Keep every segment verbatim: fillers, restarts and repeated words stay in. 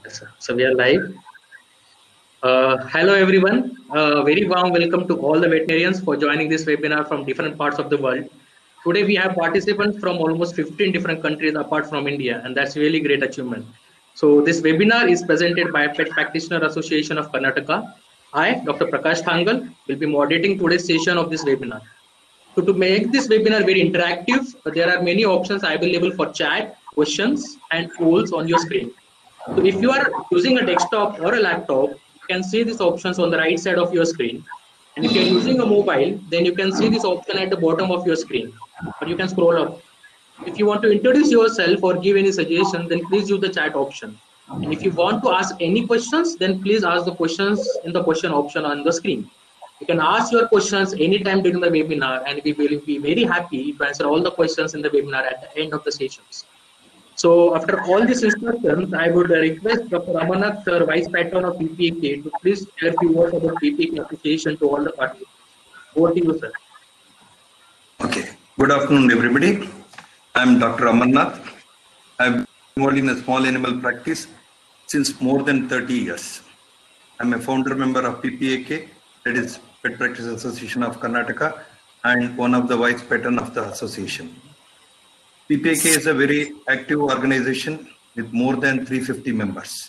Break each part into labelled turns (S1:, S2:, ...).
S1: Yes, sir. So we are live. Uh, hello everyone. Uh, very warm welcome to all the veterinarians for joining this webinar from different parts of the world. Today we have participants from almost fifteen different countries apart from India, and that's really great achievement. So this webinar is presented by Pet Practitioner Association of Karnataka. I, Doctor Prakash Thangal, will be moderating today's session of this webinar. So to make this webinar very interactive, uh, there are many options available for chat, questions, and polls on your screen. So if you are using a desktop or a laptop, you can see these options on the right side of your screen. And if you're using a mobile, then you can see this option at the bottom of your screen, or you can scroll up. If you want to introduce yourself or give any suggestion, then please use the chat option. And if you want to ask any questions, then please ask the questions in the question option on the screen. You can ask your questions anytime during the webinar, and we will be very happy to answer all the questions in the webinar at the end of the sessions. So after all these instructions, I would request Doctor Amarnath, sir, Vice Patron of P P A K, to please share a few words about P P A K Association to all the participants. Over to you, sir.
S2: Okay. Good afternoon, everybody. I'm Doctor Amarnath. I've been involved in a small animal practice since more than thirty years. I'm a founder member of P P A K, that is Pet Practice Association of Karnataka, and one of the Vice Patron of the association. P P A K is a very active organization with more than three hundred fifty members.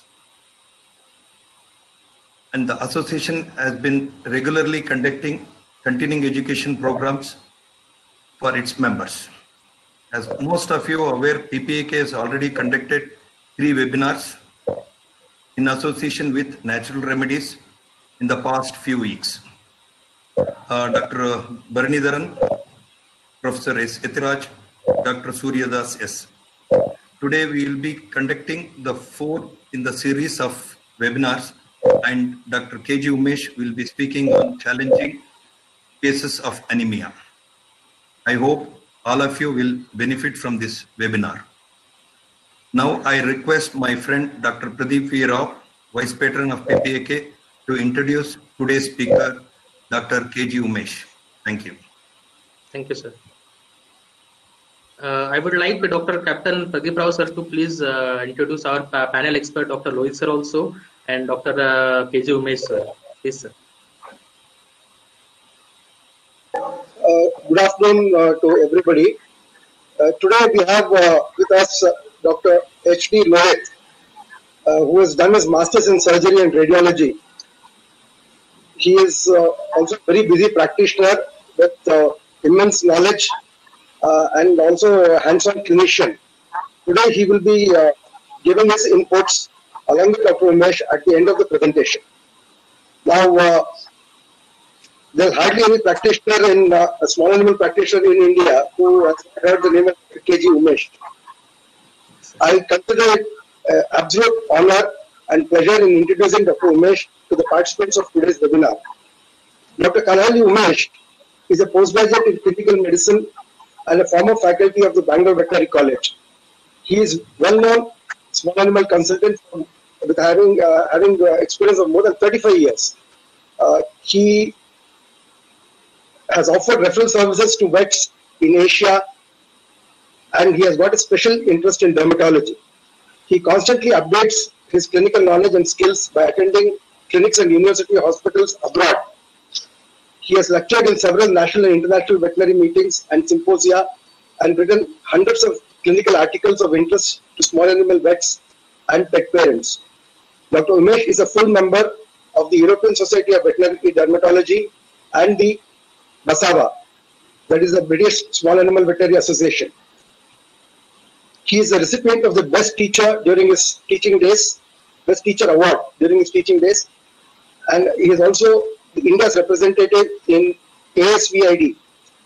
S2: And the association has been regularly conducting continuing education programs for its members. As most of you are aware, P P A K has already conducted three webinars in association with Natural Remedies in the past few weeks. Uh, Doctor Bharanidharan, Professor S. Yatiraj, Doctor Suryadas S. Today we will be conducting the fourth in the series of webinars, and Doctor K G Umesh will be speaking on challenging cases of anemia. I hope all of you will benefit from this webinar. Now I request my friend Doctor Pradeep V. Rao, Vice Patron of P P A K, to introduce today's speaker, Doctor K G Umesh. Thank you.
S1: Thank you, sir. Uh, I would like Doctor Captain Pradeep Rao sir to please uh, introduce our pa panel expert, Doctor Lohit sir also, and Doctor Uh, K G Umesh sir. Please, sir.
S3: Uh, good afternoon uh, to everybody. Uh, today we have uh, with us uh, Doctor H D Lohit, uh, who has done his Masters in Surgery and Radiology. He is uh, also a very busy practitioner with uh, immense knowledge uh, and also a hands-on clinician. Today he will be uh, giving his inputs along with Doctor Umesh at the end of the presentation. Now, uh, there's hardly any practitioner in uh, a small animal practitioner in India who has heard the name of K G Umesh. I consider it uh, absolute honor and pleasure in introducing Doctor Umesh to the participants of today's webinar. Doctor Kanhali Umesh is a postgraduate in clinical medicine and a former faculty of the Bangalore Veterinary College. He is well-known small animal consultant with having uh, having uh, experience of more than thirty-five years. Uh, he has offered referral services to vets in Asia, and he has got a special interest in dermatology. He constantly updates his clinical knowledge and skills by attending clinics and university hospitals abroad. He has lectured in several national and international veterinary meetings and symposia and written hundreds of clinical articles of interest to small animal vets and pet parents. Doctor Umesh is a full member of the European Society of Veterinary Dermatology and the BASAVA, that is the British Small Animal Veterinary Association. He is a recipient of the Best Teacher during his teaching days, Best Teacher Award during his teaching days, and he is also India's representative in A S V I D.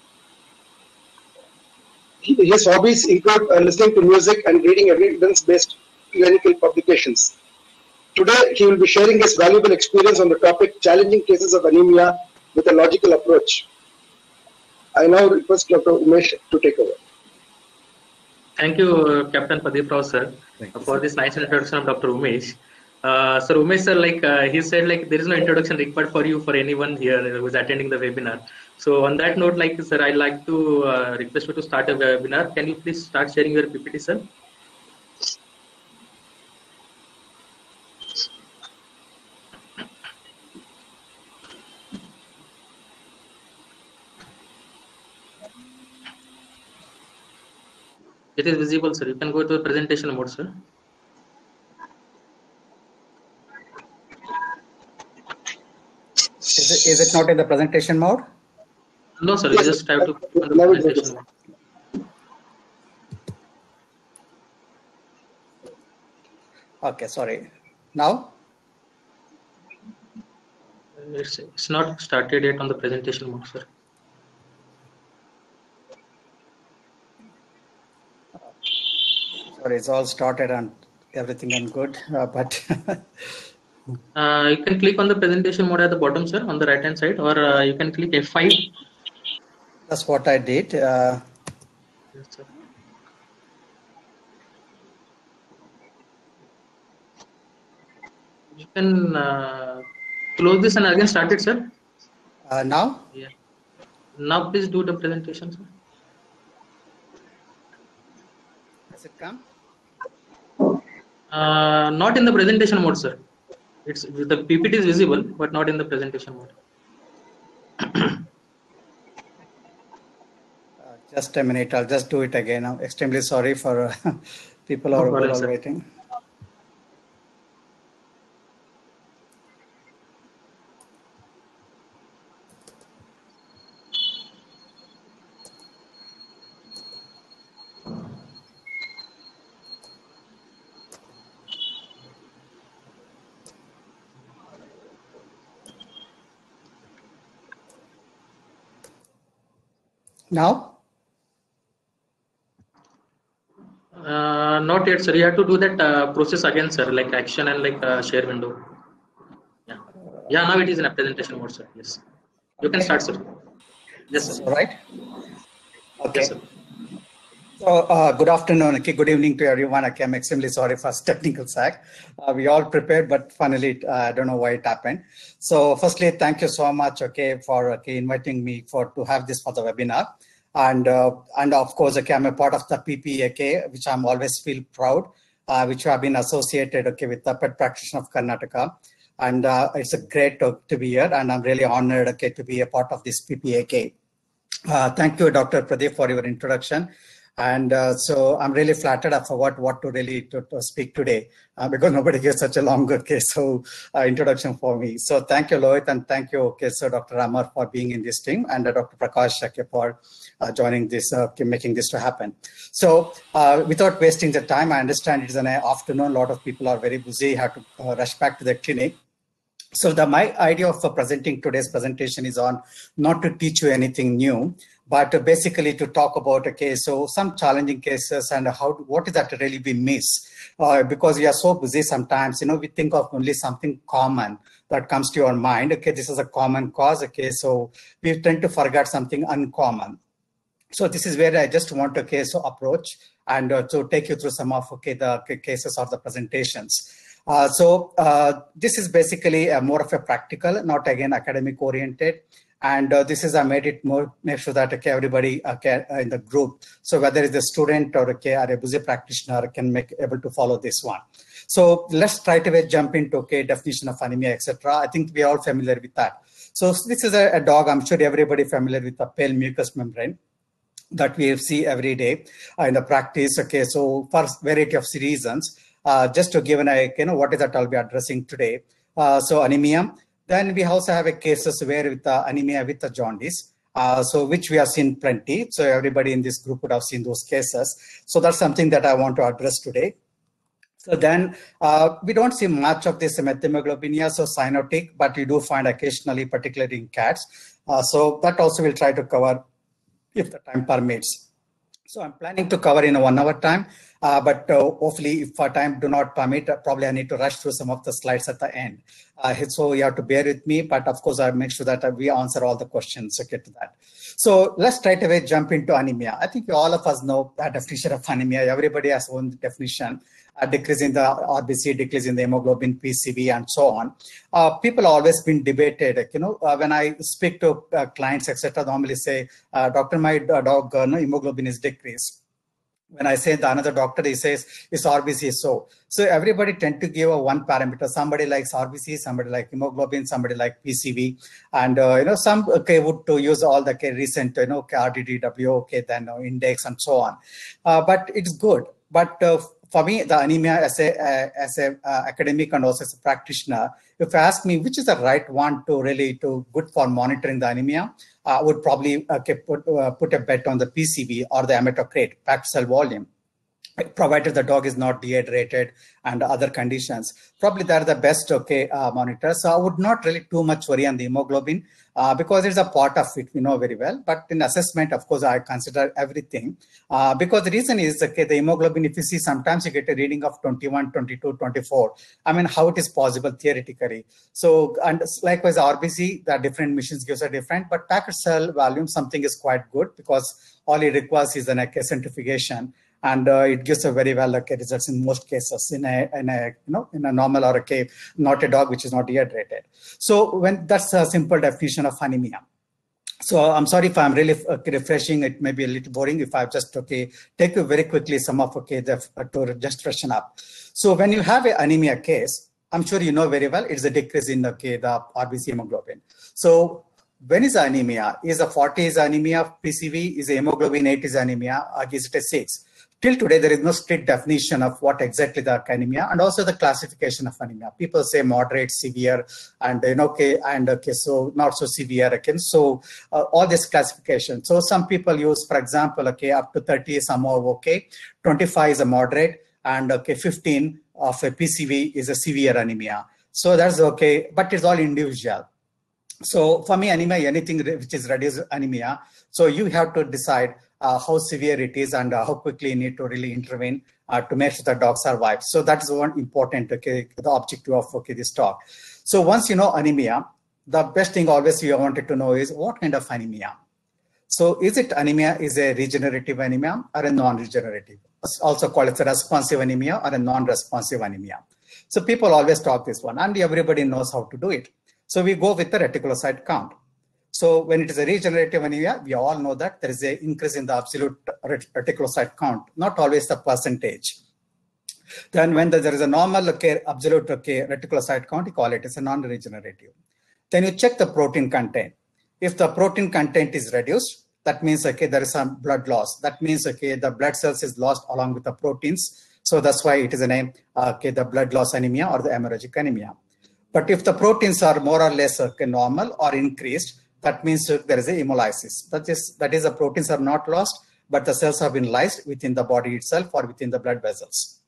S3: His hobbies include uh, listening to music and reading evidence-based clinical publications. Today, he will be sharing his valuable experience on the topic challenging cases of anemia with a logical approach. I now request Doctor Umesh to take over.
S1: Thank you, uh, Captain Pradeep Rao sir, for this nice introduction of Doctor Umesh. Uh, sir, Umesh sir, like uh, he said, like there is no introduction required for you for anyone here who is attending the webinar. So on that note, like sir, I'd like to uh, request you to start a webinar. Can you please start sharing your P P T, sir? It is visible, sir. You can go to the presentation mode, sir.
S4: Is it, is it not in the presentation mode?
S1: No, sir.
S3: Yes,
S1: You just have to click on the
S3: now it's
S1: presentation
S3: okay.
S1: mode.
S4: Okay, sorry. Now?
S1: It's, it's not started yet on the presentation mode, sir.
S4: Sorry, it's all started and everything and good, uh, but
S1: Uh, you can click on the presentation mode at the bottom, sir, on the right hand side, or uh, you can click F five.
S4: that's what I did. Uh,
S1: Yes, sir. You can uh, close this and again start it, sir.
S4: uh, now?
S1: Yeah. Now please do the presentation, sir.
S4: Has it come?
S1: Uh, not in the presentation mode, sir. It's the P P T is visible, but not in the presentation mode.
S4: Uh, just a minute. I'll just do it again. I'm extremely sorry for uh, people
S1: No
S4: who are
S1: problem,
S4: all
S1: sir.
S4: waiting. Now?
S1: Uh, not yet, sir. You have to do that uh, process again, sir, like action and like uh, share window. Yeah. Yeah, now it is in a presentation mode, sir. Yes. You can start, sir. Yes, sir.
S4: All right. Okay.
S1: Yes, sir.
S4: So, uh, good afternoon. Okay, good evening to everyone. Okay, I'm extremely sorry for technical sack. Uh, we all prepared, but finally, uh, I don't know why it happened. So, firstly, thank you so much, okay, for okay inviting me for to have this for the webinar, and uh, and of course, okay, I'm a part of the P P A K, which I'm always feel proud, uh, which have been associated, okay, with the Pet Practitioner of Karnataka, and uh, it's a great to, to be here, and I'm really honored, okay, to be a part of this P P A K. Uh, thank you, Doctor Pradeep, for your introduction. And uh, so I'm really flattered. I forgot what to really to, to speak today uh, because nobody gives such a long okay, so uh, introduction for me. So thank you, Lohit, and thank you, okay, so Doctor Amar for being in this team, and uh, Doctor Prakash okay, for uh, joining this, uh, making this to happen. So uh, without wasting the time, I understand it is an afternoon. A lot of people are very busy, have to uh, rush back to the clinic. So the my idea of uh, presenting today's presentation is on not to teach you anything new, but uh, basically to talk about, okay, so some challenging cases and how, what is that really we miss? Uh, because we are so busy sometimes, you know, we think of only something common that comes to your mind. Okay, this is a common cause. Okay, so we tend to forget something uncommon. So this is where I just want to okay, so approach and uh, to take you through some of okay, the cases or the presentations. Uh, so uh, this is basically a more of a practical, not again academic oriented. And uh, this is, I made it more, make sure that okay, everybody okay, in the group, so whether it's a student or, okay, or a busy practitioner can make able to follow this one. So let's try to jump into okay, definition of anemia, et cetera. I think we are all familiar with that. So this is a, a dog, I'm sure everybody familiar with the pale mucous membrane that we see every day uh, in the practice. Okay, so for variety of reasons, uh, just to give an idea, you know, what is that I'll be addressing today. Uh, so anemia. Then we also have a cases where with the anemia with the jaundice, uh, so which we have seen plenty. So everybody in this group would have seen those cases. So that's something that I want to address today. So then uh, we don't see much of this methemoglobinia, so cyanotic, but you do find occasionally, particularly in cats. Uh, so that also we'll try to cover if the time permits. So I'm planning to cover in a one hour time, uh, but uh, hopefully if our time do not permit, uh, probably I need to rush through some of the slides at the end. Uh, so you have to bear with me, but of course I'll make sure that uh, we answer all the questions okay, to that. So let's straight away jump into anemia. I think all of us know the definition of anemia. Everybody has one definition. Uh, decrease in the R B C, decrease in the hemoglobin, P C V, and so on. Uh, people always been debated. You know, uh, when I speak to uh, clients, et cetera, normally say, uh, "Doctor, my dog, uh, no, hemoglobin is decreased." When I say the another doctor, he says his R B C is so. So everybody tend to give a one parameter. Somebody likes R B C, somebody like hemoglobin, somebody like P C V, and uh, you know some okay would to use all the okay, recent you know R D D W, okay then uh, index and so on. Uh, but it's good. But uh, for me, the anemia as a uh, as a uh, academic and also as a practitioner, if you ask me which is the right one to really to good for monitoring the anemia, I uh, would probably okay, put uh, put a bet on the P C V or the hematocrit, packed cell volume, provided the dog is not dehydrated and other conditions. Probably they're the best okay uh, monitors. So I would not really too much worry on the hemoglobin uh, because it's a part of it, we know very well. But in assessment, of course, I consider everything uh, because the reason is okay, the hemoglobin, if you see sometimes you get a reading of twenty-one, twenty-two, twenty-four. I mean, how it is possible theoretically. So, and likewise, R B C, the different machines gives a different, but packed cell volume, something is quite good because all it requires is an okay, centrifugation. And uh, it gives a very well okay, results in most cases in a, in a you know in a normal or a cave, not a dog which is not dehydrated. So when that's a simple definition of anemia. So I'm sorry if I'm really okay, refreshing. It may be a little boring if I just okay take you very quickly some of okay the, uh, to just freshen up. So when you have an anemia case, I'm sure you know very well it's a decrease in okay the R B C hemoglobin. So when is anemia? Is a forty is anemia P C V? Is a hemoglobin eight is anemia? Or is it a six? Till today, there is no strict definition of what exactly the anemia and also the classification of anemia. People say moderate, severe, and you know, okay, and okay, so not so severe. Okay, so uh, all this classification. So some people use, for example, okay, up to thirty is somehow okay, twenty-five is a moderate, and okay, fifteen of a P C V is a severe anemia. So that's okay, but it's all individual. So for me, anemia, anything which is reduced anemia. So you have to decide uh, how severe it is and uh, how quickly you need to really intervene uh, to make sure the dog survives. So that's one important, okay, the objective of okay, this talk. So once you know anemia, the best thing always you wanted to know is what kind of anemia. So is it anemia is a regenerative anemia or a non-regenerative? Also called as a responsive anemia or a non-responsive anemia. So people always talk this one and everybody knows how to do it. So we go with the reticulocyte count. So when it is a regenerative anemia, we all know that there is an increase in the absolute reticulocyte count, not always the percentage. Then when there is a normal okay, absolute okay, reticulocyte count, you call it as a non-regenerative. Then you check the protein content. If the protein content is reduced, that means okay, there is some blood loss. That means okay, the blood cells is lost along with the proteins. So that's why it is a name, uh, okay, the blood loss anemia or the hemorrhagic anemia. But if the proteins are more or less okay, normal or increased, that means uh, there is a hemolysis. That is, that is the proteins are not lost, but the cells have been lysed within the body itself or within the blood vessels.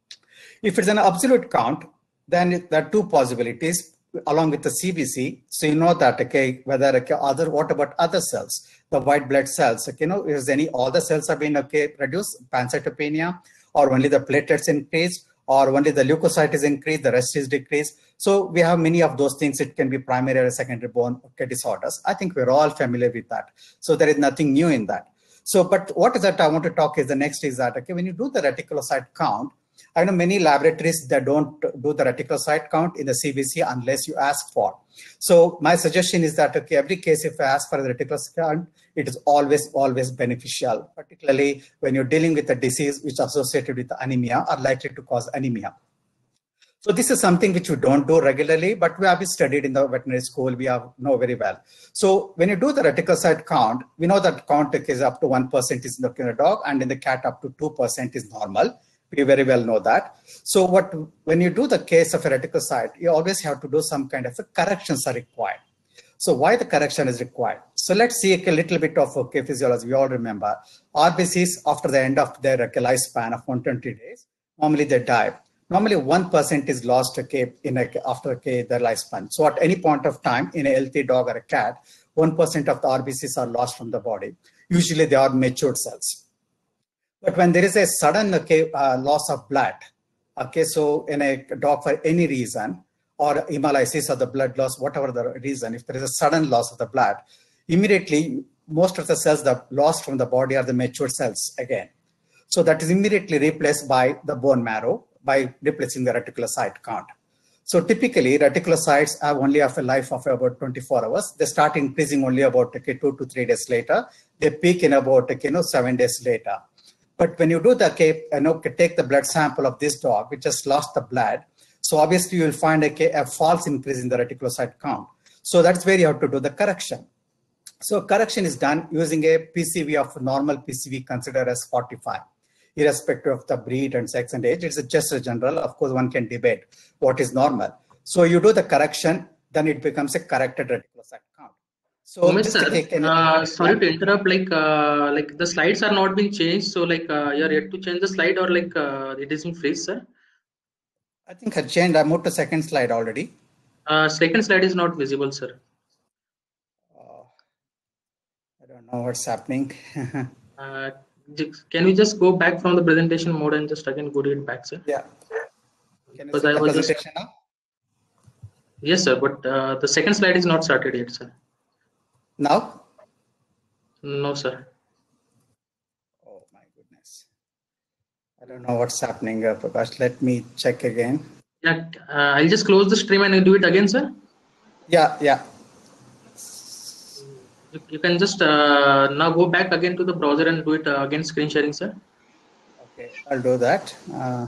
S4: If it's an absolute count, then there are two possibilities along with the C B C. So you know that, okay, whether, okay, other, what about other cells? The white blood cells, okay, you know, is any, all the cells have been, okay, reduced, pancytopenia, or only the platelets increased, or only the leukocyte is increased, the rest is decreased. So we have many of those things. It can be primary or secondary bone okay, disorders. I think we're all familiar with that. So there is nothing new in that. So, but what is that I want to talk is the next is that, okay, when you do the reticulocyte count, I know many laboratories that don't do the reticulocyte count in the C B C unless you ask for. So my suggestion is that, okay, every case if I ask for the reticulocyte count, it is always, always beneficial, particularly when you're dealing with a disease which is associated with anemia or likely to cause anemia. So this is something which we don't do regularly, but we have been studied in the veterinary school. We have know very well. So when you do the reticulocyte count, we know that count is up to one percent is in the dog and in the cat up to two percent is normal. We very well know that. So what when you do the case of a reticulocyte, you always have to do some kind of a corrections are required. So why the correction is required? So let's see a little bit of okay, physiology. We all remember R B Cs after the end of their okay, lifespan of one hundred twenty days, normally they die. Normally one percent is lost okay, in a, after okay, their lifespan. So at any point of time in a healthy dog or a cat, one percent of the R B Cs are lost from the body. Usually they are matured cells. But when there is a sudden okay, uh, loss of blood, okay, so in a dog for any reason, or hemolysis or the blood loss, whatever the reason, if there is a sudden loss of the blood, immediately most of the cells that lost from the body are the mature cells again. So that is immediately replaced by the bone marrow by replacing the reticulocyte count. So typically reticulocytes have only have a life of about twenty-four hours. They start increasing only about okay, two to three days later. They peak in about okay, you know, seven days later. But when you do the, okay, you know, take the blood sample of this dog, which just lost the blood, so obviously you will find a, a false increase in the reticulocyte count. So that's where you have to do the correction. So correction is done using a P C V of normal P C V considered as forty-five, irrespective of the breed and sex and age. It's a just a general. Of course, one can debate what is normal. So you do the correction, then it becomes a corrected reticulocyte count. So,
S1: Umesh sir, uh, sorry to interrupt. Like, uh, like the slides are not being changed. So, like, uh, you're yet to change the slide, or like uh, it is in freeze, sir.
S4: I think I changed. I moved to second slide already.
S1: Uh, second slide is not visible, sir.
S4: Uh, I don't know what's happening.
S1: uh, can we just go back from the presentation mode and just again go it back, sir?
S4: Yeah. Can you
S1: because
S4: see
S1: I
S4: the
S1: was
S4: presentation
S1: just...
S4: now?
S1: Yes, sir. But uh, the second slide is not started yet, sir.
S4: Now?
S1: No, sir.
S4: Oh my goodness. I don't know what's happening, uh, Prakash. Let me check again.
S1: Yeah, uh, I'll just close the stream and do it again, sir.
S4: Yeah, yeah.
S1: You, you can just uh, now go back again to the browser and do it uh, again, screen sharing, sir.
S4: Okay, I'll do that. Uh,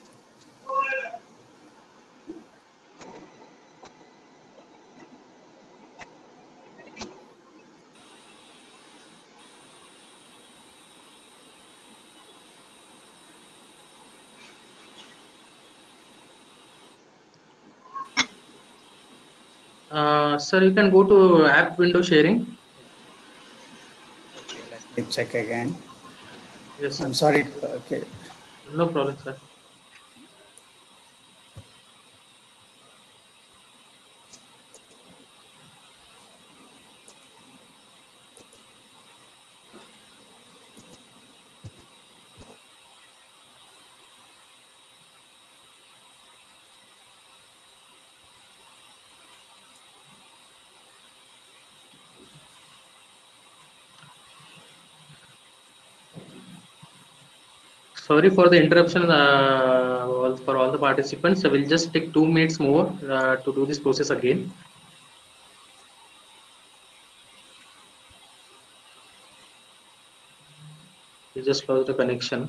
S1: Uh, sir, you can go to app window sharing.
S4: okay, let me check again.
S1: Yes, sir.
S4: I'm sorry. Okay.
S1: No problem, sir. Sorry for the interruption uh, for all the participants. So we'll just take two minutes more uh, to do this process again. We just close the connection.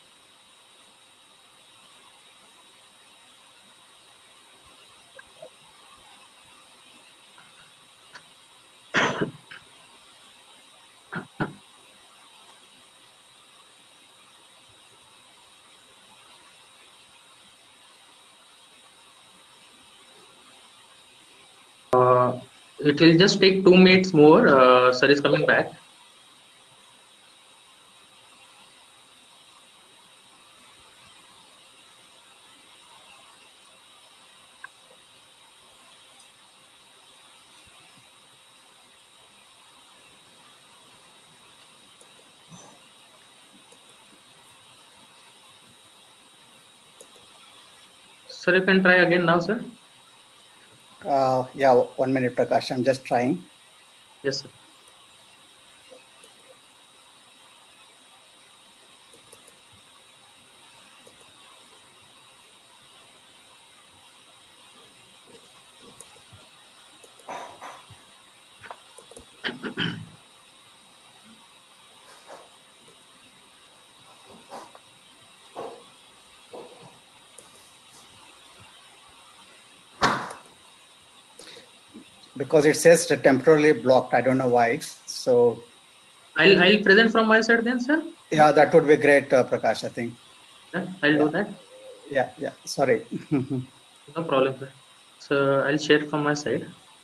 S1: Uh, it will just take two minutes more. Uh, sir is coming back. Sir, you can try again now, sir.
S4: Uh, yeah, one minute, Prakash. I'm just trying.
S1: Yes, sir.
S4: Because it says temporarily blocked. I don't know why. So
S1: I'll I'll present from my side then, sir.
S4: Yeah, that would be great, uh, Prakash, I think.
S1: Yeah, I'll
S4: yeah.
S1: do that.
S4: Yeah, yeah. Sorry.
S1: No problem, sir. So I'll share from my side.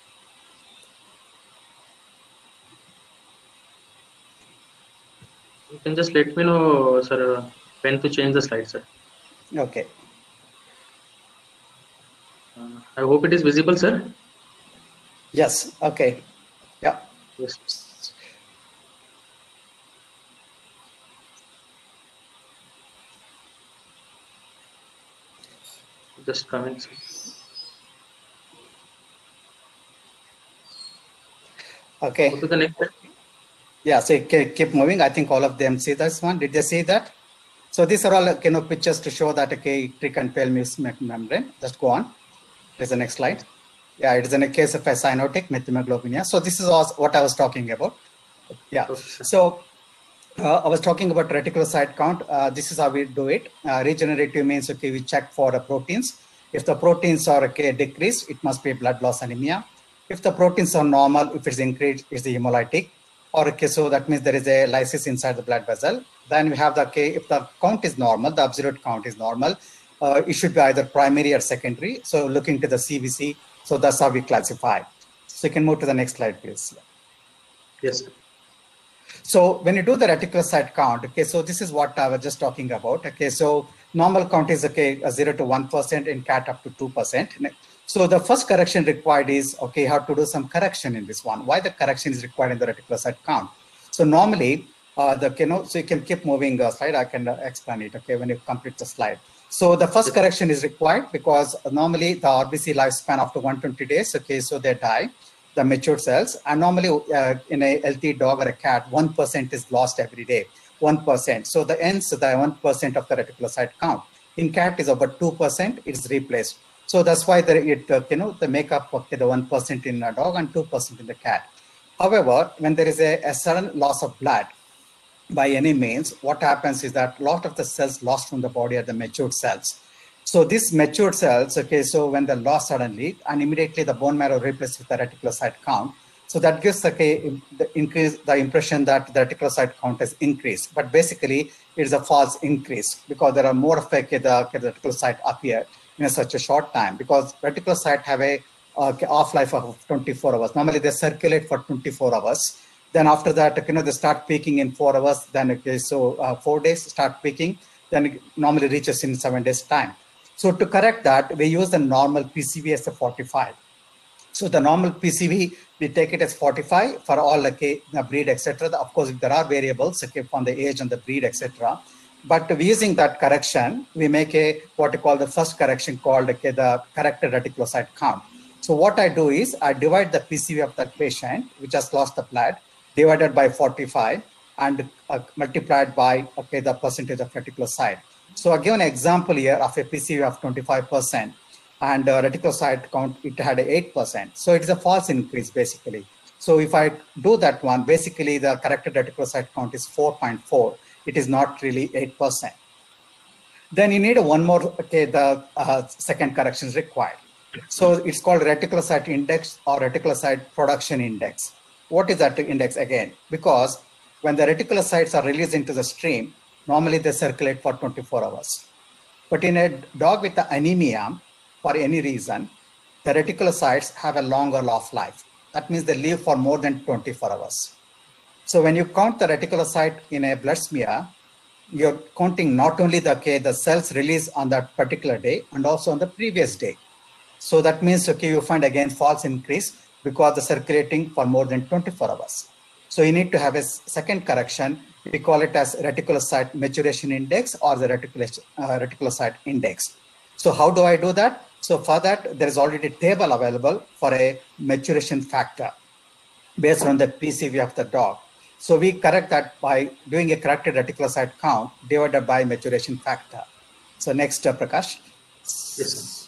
S1: You can just let me know, sir, when to change the slide, sir.
S4: Okay.
S1: Uh, I hope it is visible, sir.
S4: Yes. Okay. Yeah.
S1: Yes. Just coming.
S4: Okay.
S1: Go to the next slide.
S4: Yeah. So keep moving. I think all of them see this one. Did they see that? So these are all you know pictures to show that okay, trick and pale membrane. Just go on. There's the next slide. Yeah, it is in a case of a cyanotic methemoglobinia. So this is also what I was talking about. Yeah. So Uh, I was talking about reticulocyte count. Uh, this is how we do it. Uh, regenerative means, okay, we check for the proteins. If the proteins are okay, decreased, it must be blood loss anemia. If the proteins are normal, if it's increased, it's the hemolytic. Or okay, so that means there is a lysis inside the blood vessel. Then we have the, okay, if the count is normal, the absolute count is normal, uh, it should be either primary or secondary. So looking to the C B C. So that's how we classify. So you can move to the next slide, please.
S1: Yes.
S4: So when you do the reticulocyte count, okay, so this is what I was just talking about. Okay, so normal count is okay, a zero to one percent, in cat up to two percent. So the first correction required is, okay, you have to do some correction in this one. Why the correction is required in the reticulocyte count? So normally, uh, the you know, so you can keep moving the slide. I can uh, explain it. Okay, when you complete the slide. So the first correction is required because normally the R B C lifespan after one hundred twenty days. Okay, so they die, the mature cells, and normally uh, in a healthy dog or a cat, one percent is lost every day, one percent. So the ends, the one percent of the reticulocyte count. In cat is about two percent, it's replaced. So that's why the, it, uh, you know, the makeup of okay, the one percent in a dog and two percent in the cat. However, when there is a, a sudden loss of blood, by any means, what happens is that a lot of the cells lost from the body are the matured cells. So these matured cells, okay, so when they're lost suddenly, and immediately the bone marrow replaced with the reticulocyte count, so that gives okay, the increase the impression that the reticulocyte count has increased. But basically, it is a false increase because there are more of okay, the, okay, the reticulocyte appear in a, such a short time, because reticulocyte have a uh, half-life of twenty-four hours. Normally, they circulate for twenty-four hours. Then after that, you know, they start peaking in four hours. Then, okay, so uh, four days start peaking. Then it normally reaches in seven days time. So to correct that, we use the normal P C V as a forty-five. So the normal P C V, we take it as forty-five for all okay, the breed, et cetera. Of course, there are variables okay, from the age and the breed, et cetera. But using that correction, we make a what we call the first correction called okay, the corrected reticulocyte count. So what I do is I divide the P C V of that patient, which has lost the blood, divided by forty-five and uh, multiplied by okay, the percentage of reticulocyte. So I give an example here of a P C V of twenty-five percent and uh, reticulocyte count, it had eight percent. So it is a false increase basically. So if I do that one, basically the corrected reticulocyte count is four point four. It is not really eight percent. Then you need one more, okay, the uh, second correction is required. So it's called reticulocyte index or reticulocyte production index. What is that index again? Because when the reticulocytes are released into the stream, normally they circulate for twenty-four hours. But in a dog with the anemia, for any reason, the reticulocytes have a longer half-life. That means they live for more than twenty-four hours. So when you count the reticulocyte in a blood smear, you're counting not only the, okay, the cells released on that particular day and also on the previous day. So that means, okay, you find again false increase because the circulating for more than twenty-four hours. So you need to have a second correction. We call it as reticulocyte maturation index or the reticulocyte, uh, reticulocyte index. So how do I do that? So for that, there is already a table available for a maturation factor based on the P C V of the dog. So we correct that by doing a corrected reticulocyte count divided by maturation factor. So next, uh, Prakash.
S1: Yes.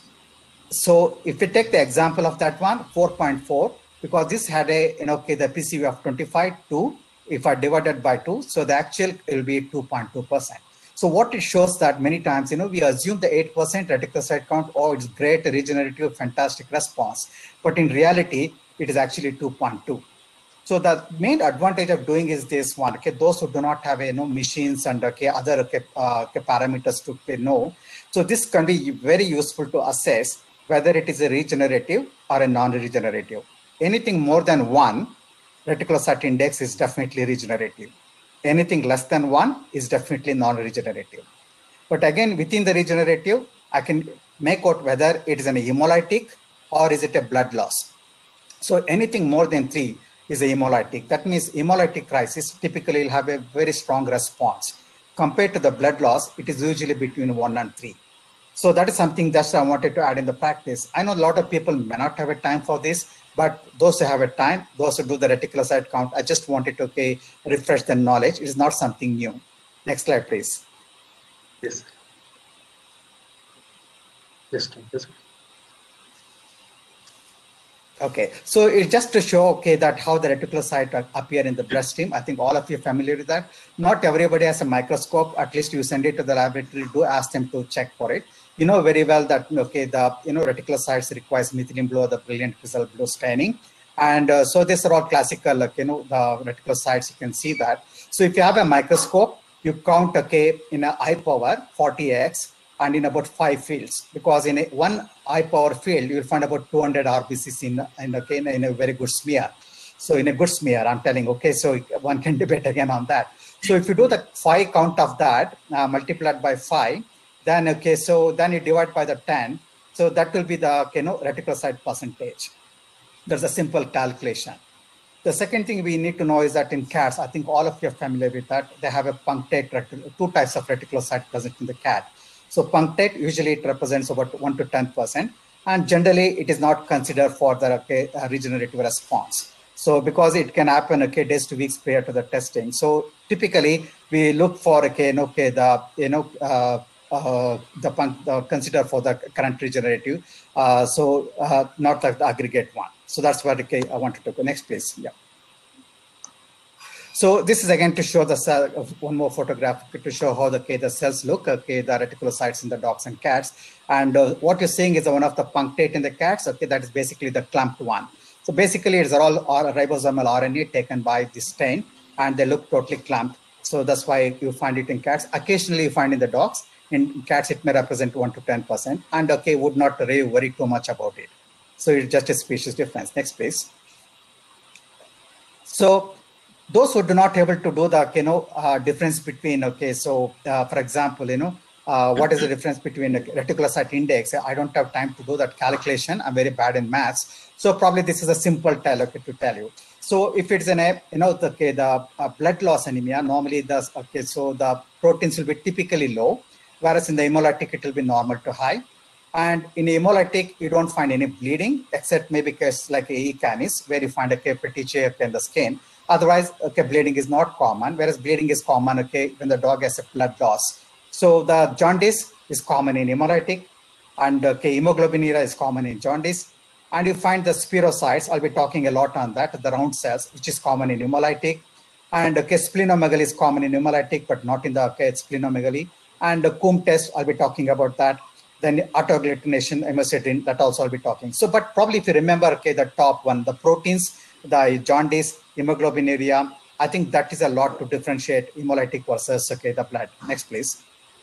S4: So if we take the example of that one, four point four, because this had a, you know, okay, the P C V of twenty-five, two, if I divided by two, so the actual will be two point two percent. So what it shows that many times, you know, we assume the eight percent reticulocyte count, oh, it's great, regenerative, fantastic response. But in reality, it is actually two point two. So the main advantage of doing is this one, okay, those who do not have, you know, machines and okay, other okay, uh, okay, parameters to okay, know. So this can be very useful to assess whether it is a regenerative or a non-regenerative. Anything more than one, reticulocyte index is definitely regenerative. Anything less than one is definitely non-regenerative. But again, within the regenerative, I can make out whether it is an hemolytic or is it a blood loss. So anything more than three is a hemolytic. That means hemolytic crisis typically will have a very strong response. Compared to the blood loss, it is usually between one and three. So that is something that I wanted to add in the practice. I know a lot of people may not have a time for this, but those who have a time, those who do the reticulocyte count, I just wanted to okay, refresh the knowledge. It is not something new. Next slide, please.
S1: Yes. Yes. Yes.
S4: Okay, so it's just to show, okay, that how the reticulocyte appear in the bloodstream. I think all of you are familiar with that. Not everybody has a microscope. At least you send it to the laboratory, do ask them to check for it. You know very well that, okay, the, you know, reticulocytes requires methylene blue, the brilliant crystal blue staining. And uh, so these are all classical, like, you know, the reticulocytes, you can see that. So if you have a microscope, you count, okay, in a I power forty x, and in about five fields, because in a one I power field, you'll find about two hundred R B Cs in, in, okay, in a very good smear. So in a good smear, I'm telling, okay, so one can debate again on that. So if you do the five count of that, uh, multiplied by five, then, okay, so then you divide by the ten. So that will be the, you know, reticulocyte percentage. There's a simple calculation. The second thing we need to know is that in cats, I think all of you are familiar with that, they have a punctate, two types of reticulocyte present in the cat. So punctate, usually it represents about one to ten percent, and generally it is not considered for the, okay, uh, regenerative response. So because it can happen, okay, days to weeks prior to the testing. So typically we look for, okay, okay, the, you know, uh, uh, the, punct, the consider for the current regenerative, uh, so uh, not like the aggregate one. So that's what, okay, I wanted to go. Next, please. Yeah. So this is again to show the cell, one more photograph to show how the, okay, the cells look, okay, the reticulocytes in the dogs and cats. And uh, what you're seeing is one of the punctate in the cats, okay, that is basically the clumped one. So basically it's all ribosomal R N A taken by this stain, and they look totally clumped. So that's why you find it in cats. Occasionally you find in the dogs. In cats, it may represent one to ten percent, and okay, would not really worry too much about it. So it's just a species difference. Next, please. So those who do not able to do the, you know, uh, difference between, okay, so uh, for example, you know, uh, what is the difference between the reticulocyte index? I don't have time to do that calculation. I'm very bad in maths. So probably this is a simple tell, okay, to tell you. So if it's an, a, you know, the, okay, the uh, blood loss anemia, normally the, okay, so the proteins will be typically low, whereas in the hemolytic, it will be normal to high. And in hemolytic, you don't find any bleeding, except maybe case like E. canis, where you find a petechiae in the skin. Otherwise, okay, bleeding is not common, whereas bleeding is common, okay, when the dog has a blood loss. So the jaundice is common in hemolytic, and okay, hemoglobinuria is common in jaundice. And you find the spirocytes, I'll be talking a lot on that, the round cells, which is common in hemolytic. And okay, splenomegaly is common in hemolytic, but not in the, okay, splenomegaly. And the Coombs test, I'll be talking about that. Then autoagglutination, hemosiderin, that also I'll be talking. So, but probably if you remember, okay, the top one, the proteins, the jaundice, hemoglobinuria, I think that is a lot to differentiate hemolytic versus, okay, the blood. Next, please.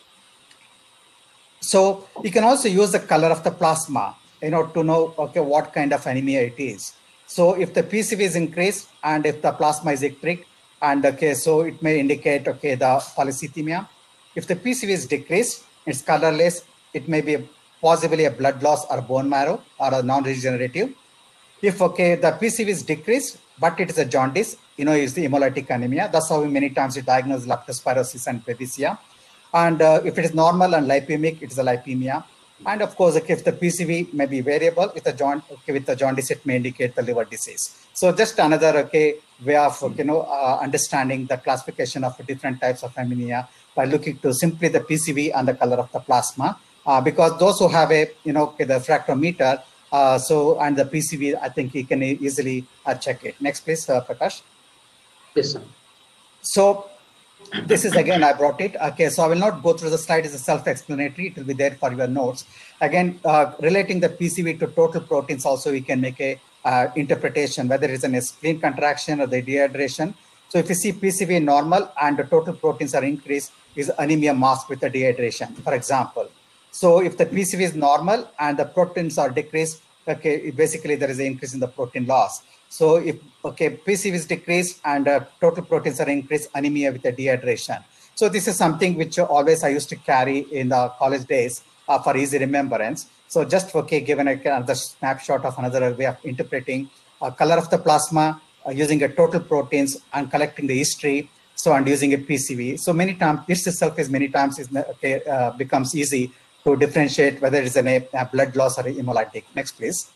S4: So you can also use the color of the plasma, you know, to know, okay, what kind of anemia it is. So if the P C V is increased and if the plasma is ectric, and okay, so it may indicate, okay, the polycythemia. If the P C V is decreased, it's colorless, it may be possibly a blood loss or bone marrow or a non-regenerative. If, okay, the P C V is decreased, but it is a jaundice, you know, it's the hemolytic anemia. That's how we many times we diagnose leptospirosis and babesia. And uh, if it is normal and lipemic, it is a lipemia. And of course, okay, if the P C V may be variable, with the jaundice, okay, with the jaundice, it may indicate the liver disease. So just another, okay, way of, okay, you know, uh, understanding the classification of different types of anemia by looking to simply the P C V and the color of the plasma. Uh, because those who have a, you know, okay, the fractometer, uh, so, and the P C V, I think you can easily uh, check it. Next, please, uh, Prakash.
S1: Yes, sir.
S4: So this is again, I brought it. Okay, so I will not go through the slide. It's a self-explanatory. It will be there for your notes. Again, uh, relating the P C V to total proteins, also we can make a uh, interpretation, whether it's an spleen contraction or the dehydration. So if you see P C V normal and the total proteins are increased, is anemia masked with the dehydration, for example. So if the P C V is normal and the proteins are decreased, okay, basically there is an increase in the protein loss. So if, okay, P C V is decreased and uh, total proteins are increased, anemia with the dehydration. So this is something which always I used to carry in the college days uh, for easy remembrance. So just, okay, given a, another snapshot of another way of interpreting uh, color of the plasma, uh, using a total proteins and collecting the history, so and using a P C V. So many times, this itself is many times is, okay, uh, becomes easy to differentiate whether it's an, a, a blood loss or a hemolytic. Next, please.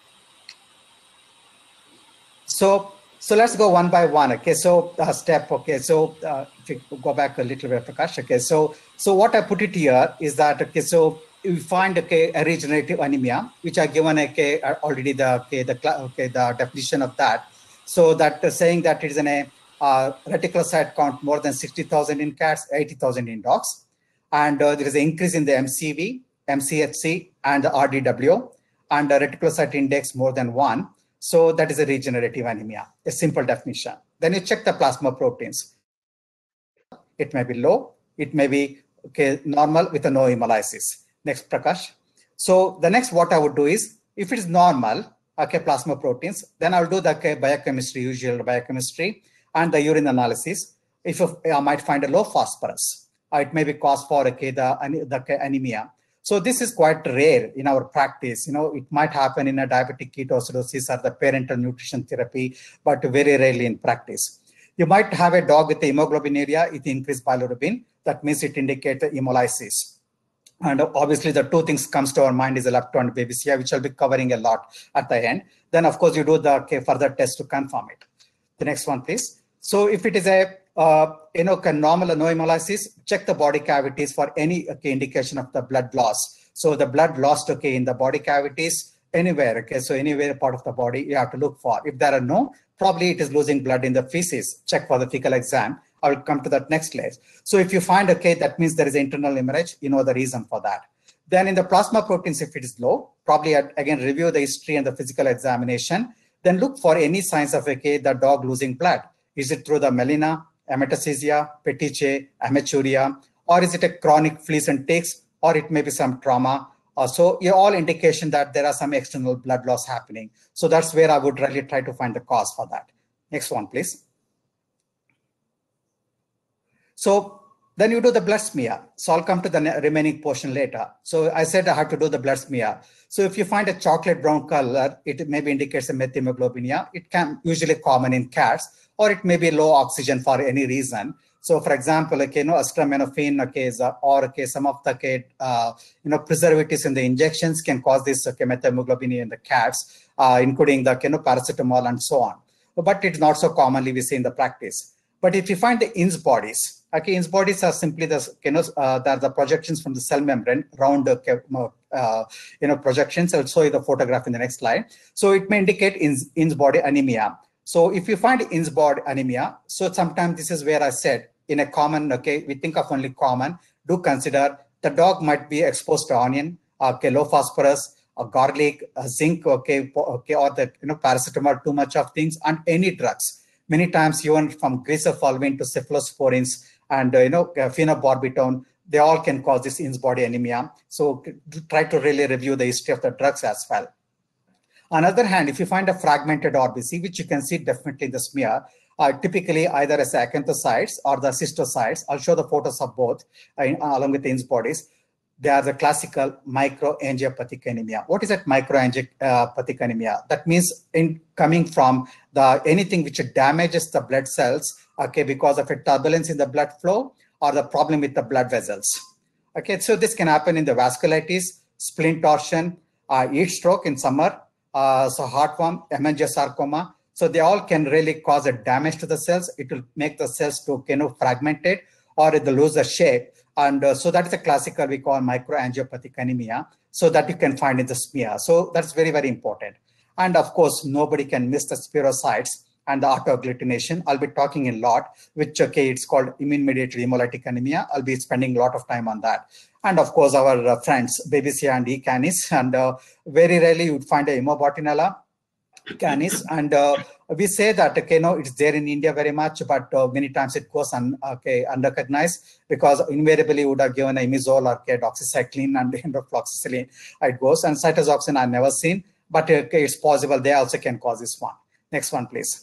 S4: So, so let's go one by one. Okay, so uh, step. Okay, so uh, if you go back a little bit, Prakash. Okay, so so what I put it here is that, okay, so we find okay, a regenerative anemia, which are given okay, already the okay, the okay, the definition of that. So that uh, saying that it is in a uh, reticulocyte count more than sixty thousand in cats, eighty thousand in dogs, and uh, there is an increase in the M C V, M C H C, and the R D W, and the reticulocyte index more than one. So that is a regenerative anemia, a simple definition. Then you check the plasma proteins. It may be low, it may be okay, normal with a no hemolysis. Next, Prakash. So the next what I would do is, if it is normal, okay, plasma proteins, then I'll do the okay, biochemistry, usual biochemistry, and the urine analysis. If I might find a low phosphorus, uh, it may be cause for okay, the, the anemia. So this is quite rare in our practice. You know, it might happen in a diabetic ketoacidosis or the parental nutrition therapy, but very rarely in practice. You might have a dog with the hemoglobinuria, it increased bilirubin. That means it indicates hemolysis. And obviously the two things comes to our mind is the lepto and Babesia, which I'll be covering a lot at the end. Then of course you do the okay, further test to confirm it. The next one, please. So if it is a uh, you know normal or no hemolysis, check the body cavities for any okay, indication of the blood loss. So the blood lost okay in the body cavities anywhere. Okay, so anywhere part of the body you have to look for. If there are no, probably it is losing blood in the feces. Check for the fecal exam. I will come to that next slide. So if you find, okay, that means there is internal hemorrhage, you know the reason for that. Then in the plasma proteins, if it is low, probably again review the history and the physical examination. Then look for any signs of, okay, the dog losing blood. Is it through the melena, hematocysia, petechiae, hematuria, or is it a chronic fleas and ticks, or it may be some trauma. Uh, so you're all indication that there are some external blood loss happening. So that's where I would really try to find the cause for that. Next one, please. So then you do the blood smear. So I'll come to the remaining portion later. So I said I had to do the blood smear. So if you find a chocolate brown color, it maybe indicates a methemoglobinia. It can usually common in cats, or it may be low oxygen for any reason. So for example, like, you know, acetaminophen, okay, or okay, some of the, okay, uh, you know, preservatives in the injections can cause this okay, methemoglobinia in the cats, uh, including the, you know, paracetamol and so on. But it's not so commonly we see in the practice. But if you find the I N S bodies, okay, I N S bodies are simply the, you know, uh, they're the projections from the cell membrane, round, uh, you know, projections. I'll show you the photograph in the next slide. So it may indicate I N S body anemia. So if you find I N S body anemia, so sometimes this is where I said in a common, okay, we think of only common, do consider the dog might be exposed to onion, okay, low phosphorus, or garlic, uh, zinc, okay, okay, or the, you know, paracetamol, too much of things, and any drugs. Many times even from greasephulvin to cephalosporins and, uh, you know, uh, phenobarbital, they all can cause this I N S body anemia. So try to really review the history of the drugs as well. On the other hand, if you find a fragmented R B C, which you can see definitely in the smear, uh, typically either as acanthocytes or the cystocytes, I'll show the photos of both uh, in, uh, along with the I N S bodies. They are the classical microangiopathic anemia. What is that microangiopathic anemia? That means in coming from the anything which damages the blood cells, okay, because of a turbulence in the blood flow or the problem with the blood vessels. Okay, so this can happen in the vasculitis, spleen torsion, uh, heat stroke in summer, uh, so heartworm, hemangiosarcoma. So they all can really cause a damage to the cells. It will make the cells to kind of fragmented or it will lose the shape. And uh, so that is a classical we call microangiopathic anemia. So that you can find in the smear. So that's very, very important. And of course, nobody can miss the spirochetes and the autoagglutination. I'll be talking a lot, which, okay, it's called immune-mediated hemolytic anemia. I'll be spending a lot of time on that. And of course, our uh, friends, Babesia and E. canis. And uh, very rarely you would find a Hemobottinella canis. And uh, we say that, okay, no, it's there in India very much, but uh, many times it goes un, okay, unrecognized because invariably would have given a imizole or okay, doxycycline and endofloxacillin. It goes, and cytoxan I've never seen, but okay, it's possible they also can cause this one. Next one, please.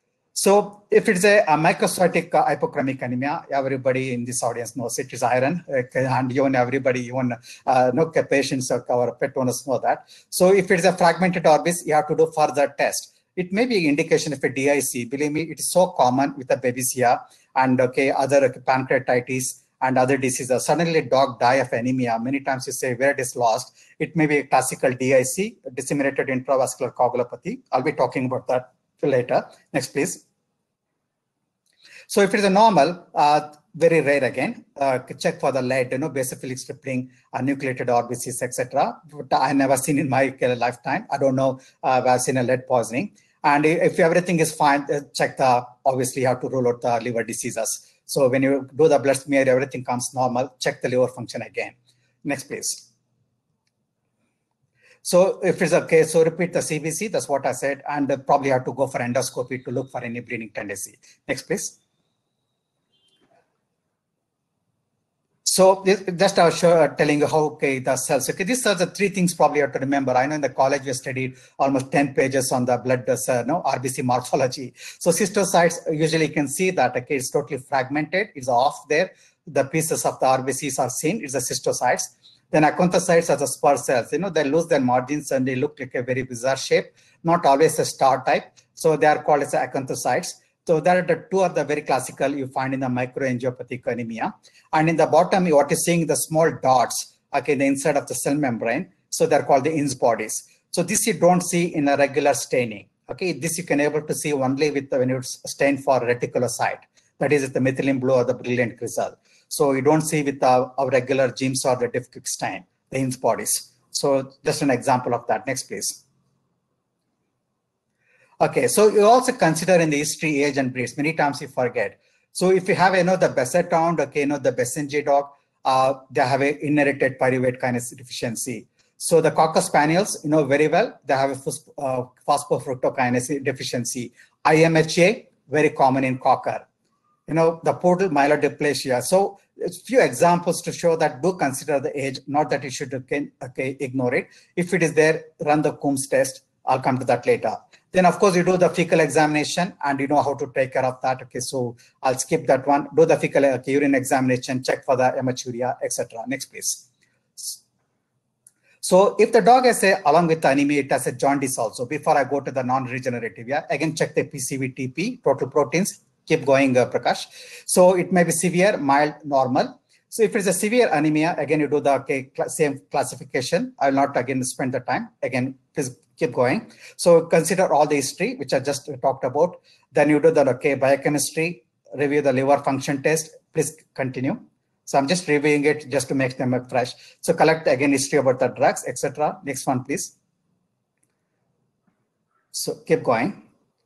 S4: So if it's a, a microcytic uh, hypochromic anemia, everybody in this audience knows it is iron, okay, and even everybody, even uh, no patients or our pet owners know that. So if it is a fragmented orbis, you have to do further test. It may be an indication of a D I C. Believe me, it is so common with the Babesia and okay, other okay, pancreatitis and other diseases. Suddenly dog die of anemia. Many times you say where it is lost. It may be a classical D I C, disseminated intravascular coagulopathy. I'll be talking about that later. Next, please. So if it is a normal, uh, very rare again, uh, check for the lead, you know, basophilic stripling, uh, nucleated R B Cs, et cetera. But I never seen in my lifetime. I don't know uh, if I've seen a lead poisoning. And if everything is fine, uh, check the, obviously you have to rule out the liver diseases. So when you do the blood smear, everything comes normal, check the liver function again. Next, please. So if it's a case, so repeat the C B C, that's what I said, and uh, probably have to go for endoscopy to look for any bleeding tendency. Next, please. So this, just I was sure, telling you how, okay, the cells. Okay, these are the three things probably you have to remember. I know in the college we studied almost ten pages on the blood, uh, no, R B C morphology. So cystocytes, usually you can see that, okay, it's totally fragmented, it's off there. The pieces of the R B Cs are seen, it's the cystocytes. Then acanthocytes are the spur cells. You know, they lose their margins and they look like a very bizarre shape, not always a star type. So they are called as acanthocytes. So there are the two are the very classical you find in the microangiopathic anemia. And in the bottom, what you're seeing the small dots, okay, the inside of the cell membrane. So they're called the Innes bodies. So this you don't see in a regular staining. Okay, this you can able to see only with the, when you stain for reticulocyte. That is the methylene blue or the brilliant crystal. So you don't see with the our regular G I M S or the Diffquid stain, the Innes bodies. So just an example of that. Next, please. Okay, so you also consider in the history, age, and breeds. Many times you forget. So if you have, you know, the Basset Hound, okay, you know, the Basenji dog, uh, they have a inherited pyruvate kinase deficiency. So the Cocker Spaniels, you know, very well, they have a uh, phosphofructokinase deficiency. I M H A, very common in Cocker. You know, the portal myelodysplasia. So a few examples to show that do consider the age, not that you should okay, okay, ignore it. If it is there, run the Coombs test. I'll come to that later. Then, of course, you do the fecal examination and you know how to take care of that. Okay, so I'll skip that one. Do the fecal okay, urine examination, check for the hematuria, et cetera. Next, please. So if the dog has a, along with the anemia, it has a jaundice also. Before I go to the non-regenerative, yeah, again, check the P C V T P, total proteins. Keep going, uh, Prakash. So it may be severe, mild, normal. So if it's a severe anemia, again, you do the okay, cl same classification. I will not again spend the time. Again, please keep going. So consider all the history, which I just talked about. Then you do the okay, biochemistry, review the liver function test. Please continue. So I'm just reviewing it just to make them fresh. So collect again history about the drugs, et cetera. Next one, please. So keep going.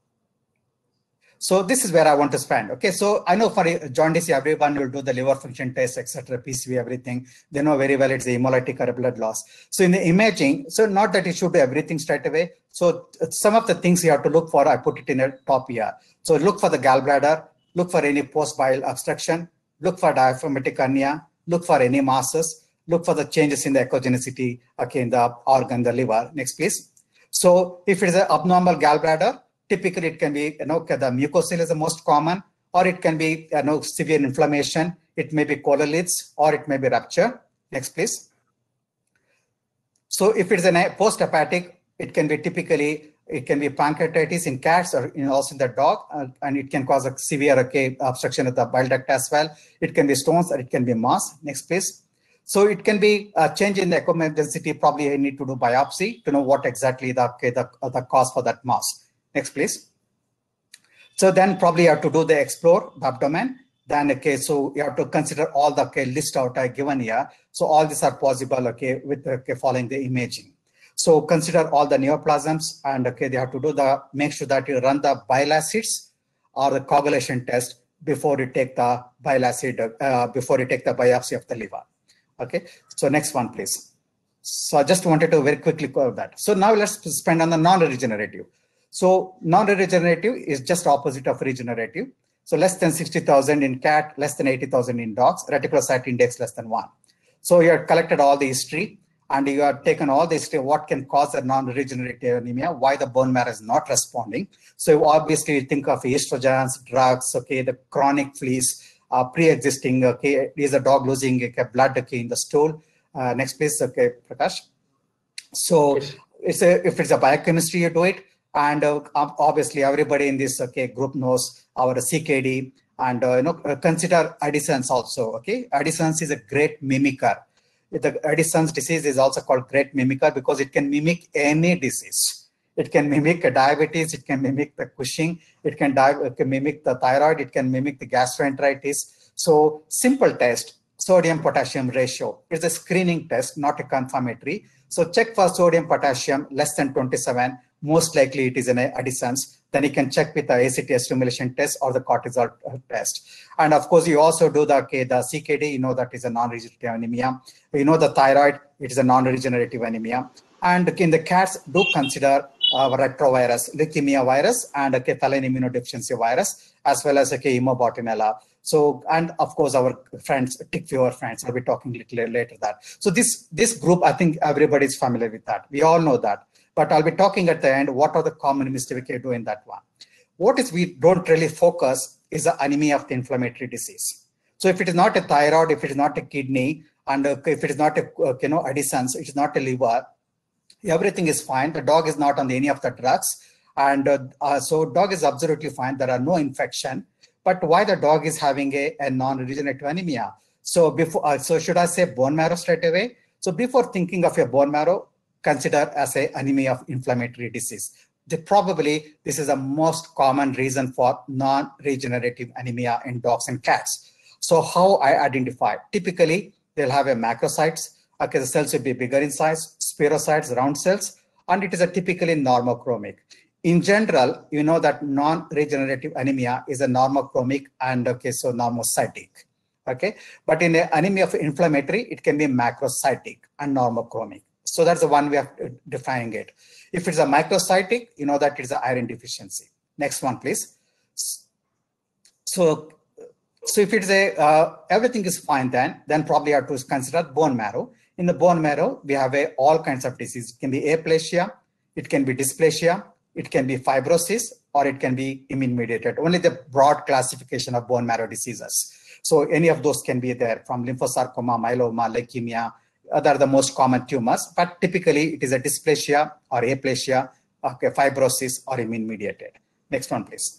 S4: So this is where I want to spend. Okay, so I know for jaundice, everyone will do the liver function test, et cetera, P C V, everything. They know very well it's the hemolytic or blood loss. So in the imaging, so not that it should do everything straight away. So some of the things you have to look for, I put it in a top here. So look for the gallbladder, look for any post-bile obstruction, look for diaphragmatic hernia, look for any masses, look for the changes in the echogenicity, okay, in the organ, the liver. Next, please. So if it is an abnormal gallbladder, typically it can be, you know, the mucocele is the most common, or it can be, you know, severe inflammation. It may be cololiths, or it may be rupture. Next, please. So if it is a post-hepatic, it can be typically, it can be pancreatitis in cats or in also in the dog, uh, and it can cause a severe okay, obstruction of the bile duct as well. It can be stones or it can be mass. Next, please. So it can be a change in the echo density. Probably I need to do biopsy to know what exactly the, okay, the, uh, the cause for that mass. Next, please. So then probably you have to do the explore the abdomen. Then, okay, so you have to consider all the okay, list out I given here. So all these are possible, okay, with okay, following the imaging. So consider all the neoplasms and okay, they have to do the, make sure that you run the bile acids or the coagulation test before you take the bile acid, uh, before you take the biopsy of the liver. Okay, so next one, please. So I just wanted to very quickly cover that. So now let's spend on the non-regenerative. So non-regenerative is just opposite of regenerative. So less than sixty thousand in cat, less than eighty thousand in dogs, reticulocyte index less than one. So you have collected all the history and you have taken all the history, what can cause a non-regenerative anemia, why the bone marrow is not responding. So obviously you think of estrogens, drugs, okay, the chronic fleas, uh, pre-existing, okay, is a dog losing okay, blood okay, in the stool. Uh, next please, okay, Prakash. So yes. it's a, if it's a biochemistry, you do it. And uh, obviously, everybody in this okay group knows our C K D, and uh, you know consider Addison's also. Okay, Addison's is a great mimicker. The Addison's disease is also called great mimicker because it can mimic any disease. It can mimic a diabetes, it can mimic the Cushing, it can, it can mimic the thyroid, it can mimic the gastroenteritis. So simple test, sodium potassium ratio. It's a screening test, not a confirmatory. So check for sodium potassium less than twenty-seven. Most likely it is in Addison's. Then you can check with the A C T S stimulation test or the cortisol test. And of course, you also do the, okay, the C K D, you know that is a non-regenerative anemia. You know the thyroid, it is a non-regenerative anemia. And in the cats, do consider uh, retrovirus, leukemia virus, and okay, feline immunodeficiency virus, as well as okay, Haemobotinella. So, and of course, our friends, tick fever friends, I'll be talking a little later that. So this, this group, I think everybody is familiar with that. We all know that. But I'll be talking at the end, what are the common mistakes we do in that one. What is we don't really focus is the anemia of the inflammatory disease. So if it is not a thyroid, if it is not a kidney, and if it is not a, you know, Addison's, it is not a liver, everything is fine. The dog is not on any of the drugs. And uh, uh, so dog is absolutely fine. There are no infection. But why the dog is having a, a non-regenerative anemia? So before, uh, so should I say bone marrow straight away? So before thinking of a bone marrow, consider as a anemia of inflammatory disease. The, probably this is the most common reason for non-regenerative anemia in dogs and cats. So how I identify? Typically, they'll have a macrocytes. Okay, the cells will be bigger in size, spherocytes, round cells, and it is a typically normochromic. In general, you know that non-regenerative anemia is a normochromic and okay, so normocytic. Okay, but in the anemia of inflammatory, it can be macrocytic and normochromic. So that's the one way of defining it. If it's a microcytic, you know that it's an iron deficiency. Next one, please. So, so if it's a, uh, everything is fine then, then probably you have to consider bone marrow. In the bone marrow, we have a, all kinds of disease. It can be aplasia, it can be dysplasia, it can be fibrosis, or it can be immune mediated. Only the broad classification of bone marrow diseases. So any of those can be there, from lymphosarcoma, myeloma, leukemia. They are the most common tumors, but typically it is a dysplasia or aplasia, okay, fibrosis or immune mediated. Next one, please.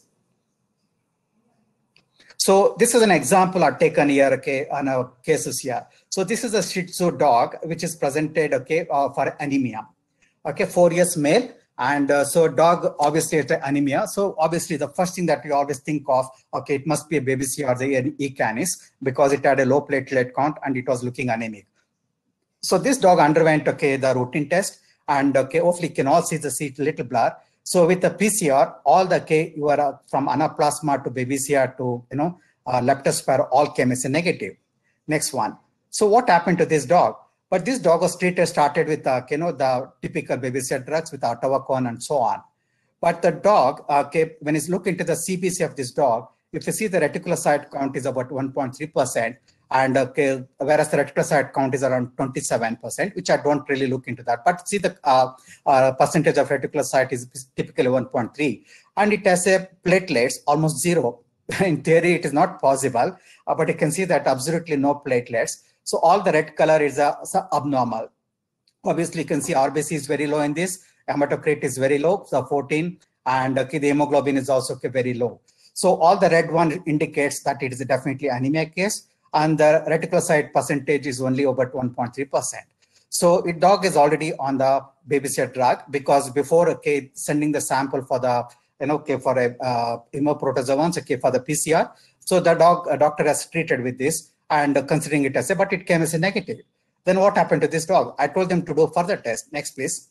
S4: So this is an example I've taken here, okay, on our cases here. So this is a Shih Tzu dog, which is presented, okay, uh, for anemia. Okay, four years male. And uh, so dog obviously has anemia. So obviously the first thing that we always think of, okay, it must be a B B C or the E Canis because it had a low platelet count and it was looking anemic. So this dog underwent, okay, the routine test, and okay, hopefully you can all see the seat little blur. So with the P C R, all the, okay, you are uh, from anaplasma to B B C R to, you know, uh, leptospira, all came as a negative. Next one. So what happened to this dog? But this dog was treated, started with, uh, you know, the typical B B C R drugs with atavacone and so on. But the dog, okay, when you look into the C B C of this dog, if you see the reticulocyte count is about one point three percent, and okay, whereas the reticulocyte count is around twenty-seven percent, which I don't really look into that. But see the uh, uh, percentage of reticulocyte is typically one point three, and it has a platelets almost zero. In theory, it is not possible, uh, but you can see that absolutely no platelets. So all the red color is uh, abnormal. Obviously, you can see R B C is very low in this. Hematocrit is very low, so fourteen, and okay, the hemoglobin is also okay, very low. So all the red one indicates that it is definitely anemia case, and the reticulocyte percentage is only about one point three percent. So the dog is already on the B B C R drug because before okay, sending the sample for the, you know, okay, for a uh, hemoprotozoans, okay, for the P C R. So the dog a doctor has treated with this and uh, considering it as a, but it came as a negative. Then what happened to this dog? I told them to do further test. Next, please.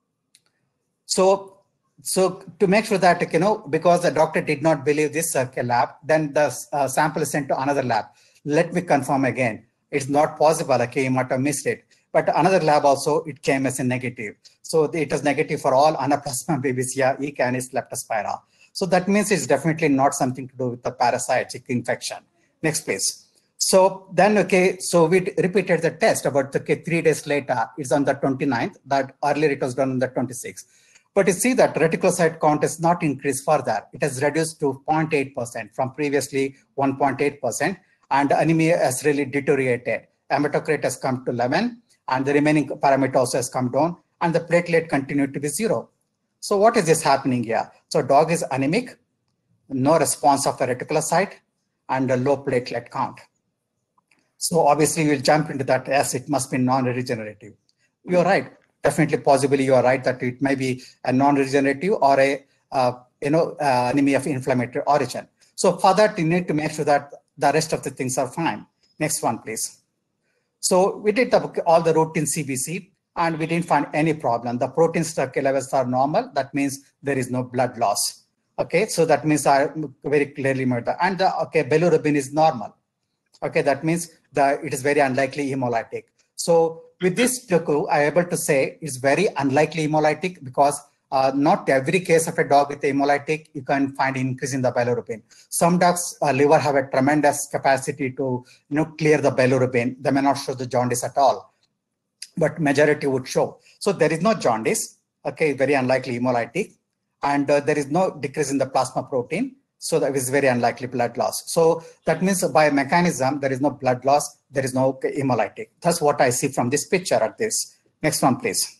S4: So, so to make sure that, you know, because the doctor did not believe this uh, lab, then the uh, sample is sent to another lab. Let me confirm again. It's not possible, okay, you might have missed it. But another lab also, it came as a negative. So it was negative for all Anaplasma babesia, E. canis, Leptospira. So that means it's definitely not something to do with the parasitic infection. Next, please. So then, okay, so we repeated the test about okay, three days later. It's on the twenty-ninth, that earlier it was done on the twenty-sixth. But you see that reticulocyte count has not increased further. It has reduced to zero point eight percent from previously one point eight percent, and anemia has really deteriorated. Hematocrit has come to eleven, and the remaining parameter also has come down, and the platelet continued to be zero. So what is this happening here? So dog is anemic, no response of the reticulocyte, and a low platelet count. So obviously we'll jump into that as it must be non-regenerative. You're right. definitely possibly you are right that it may be a non-regenerative or a uh, you know uh, anemia of inflammatory origin. So for that, you need to make sure that the rest of the things are fine. Next one, please. So we did the, all the routine C B C and we didn't find any problem. The protein structure levels are normal. That means there is no blood loss. Okay, so that means I very clearly made that. And the okay, bilirubin is normal. Okay, that means that it is very unlikely hemolytic. So with this, I am able to say it's very unlikely hemolytic because uh, not every case of a dog with a hemolytic, you can find increase in the bilirubin. Some dogs' uh, liver have a tremendous capacity to you know, clear the bilirubin. They may not show the jaundice at all, but majority would show. So there is no jaundice, okay, very unlikely hemolytic, and uh, there is no decrease in the plasma protein. So that is very unlikely blood loss. So that means by mechanism, there is no blood loss, there is no hemolytic. That's what I see from this picture at this. Next one, please.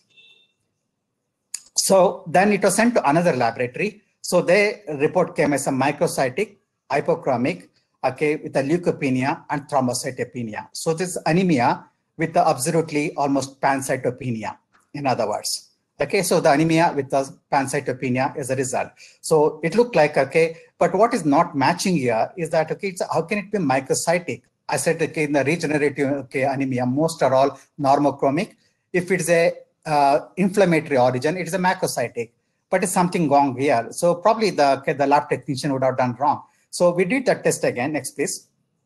S4: So then it was sent to another laboratory. So their report came as a microcytic, hypochromic, okay, with a leukopenia and thrombocytopenia. So this anemia with the absolutely almost pancytopenia, in other words. Okay, so the anemia with the pancytopenia is a result. So it looked like, okay, but what is not matching here is that, okay, it's, how can it be microcytic? I said, okay, in the regenerative okay, anemia, most are all normochromic. If it's a uh, inflammatory origin, it is a macrocytic, but it's something wrong here. So probably the, okay, the lab technician would have done wrong. So we did that test again, next please.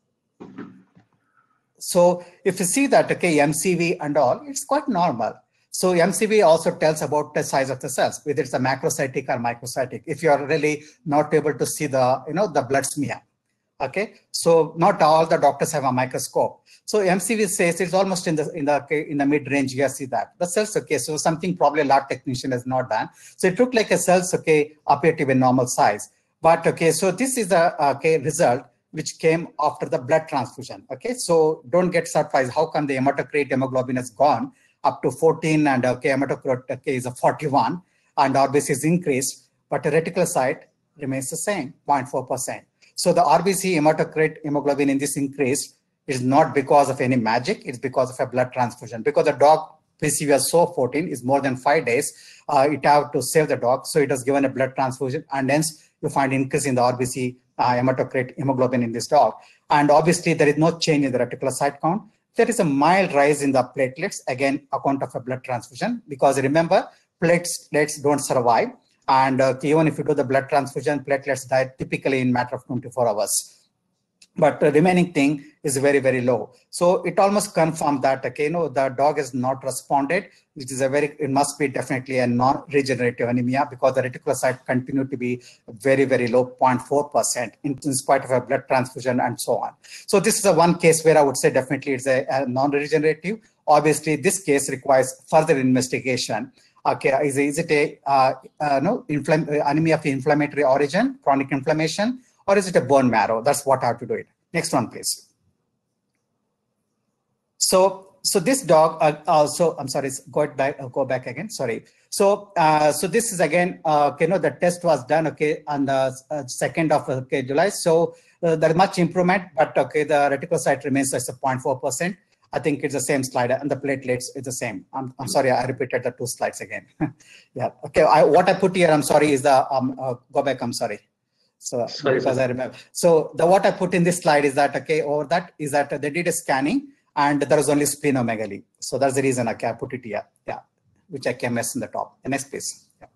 S4: So if you see that, okay, M C V and all, it's quite normal. So M C V also tells about the size of the cells, whether it's a macrocytic or microcytic, if you are really not able to see the, you know, the blood smear. Okay, so not all the doctors have a microscope. So M C V says it's almost in the in the in the mid range. You see that the cells, okay, so something probably a lab technician has not done. So it looked like a cells, okay, appear to be normal size. But okay, so this is a okay result which came after the blood transfusion. Okay, so don't get surprised. How come the hematocrit hemoglobin has gone up to fourteen and okay, hematocrit okay, is a forty-one and R B C is increased, but the reticulocyte remains the same, zero point four percent. So the R B C hematocrit hemoglobin in this increase is not because of any magic, it's because of a blood transfusion. Because the dog P C V S so fourteen is more than five days, uh, it have to save the dog, so it has given a blood transfusion, and hence you find increase in the R B C uh, hematocrit hemoglobin in this dog. And obviously there is no change in the reticulocyte count. There is a mild rise in the platelets, again, account of a blood transfusion, because remember, platelets, platelets don't survive. And uh, even if you do the blood transfusion, platelets die typically in matter of twenty-four hours. But the remaining thing is very, very low. So it almost confirmed that, okay, you know, the dog has not responded, which is a very, it must be definitely a non-regenerative anemia because the reticulocyte continue to be very, very low, zero point four percent in, in spite of a blood transfusion and so on. So this is a one case where I would say definitely it's a, a non-regenerative. Obviously, this case requires further investigation. Okay, is, is it a uh, uh, no, infl anemia of inflammatory origin, chronic inflammation, or is it a bone marrow? That's what I have to do it. Next one, please. So, so this dog uh, also, I'm sorry, go back, uh, go back again. Sorry. So, uh, so this is again, uh, okay, you know, the test was done, okay, on the uh, second of okay, July. So uh, there is much improvement, but okay, the reticulocyte remains as a zero point four percent. I think it's the same slide, and the platelets is the same. I'm, I'm sorry, I repeated the two slides again. Yeah. Okay. I, what I put here, I'm sorry, is the um, uh, go back. I'm sorry. So sorry, because I remember. So the what I put in this slide is that okay, over that is that they did a scanning and there was only splenomegaly. So that's the reason okay, I put it here. Yeah, which I came as in the top. The next, please. Yeah.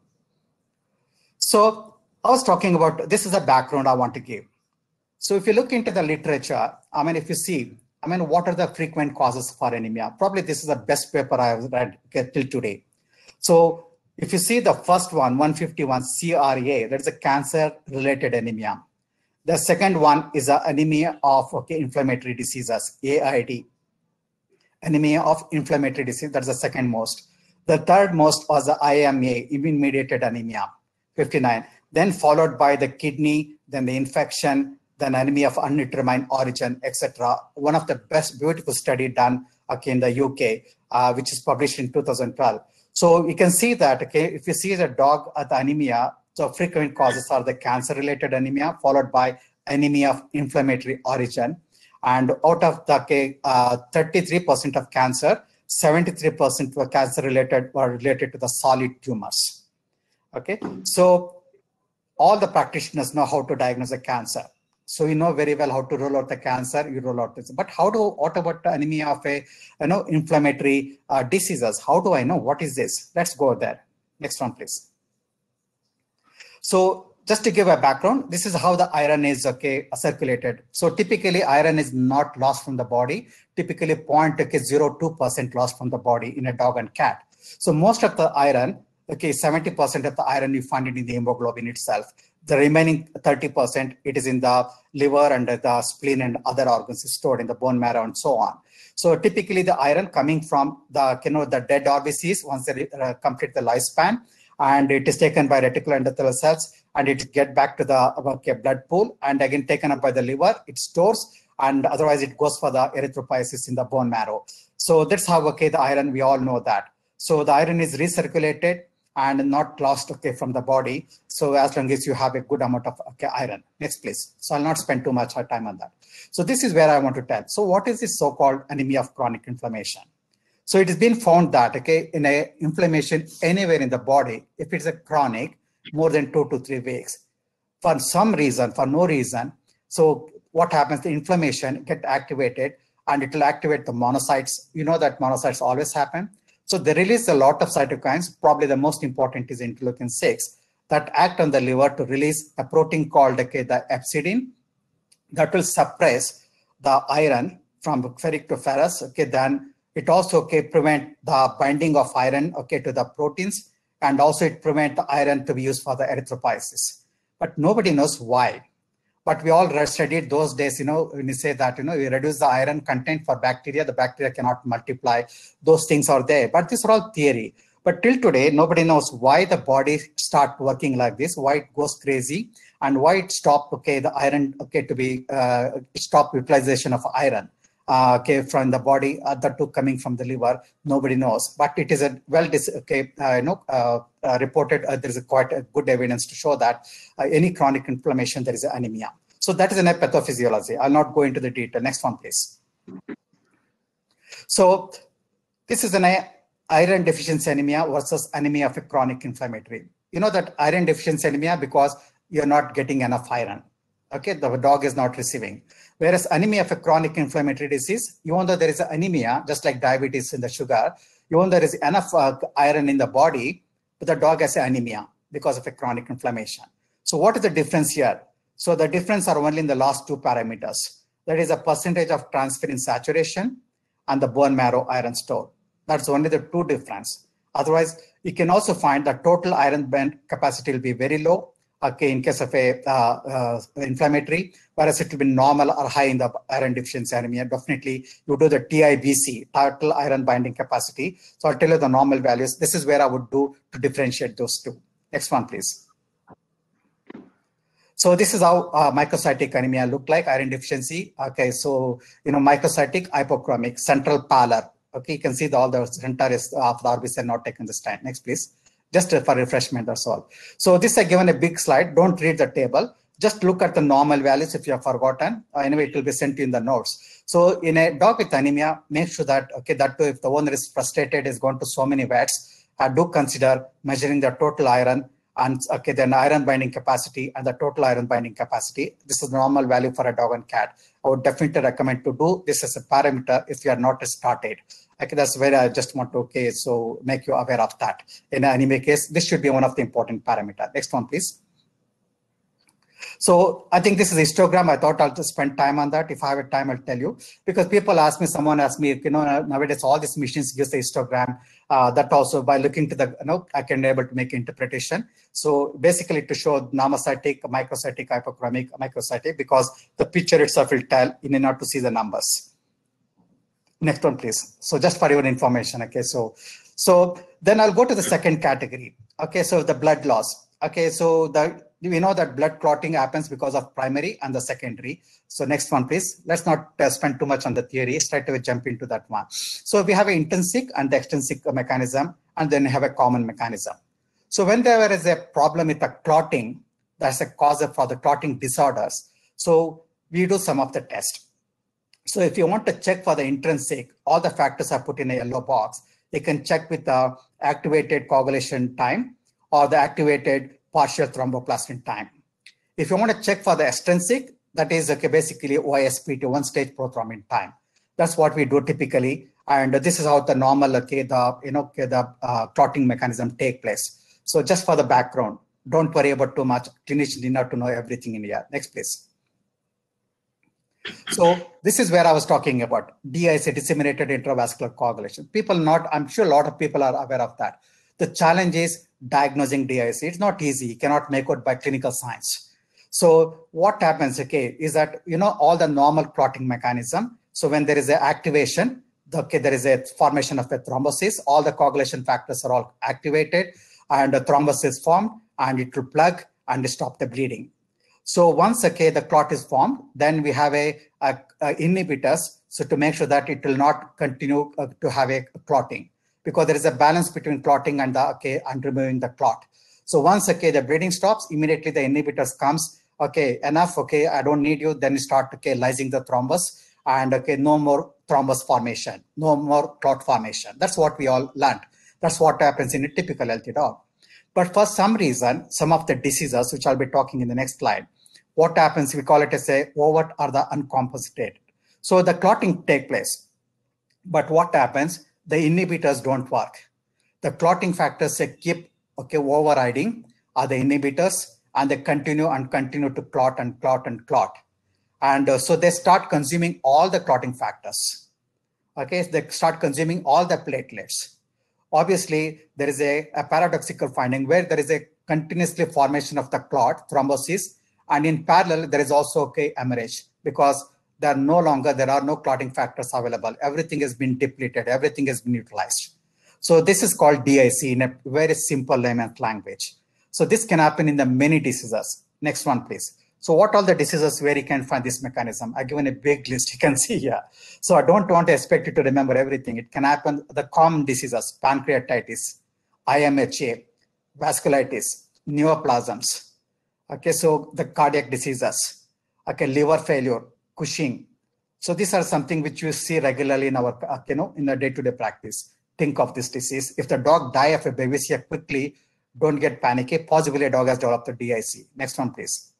S4: So I was talking about this is a background I want to give. So if you look into the literature, I mean, if you see, I mean, what are the frequent causes for anemia? Probably this is the best paper I have read till today. So if you see the first one, one fifty-one C R A, that's a cancer-related anemia. The second one is an anemia of okay, inflammatory diseases, A I D. Anemia of inflammatory disease, that's the second most. The third most was the I M A, immune-mediated anemia, fifty-nine. Then followed by the kidney, then the infection, then anemia of undetermined origin, et cetera. One of the best, beautiful study done okay, in the U K, uh, which is published in two thousand twelve. So you can see that, okay, if you see the dog at the anemia, so frequent causes are the cancer-related anemia, followed by anemia of inflammatory origin. And out of the okay, uh, thirty-three percent of cancer, seventy-three percent were cancer related or related to the solid tumors. Okay, so all the practitioners know how to diagnose a cancer. So you know very well how to rule out the cancer, you rule out this. But how do, what about the anemia of a, you know, inflammatory uh, diseases? How do I know what is this? Let's go there. Next one, please. So just to give a background, this is how the iron is okay circulated. So typically iron is not lost from the body. Typically zero point zero two percent lost from the body in a dog and cat. So most of the iron, okay, seventy percent of the iron you find it in the hemoglobin itself. The remaining thirty percent, it is in the liver and the spleen and other organs stored in the bone marrow and so on. So typically the iron coming from the, you know, the dead R B Cs once they uh, complete the lifespan, and it is taken by reticular endothelial cells and it get back to the okay, blood pool and again taken up by the liver, it stores, and otherwise it goes for the erythropoiesis in the bone marrow. So that's how, okay, the iron, we all know that. So the iron is recirculated and not lost, okay, from the body. So as long as you have a good amount of okay, iron. Next, please. So I'll not spend too much time on that. So this is where I want to tell. So what is this so-called anemia of chronic inflammation? So it has been found that, okay, in a inflammation anywhere in the body, if it's a chronic, more than two to three weeks, for some reason, for no reason, so what happens, the inflammation get activated and it will activate the monocytes. You know that monocytes always happen. So they release a lot of cytokines. Probably the most important is interleukin six that act on the liver to release a protein called, okay, the hepcidin that will suppress the iron from ferric to ferrous. Okay, then it also, okay, prevent the binding of iron, okay, to the proteins, and also it prevent the iron to be used for the erythropoiesis. But nobody knows why. But we all studied those days, you know, when you say that, you know, you reduce the iron content for bacteria, the bacteria cannot multiply. Those things are there, but these are all theory. But till today, nobody knows why the body start working like this, why it goes crazy, and why it stopped, okay, the iron, okay, to be, uh, stop utilization of iron. Uh, okay, from the body, uh, the two coming from the liver, nobody knows. But it is a well, dis okay, uh, you know, uh, uh, reported. Uh, there is a quite a good evidence to show that uh, any chronic inflammation, there is anemia. So that is in a pathophysiology. I'll not go into the detail. Next one, please. So this is an iron deficiency anemia versus anemia of a chronic inflammatory. You know that iron deficiency anemia because you're not getting enough iron. Okay, the dog is not receiving. Whereas anemia of a chronic inflammatory disease, even though there is anemia, just like diabetes in the sugar, even though there is enough uh, iron in the body, but the dog has anemia because of a chronic inflammation. So what is the difference here? So the difference are only in the last two parameters. That is a percentage of transferrin saturation and the bone marrow iron store. That's only the two difference. Otherwise, you can also find the total iron band capacity will be very low. Okay, in case of a uh, uh, inflammatory, whereas it will be normal or high in the iron deficiency anemia. Definitely, you do the T I B C, total iron binding capacity. So I'll tell you the normal values. This is where I would do to differentiate those two. Next one, please. So this is how uh, microcytic anemia look like, iron deficiency. Okay, so, you know, microcytic, hypochromic, central pallor. Okay, you can see the, all the center is of the R B C are not taken this time. Next, please. Just for refreshment, that's all. So this I given a big slide. Don't read the table. Just look at the normal values if you have forgotten. Uh, anyway, it will be sent to you in the notes. So in a dog with anemia, make sure that, okay, that too, if the owner is frustrated, is gone to so many vets, uh, do consider measuring the total iron and, okay, then iron binding capacity and the total iron binding capacity. This is the normal value for a dog and cat. I would definitely recommend to do this as a parameter if you are not started. Okay, that's where I just want to, okay, so make you aware of that. In an anemia case, this should be one of the important parameters. Next one, please. So I think this is a histogram. I thought I'll just spend time on that. If I have time, I'll tell you. Because people ask me, someone asked me, you know, nowadays all these machines use the histogram. Uh, that also by looking to the, you know, I can be able to make interpretation. So basically to show normocytic, microcytic, hypochromic, microcytic, because the picture itself will tell, you need not to see the numbers. Next one, please. So just for your information, okay. So, so then I'll go to the second category. Okay, so the blood loss. Okay, so the we know that blood clotting happens because of primary and the secondary. So next one, please. Let's not uh, spend too much on the theory. Straight away jump into that one. So we have an intrinsic and the extrinsic mechanism, and then we have a common mechanism. So when there is a problem with the clotting, that's a cause for the clotting disorders. So we do some of the tests. So if you want to check for the intrinsic, all the factors are put in a yellow box. You can check with the activated coagulation time or the activated partial thromboplastin time. If you want to check for the extrinsic, that is okay, basically O I S P T, one stage prothrombin time. That's what we do typically. And this is how the normal, okay, the, you know, okay, the uh, clotting mechanism take place. So just for the background, don't worry about too much. Clinicians need not to know everything in here. Next, please. So this is where I was talking about D I C, disseminated intravascular coagulation. People not, I'm sure a lot of people are aware of that. The challenge is diagnosing D I C. It's not easy. You cannot make it by clinical science. So what happens, okay, is that, you know, all the normal clotting mechanism. So when there is an activation, the, okay, there is a formation of a thrombosis, all the coagulation factors are all activated and a thrombosis formed and it will plug and stop the bleeding. So once, okay, the clot is formed, then we have a, a, a inhibitors. So to make sure that it will not continue uh, to have a clotting, because there is a balance between clotting and the, okay, and removing the clot. So once, okay, the bleeding stops, immediately the inhibitors comes, okay, enough, okay, I don't need you, then you start, okay, lysing the thrombus and, okay, no more thrombus formation, no more clot formation. That's what we all learned. That's what happens in a typical healthy dog. But for some reason, some of the diseases, which I'll be talking in the next slide, what happens, we call it as a overt or the uncompensated. So the clotting take place, but what happens, the inhibitors don't work. The clotting factors they keep, okay, overriding are the inhibitors, and they continue and continue to clot and clot and clot. And uh, so they start consuming all the clotting factors. Okay, they start consuming all the platelets. Obviously, there is a, a paradoxical finding where there is a continuously formation of the clot, thrombosis, and in parallel, there is also, okay, hemorrhage, because there are no longer, there are no clotting factors available. Everything has been depleted. Everything has been utilized. So this is called D I C in a very simple layman's language. So this can happen in the many diseases. Next one, please. So what are the diseases where you can find this mechanism? I've given a big list you can see here. So I don't want to expect you to remember everything. It can happen, the common diseases, pancreatitis, I M H A, vasculitis, neoplasms. Okay, so the cardiac diseases, okay, liver failure, Cushing. So these are something which you see regularly in our, uh, you know, in the day-to-day practice. Think of this disease. If the dog die of a babesia quickly, don't get panicky. Possibly a dog has developed a D I C. Next one, please.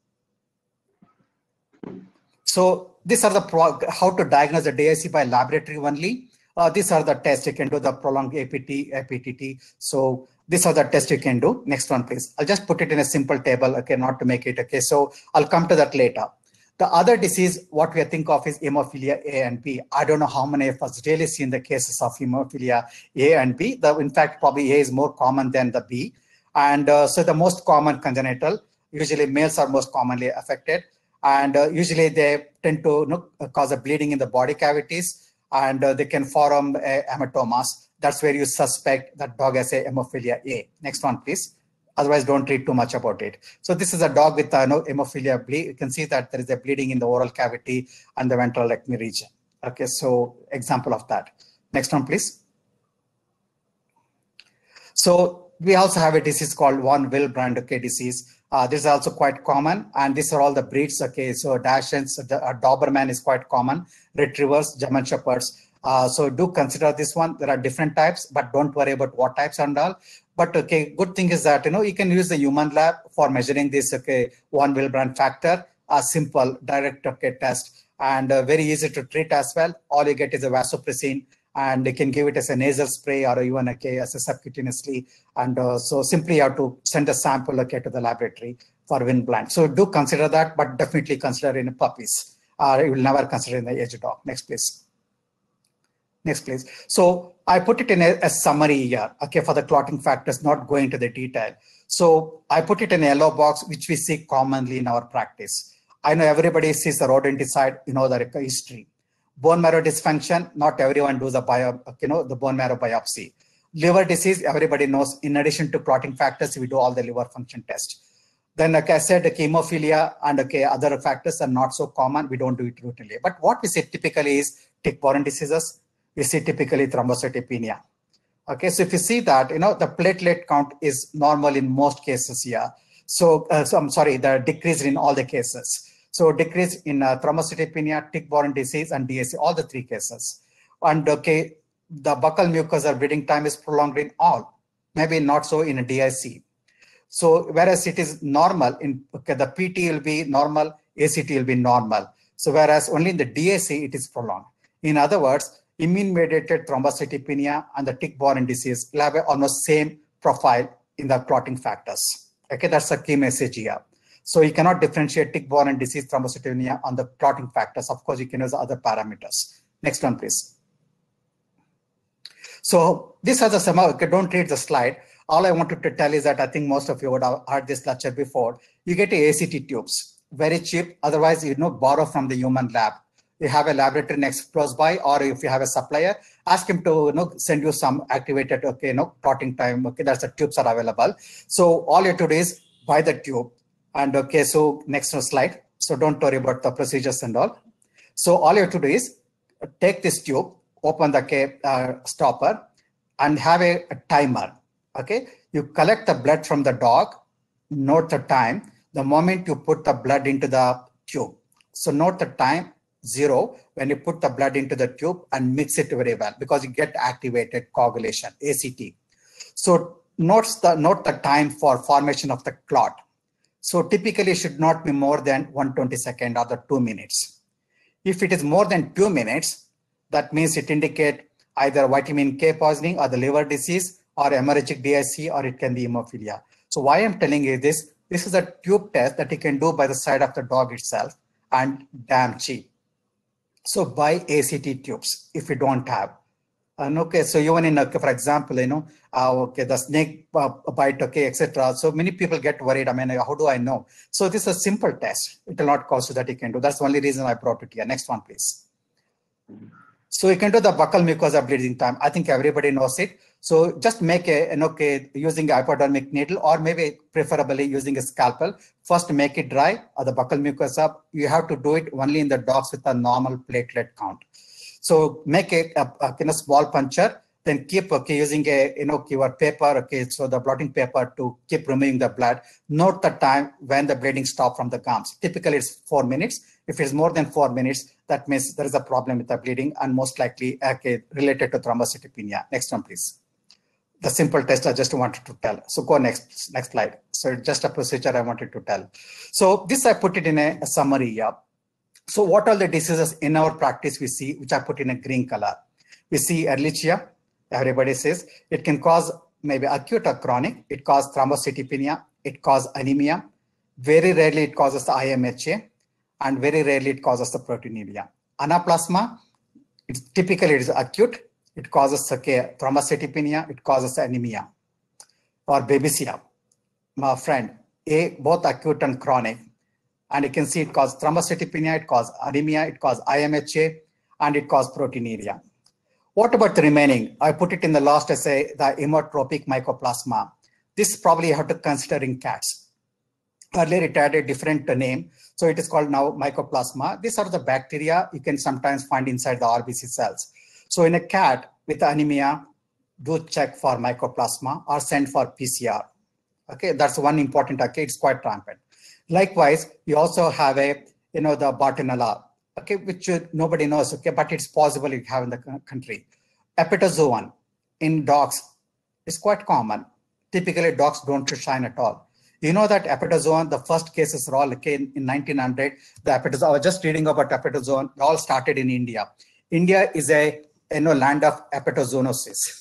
S4: So these are the pro how to diagnose a D I C by laboratory only. Uh, these are the tests you can do, the prolonged A P T, A P T T. So these are the tests you can do. Next one, please. I'll just put it in a simple table, okay, not to make it, okay. So I'll come to that later. The other disease, what we think of is hemophilia A and B. I don't know how many of us really seen the cases of hemophilia A and B. The, in fact, probably A is more common than the B. And uh, so the most common congenital, usually males are most commonly affected. And uh, usually they tend to, you know, cause a bleeding in the body cavities, and uh, they can form uh, hematomas. That's where you suspect that dog has a hemophilia A. Next one, please. Otherwise, don't read too much about it. So this is a dog with uh, no hemophilia bleed. You can see that there is a bleeding in the oral cavity and the ventral rectum region. Okay, so example of that. Next one, please. So we also have a disease called von Willebrand, okay, disease. Uh, this is also quite common, and these are all the breeds. Okay, so Dachshunds, the uh, Doberman is quite common, Retrievers, German Shepherds. Uh, so do consider this one. There are different types, but don't worry about what types and all. But okay, good thing is that, you know, you can use the human lab for measuring this, okay, von Willebrand factor, a simple direct, okay, test, and uh, very easy to treat as well. All you get is a vasopressin, and you can give it as a nasal spray or even, okay, as a subcutaneously. And uh, so simply you have to send a sample, okay, to the laboratory for Willebrand. So do consider that, but definitely consider in puppies. Uh, you will never consider in the aged dog. Next, please. Next, please. So I put it in a, a summary here, okay, for the clotting factors, not going into the detail. So I put it in a yellow box, which we see commonly in our practice. I know everybody sees the rodenticide, you know, the history. Bone marrow dysfunction, not everyone does a bio, you know, the bone marrow biopsy. Liver disease, everybody knows, in addition to clotting factors, we do all the liver function tests. Then, like I said, okay, hemophilia and okay, other factors are not so common. We don't do it routinely. But what we see typically is tick-borne diseases. We see typically thrombocytopenia. Okay, so if you see that, you know, the platelet count is normal in most cases here. So, uh, so I'm sorry, they're decreased in all the cases. So decrease in uh, thrombocytopenia, tick-borne disease, and D A C, all the three cases. And okay, the buccal mucosa bleeding time is prolonged in all, maybe not so in a D I C. So whereas it is normal in okay, the P T will be normal, A C T will be normal. So whereas only in the D A C it is prolonged. In other words, immune-mediated thrombocytopenia and the tick-borne disease will have a almost same profile in the clotting factors. Okay, that's a key message here. So you cannot differentiate tick-borne disease thrombocytopenia on the clotting factors. Of course, you can use other parameters. Next one, please. So this has a somehow, okay, don't read the slide. All I wanted to tell is that I think most of you would have heard this lecture before. You get a ACT tubes, very cheap. Otherwise, you know, borrow from the human lab. You have a laboratory next close by, or if you have a supplier, ask him to you know, send you some activated, okay, you know, clotting time. Okay, that's the tubes are available. So all you have to do is buy the tube. And okay, so next slide. So don't worry about the procedures and all. So all you have to do is take this tube, open the uh, stopper, and have a, a timer. Okay, you collect the blood from the dog, note the time, the moment you put the blood into the tube. So note the time, zero, when you put the blood into the tube and mix it very well, because you get activated coagulation, A C T. So notes the, note the time for formation of the clot. So typically it should not be more than one hundred twenty seconds or the two minutes. If it is more than two minutes, that means it indicates either vitamin K poisoning or the liver disease or hemorrhagic D I C, or it can be hemophilia. So why I'm telling you this, this is a tube test that you can do by the side of the dog itself and damn cheap. So buy A C T tubes if you don't have. And okay, so even in, okay, for example, you know, uh, okay, the snake uh, bite, okay, et cetera. So many people get worried. I mean, how do I know? So this is a simple test. It will not cost you that you can do. That's the only reason I brought it here. Next one, please. So you can do the buccal mucosa bleeding time. I think everybody knows it. So just make a, an okay, using a hypodermic needle, or maybe preferably using a scalpel. First make it dry, or the buccal mucosa. You have to do it only in the dogs with a normal platelet count. So make a, a, a kind of small puncture, then keep okay, using a you know your paper, okay, so the blotting paper to keep removing the blood. Note the time when the bleeding stops from the gums. Typically it's four minutes. If it's more than four minutes, that means there is a problem with the bleeding and most likely okay, related to thrombocytopenia. Next one, please. The simple test I just wanted to tell. So go next, next slide. So just a procedure I wanted to tell. So this I put it in a, a summary here. So what are the diseases in our practice we see, which I put in a green color? We see Ehrlichia, everybody says. It can cause maybe acute or chronic. It causes thrombocytopenia. It causes anemia. Very rarely it causes the I M H A. And very rarely it causes the proteinuria. Anaplasma, it's typically it is acute. It causes okay, thrombocytopenia. It causes anemia. Or Babesia, my friend, A, both acute and chronic. And you can see it causes thrombocytopenia, it causes anemia, it causes I M H A, and it causes proteinuria. What about the remaining? I put it in the last essay, the hemotropic mycoplasma. This probably you have to consider in cats. Earlier it had a different name, so it is called now mycoplasma. These are the bacteria you can sometimes find inside the R B C cells. So in a cat with anemia, do check for mycoplasma or send for P C R. Okay, that's one important, okay, it's quite rampant. Likewise, you also have a, you know, the Bartonella, okay, which uh, nobody knows, okay, but it's possible you have in the country. Epitozoan in dogs is quite common. Typically, dogs don't shine at all. You know that epitozoan, the first cases are all okay, in, in nineteen hundred. The epitozoan, I was just reading about epitozoan, they all started in India. India is a you know, land of epitozoonosis.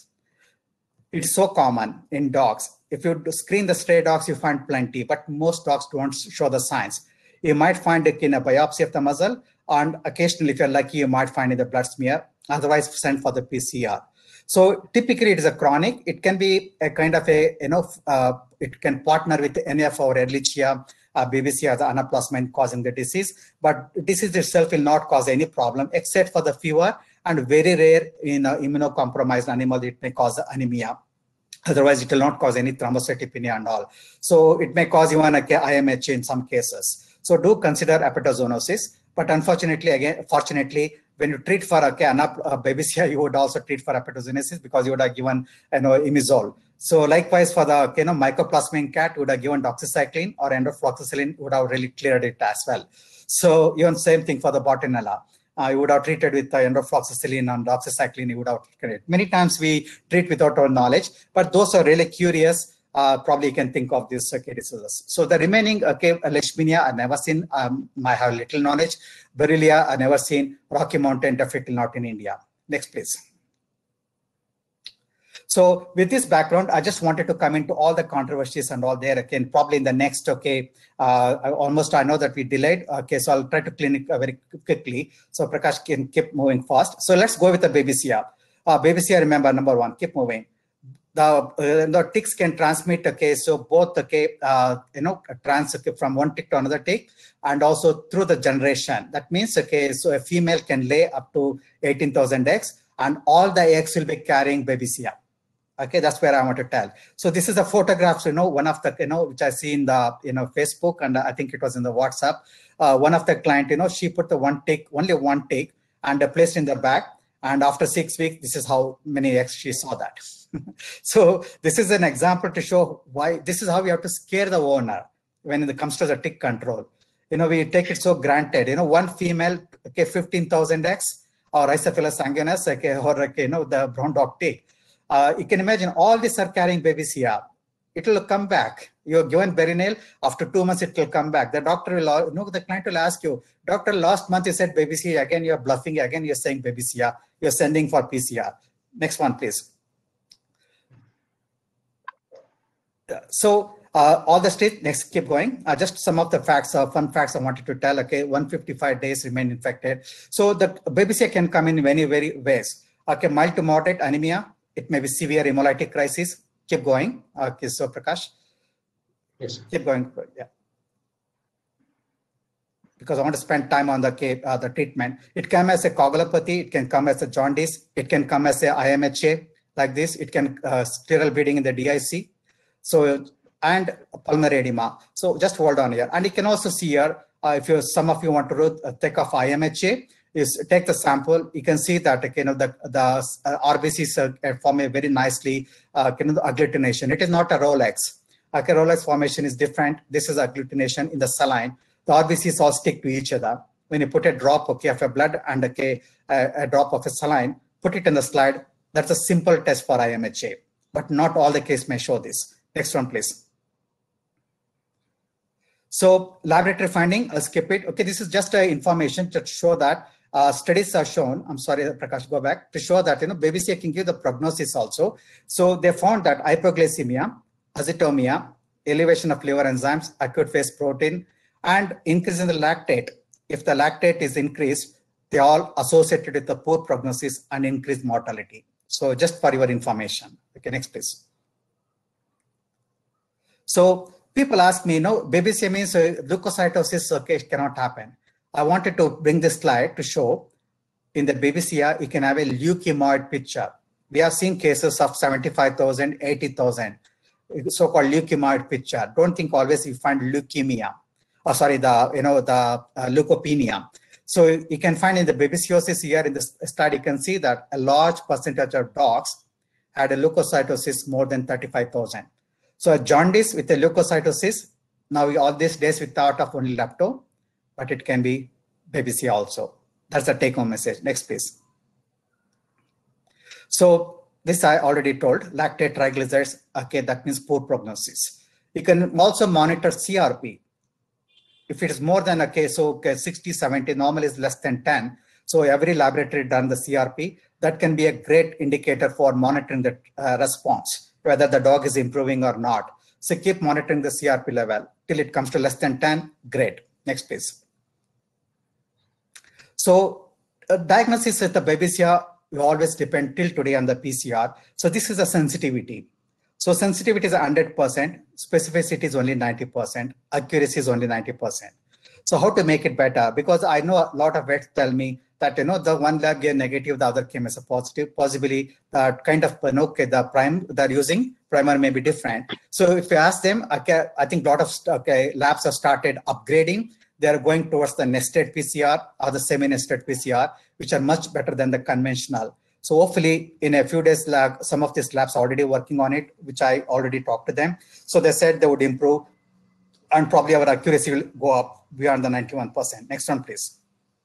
S4: It's so common in dogs. If you screen the stray dogs, you find plenty, but most dogs don't show the signs. You might find it in a biopsy of the muzzle, and occasionally, if you're lucky, you might find in the blood smear. Otherwise, send for the P C R. So typically, it is a chronic. It can be a kind of a, you know, uh, it can partner with N F or Ehrlichia, uh, B B C or the anaplasma in causing the disease. But disease itself will not cause any problem except for the fever, and very rare in uh, immunocompromised animal, it may cause anemia. Otherwise, it will not cause any thrombocytopenia and all. So it may cause even a I M H in some cases. So do consider epitozoonosis. But unfortunately, again, fortunately, when you treat for okay, anap, uh, Babesia, you would also treat for epitozoonosis because you would have given you know, imizole. So likewise for the you know, mycoplasma in cat, you would have given doxycycline or endofloxacillin, would have really cleared it as well. So even same thing for the Botulina. Uh, you would have treated with uh, enrofloxacillin and doxycycline, you would have treated. Many times we treat without our knowledge, but those are really curious. Uh, probably you can think of these okay, diseases. So the remaining okay, Leishmania, I've never seen. Um, I have little knowledge. Borrelia, I've never seen. Rocky Mountain, definitely not in India. Next, please. So with this background, I just wanted to come into all the controversies and all there again, probably in the next, okay, uh, almost I know that we delayed. Okay, so I'll try to clean it uh, very quickly. So Prakash can keep moving fast. So let's go with the Babesia. Uh, Babesia, remember, number one, keep moving. The, uh, the ticks can transmit, okay, so both, okay, uh, you know, trans okay, from one tick to another tick and also through the generation. That means, okay, so a female can lay up to eighteen thousand eggs and all the eggs will be carrying Babesia. Okay, that's where I want to tell. So this is the photographs, you know, one of the, you know, which I see in the, you know, Facebook, and I think it was in the WhatsApp. Uh, one of the client, you know, she put the one tick, only one tick, and uh, placed in the bag. And after six weeks, this is how many eggs she saw that. So this is an example to show why, this is how we have to scare the owner when it comes to the tick control. You know, we take it so granted, you know, one female, okay, fifteen thousand eggs, or Rhizophilus sanguinus, okay, or, okay, you know, the brown dog tick. Uh, you can imagine all these are carrying Babesia. It will come back. You're given Berinil, after two months it will come back. The doctor will, you know, the client will ask you, doctor, last month you said Babesia, again you're bluffing, again you're saying Babesia, you're sending for P C R. Next one, please. So uh, all the stage, next, keep going. Uh, just some of the facts, uh, fun facts I wanted to tell. Okay, one hundred fifty-five days remain infected. So the Babesia can come in many, very ways. Okay, mild to moderate anemia. It may be severe hemolytic crisis. Keep going. Okay, so Prakash.
S1: Yes.
S4: Keep going. Yeah. Because I want to spend time on the uh, the treatment. It can come as a coagulopathy. It can come as a jaundice. It can come as a I M H A like this. It can uh, sterile bleeding in the D I C. So and pulmonary edema. So just hold on here. And you can also see here, uh, if you some of you want to uh, take off I M H A, is take the sample. You can see that you know the the uh, R B Cs uh, form a very nicely uh, you know, the agglutination. It is not a Rolex. Okay, Rolex formation is different. This is agglutination in the saline. The R B Cs all stick to each other. When you put a drop, okay, of a blood and okay, a, a drop of a saline, put it in the slide. That's a simple test for I M H A, but not all the case may show this. Next one, please. So laboratory finding, I'll skip it. Okay, this is just uh, information to show that uh, studies are shown. I'm sorry, Prakash, go back to show that you know Babesia can give the prognosis also. So they found that hypoglycemia, azotemia, elevation of liver enzymes, acute phase protein, and increase in the lactate. If the lactate is increased, they all associated with the poor prognosis and increased mortality. So just for your information. Okay, next please. So people ask me, no, Babesia means uh, leukocytosis okay, cannot happen. I wanted to bring this slide to show in the Babesia, you can have a leukemoid picture. We have seen cases of seventy-five thousand, eighty thousand, so-called leukemoid picture. Don't think always you find leukemia. Oh, sorry, the, you know, the uh, leukopenia. So you can find in the babesiosis here in this study, you can see that a large percentage of dogs had a leukocytosis more than thirty-five thousand. So a jaundice with a leukocytosis, now we all these days we thought of only lepto, but it can be Babesia also. That's the take-home message. Next, please. So this I already told, lactate triglycerides, okay, that means poor prognosis. You can also monitor C R P. If it is more than, okay, so okay, sixty, seventy, normal is less than ten. So every laboratory done the C R P, that can be a great indicator for monitoring the uh, response, whether the dog is improving or not. So keep monitoring the C R P level till it comes to less than ten, great. Next, please. So uh, diagnosis with the Babesia, we always depend till today on the P C R. So this is a sensitivity. So sensitivity is one hundred percent, specificity is only ninety percent, accuracy is only ninety percent. So how to make it better? Because I know a lot of vets tell me that, you know, the one lab gave negative, the other came as a positive, possibly that kind of, you know, okay, the prime they're using, primer may be different. So if you ask them, okay, I think a lot of okay, labs have started upgrading. They're going towards the nested P C R or the semi-nested P C R, which are much better than the conventional. So hopefully in a few days, lab, some of these labs are already working on it, which I already talked to them. So they said they would improve and probably our accuracy will go up beyond the ninety-one percent. Next one, please.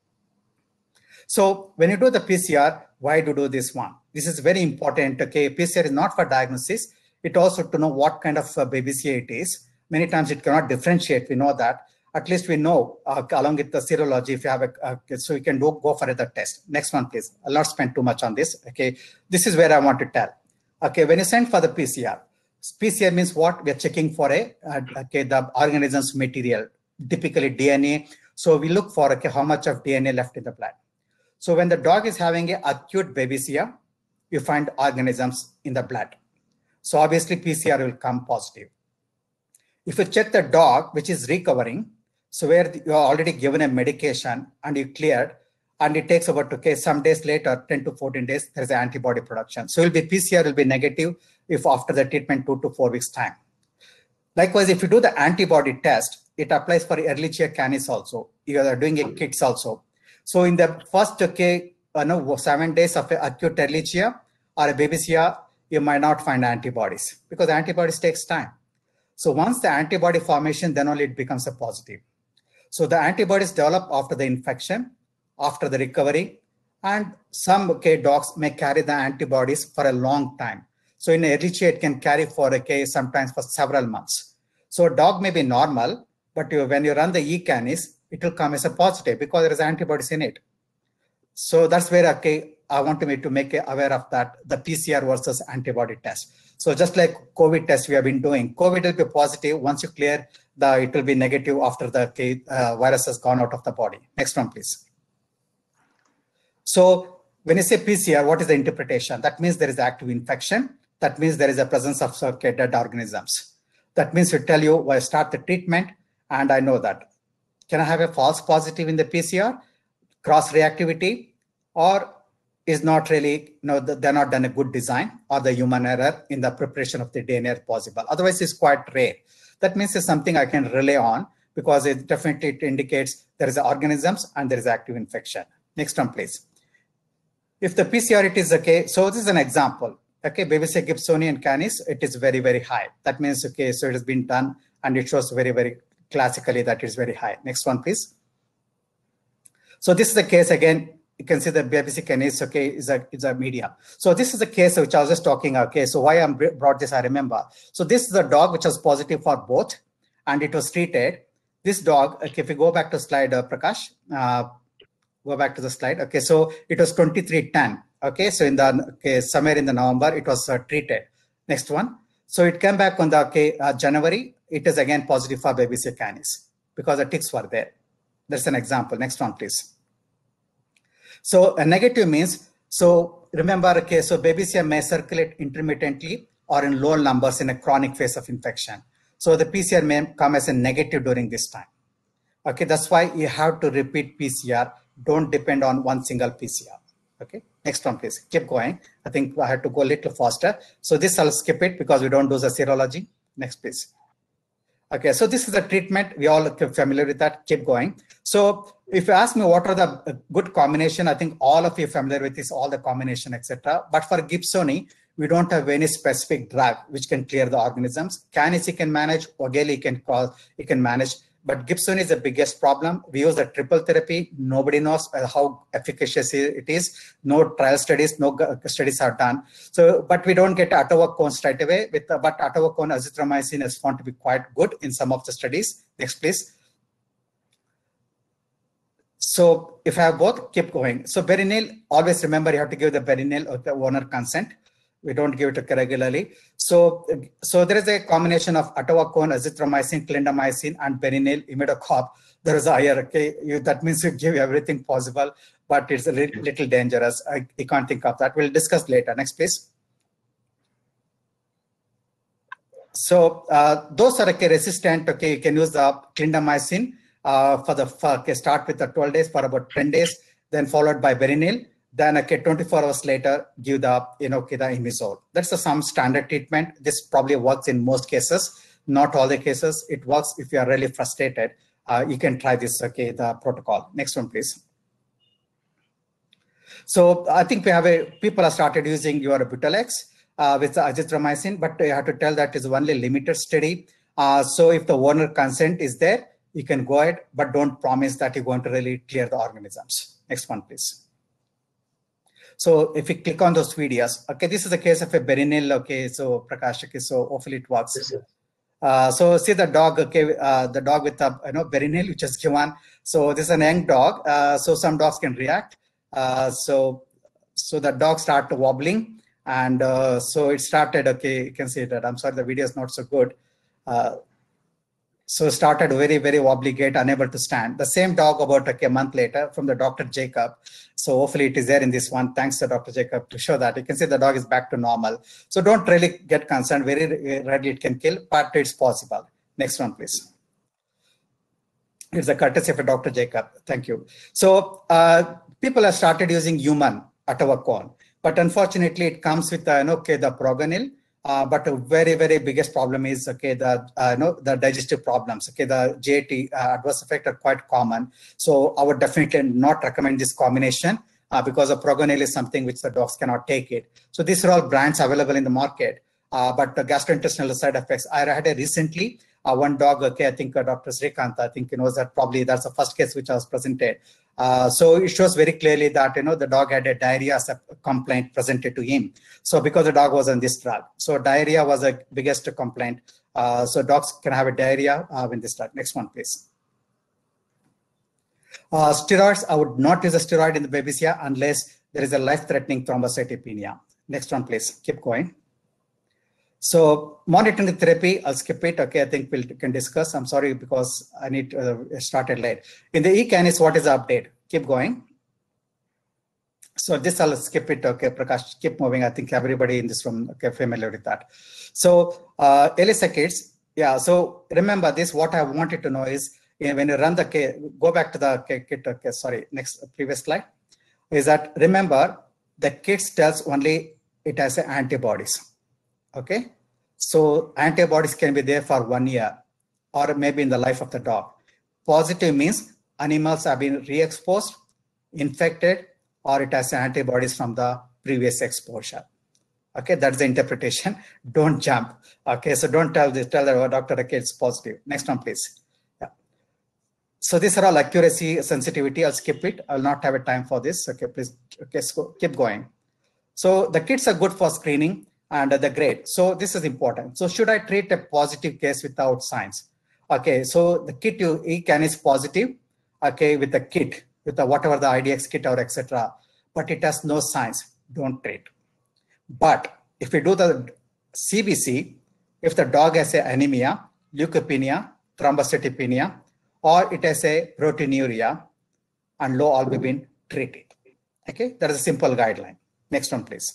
S4: So when you do the P C R, why do you do this one? This is very important. Okay, P C R is not for diagnosis. It also to know what kind of uh, Babesia it is. Many times it cannot differentiate. We know that. At least we know uh, along with the serology, if you have a, uh, so we can do, go for the test. Next one, please. I'll not spend too much on this. Okay, this is where I want to tell. Okay, when you send for the P C R, P C R means what? We are checking for a, uh, okay, the organism's material, typically D N A. So we look for, okay, how much of D N A left in the blood. So when the dog is having an acute Babesia, you find organisms in the blood. So obviously P C R will come positive. If you check the dog, which is recovering, so where you are already given a medication and you cleared, and it takes about, okay, some days later, ten to fourteen days, there's an antibody production. So it will be P C R will be negative if after the treatment two to four weeks time. Likewise, if you do the antibody test, it applies for Ehrlichia canis also. You are doing a kits also. So in the first, okay, uh, no, seven days of acute Ehrlichia or a Babesia, you might not find antibodies because antibodies takes time. So once the antibody formation, then only it becomes a positive. So the antibodies develop after the infection, after the recovery, and some okay, dogs may carry the antibodies for a long time. So in Ehrlichia, it can carry for okay, sometimes for several months. So a dog may be normal, but you, when you run the E canis, it will come as a positive because there is antibodies in it. So that's where okay, I want to make, to make aware of that, the P C R versus antibody test. So just like COVID test we have been doing, COVID will be positive. Once you clear, the it will be negative after the okay, uh, virus has gone out of the body. Next one, please. So when you say P C R, what is the interpretation? That means there is active infection. That means there is a presence of okay, dead organisms. That means we tell you, well, start the treatment, and I know that. Can I have a false positive in the P C R? Cross reactivity, or is not really, you know, they're not done a good design, or the human error in the preparation of the D N A possible. Otherwise, it's quite rare. That means it's something I can rely on because it definitely it indicates there is organisms and there is active infection. Next one, please. If the P C R it is okay, so this is an example. Okay, Babesia gibsoni and canis, it is very, very high. That means, okay, so it has been done and it shows very, very classically that is very high. Next one, please. So this is the case again. You can see the Babesia canis, okay, is a, is a medium. So this is the case which I was just talking, okay, so why I brought this, I remember. So this is a dog which was positive for both and it was treated. This dog, okay, if you go back to slide, uh, Prakash, uh, go back to the slide. Okay, so it was twenty-three ten. Okay, so in the, okay, somewhere in the November, it was uh, treated. Next one. So it came back on the, okay, uh, January, it is again positive for Babesia canis because the ticks were there. That's an example. Next one, please. So a negative means, so remember, okay, so Babesia may circulate intermittently or in low numbers in a chronic phase of infection. So the P C R may come as a negative during this time. Okay, that's why you have to repeat P C R. Don't depend on one single P C R. Okay, next one, please. Keep going. I think I had to go a little faster. So this I'll skip it because we don't do the serology. Next, please. Okay, so this is the treatment. We all are familiar with that. Keep going. So if you ask me what are the good combination, I think all of you are familiar with this, all the combination, et cetera. But for Gibsoni, we don't have any specific drug which can clear the organisms. Canis you can manage, Ogeli can cause, you can manage. But Gibsoni is the biggest problem. We use the triple therapy. Nobody knows how efficacious it is. No trial studies, no studies are done. So, but we don't get atavacone straight away. With uh, but atavacone azithromycin is found to be quite good in some of the studies. Next, please. So, if I have both, keep going. So, Berynyl, always remember you have to give the Berynyl or the owner consent. We don't give it regularly. So, so there is a combination of atavacone, azithromycin, clindamycin, and Berynyl, imidacloprid. There is a higher, okay, you, that means you give everything possible, but it's a little, little dangerous. I, I can't think of that. We'll discuss later. Next, please. So uh, those are okay, resistant. Okay, you can use the clindamycin uh, for the for, okay, start with the twelve days for about ten days, then followed by Berynyl. Then okay, twenty-four hours later, give the, you know, okay, the imizole. That's the some standard treatment. This probably works in most cases, not all the cases. It works if you are really frustrated. Uh, you can try this, okay, the protocol. Next one, please. So I think we have a, people have started using your Butylex uh, with the azithromycin, but you have to tell that is only limited study. Uh, so if the owner consent is there, you can go ahead, but don't promise that you're going to really clear the organisms. Next one, please. So if you click on those videos, okay, this is a case of a Berinil, okay, so Prakash, okay, so hopefully it works.
S1: Yes, sir.
S4: Uh, so see the dog, okay, uh, the dog with the, you know, Berinil, which is given. So this is an young dog, uh, so some dogs can react. Uh, so, so the dog started wobbling, and uh, so it started, okay, you can see that, I'm sorry, the video is not so good. Uh, So started very, very wobbly gait, unable to stand. The same dog about okay, a month later from the Doctor Jacob. So hopefully it is there in this one. Thanks to Doctor Jacob to show that. You can see the dog is back to normal. So don't really get concerned. Very rarely it can kill, but it's possible. Next one, please. It's a courtesy of Doctor Jacob. Thank you. So uh, people have started using human atavacone, but unfortunately it comes with uh, you know, okay, the progonil. Uh, but a very, very biggest problem is okay the uh, no the digestive problems. Okay, the G I T uh, adverse effects are quite common. So I would definitely not recommend this combination uh, because the progonil is something which the dogs cannot take it. So these are all brands available in the market. Uh, but the gastrointestinal side effects, I had a recently uh, one dog. Okay, I think uh, Doctor Srikant, I think he knows that probably that's the first case which I was presented. Uh, so it shows very clearly that, you know, the dog had a diarrhea as a complaint presented to him. So because the dog was on this drug, so diarrhea was the biggest complaint. Uh, so dogs can have a diarrhea uh, with this drug. Next one, please. Uh, steroids, I would not use a steroid in the Babesia unless there is a life-threatening thrombocytopenia. Next one, please. Keep going. So monitoring therapy, I'll skip it. Okay, I think we can discuss. I'm sorry because I need to uh, started late. In the eCanis, what is the update? Keep going. So this I'll skip it. Okay, Prakash, keep moving. I think everybody in this room okay familiar with that. So uh, ELISA kits, yeah. So remember this. What I wanted to know is you know, when you run the kit, go back to the kit. Okay, sorry, next previous slide. Is that remember the kits tells only it has antibodies. Okay, so antibodies can be there for one year or maybe in the life of the dog. Positive means animals have been re-exposed, infected, or it has antibodies from the previous exposure. Okay, that's the interpretation. Don't jump. Okay, so don't tell this, tell the doctor, okay, it's positive. Next one, please. Yeah. So these are all accuracy, sensitivity. I'll skip it. I'll not have a time for this. Okay, please, okay, so keep going. So the kits are good for screening and the grade. So this is important. So should I treat a positive case without signs? Okay, so the kit you eCan is positive, okay, with the kit, with the whatever the I D X kit or et cetera, but it has no signs, don't treat. But if we do the C B C, if the dog has a anemia, leukopenia, thrombocytopenia, or it has a proteinuria and low albumin, treat it. Okay, that is a simple guideline. Next one, please.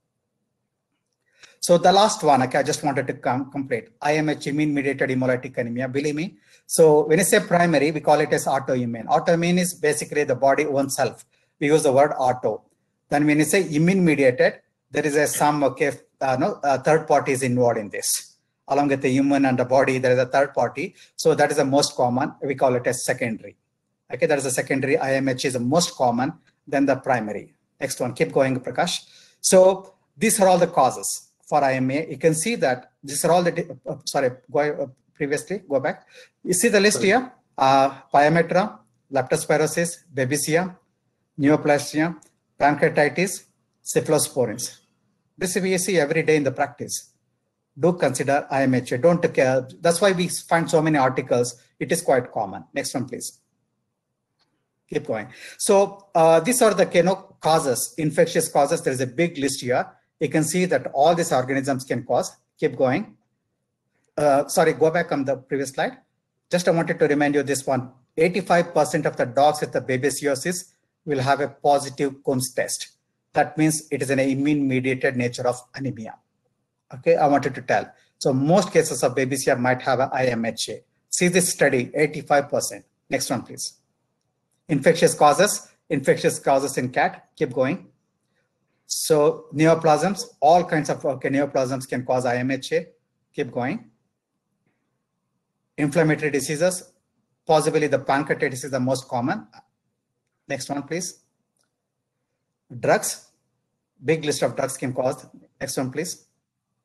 S4: So the last one, okay, I just wanted to come complete. I M H, immune-mediated hemolytic anemia, believe me. So when you say primary, we call it as autoimmune. Autoimmune is basically the body own self. We use the word auto. Then when you say immune-mediated, there is a some, okay, uh, no, uh, third party is involved in this. Along with the human and the body, there is a third party. So that is the most common. We call it as secondary. Okay, that is a secondary. I M H is the most common than the primary. Next one, keep going, Prakash. So these are all the causes for I M A. You can see that these are all the, uh, sorry, go uh, previously, go back. You see the list sorry. here, uh, pyometra, leptospirosis, babesia, neoplastia, pancreatitis, cephalosporins. This we see every day in the practice. Do consider I M H A, don't care. That's why we find so many articles. It is quite common. Next one, please. Keep going. So uh, these are the you know, causes, infectious causes. There is a big list here. You can see that all these organisms can cause. Keep going. Uh, sorry, go back on the previous slide. Just I wanted to remind you this one. eighty-five percent of the dogs with the babesiosis will have a positive Coombs test. That means it is an immune-mediated nature of anemia. Okay, I wanted to tell. So most cases of babesia might have an I M H A. See this study, eighty-five percent. Next one, please. Infectious causes, infectious causes in cat. Keep going. So neoplasms, all kinds of okay, neoplasms can cause I M H A. Keep going. Inflammatory diseases, possibly the pancreatitis is the most common. Next one, please. Drugs, big list of drugs can cause. Next one, please.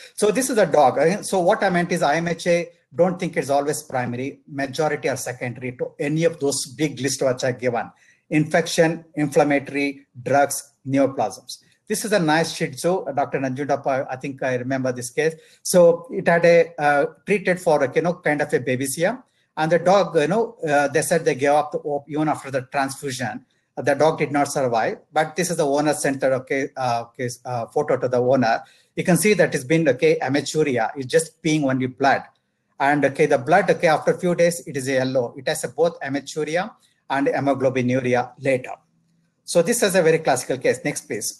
S4: So this is a dog. So what I meant is I M H A, don't think it's always primary, majority are secondary to any of those big lists which are given. Infection, inflammatory, drugs, neoplasms. This is a nice Shih Tzu, Doctor Nanjundappa, I think I remember this case. So it had a uh, treated for a, you know, kind of a babesia. And the dog, you know, uh, they said they gave up the hope even after the transfusion. Uh, the dog did not survive, but this is the owner center, okay, uh, okay uh, photo to the owner. You can see that it's been, okay, hematuria. It's just peeing only blood. And, okay, the blood, okay, after a few days, it is a yellow. It has a both hematuria and hemoglobinuria later. So this is a very classical case. Next, please.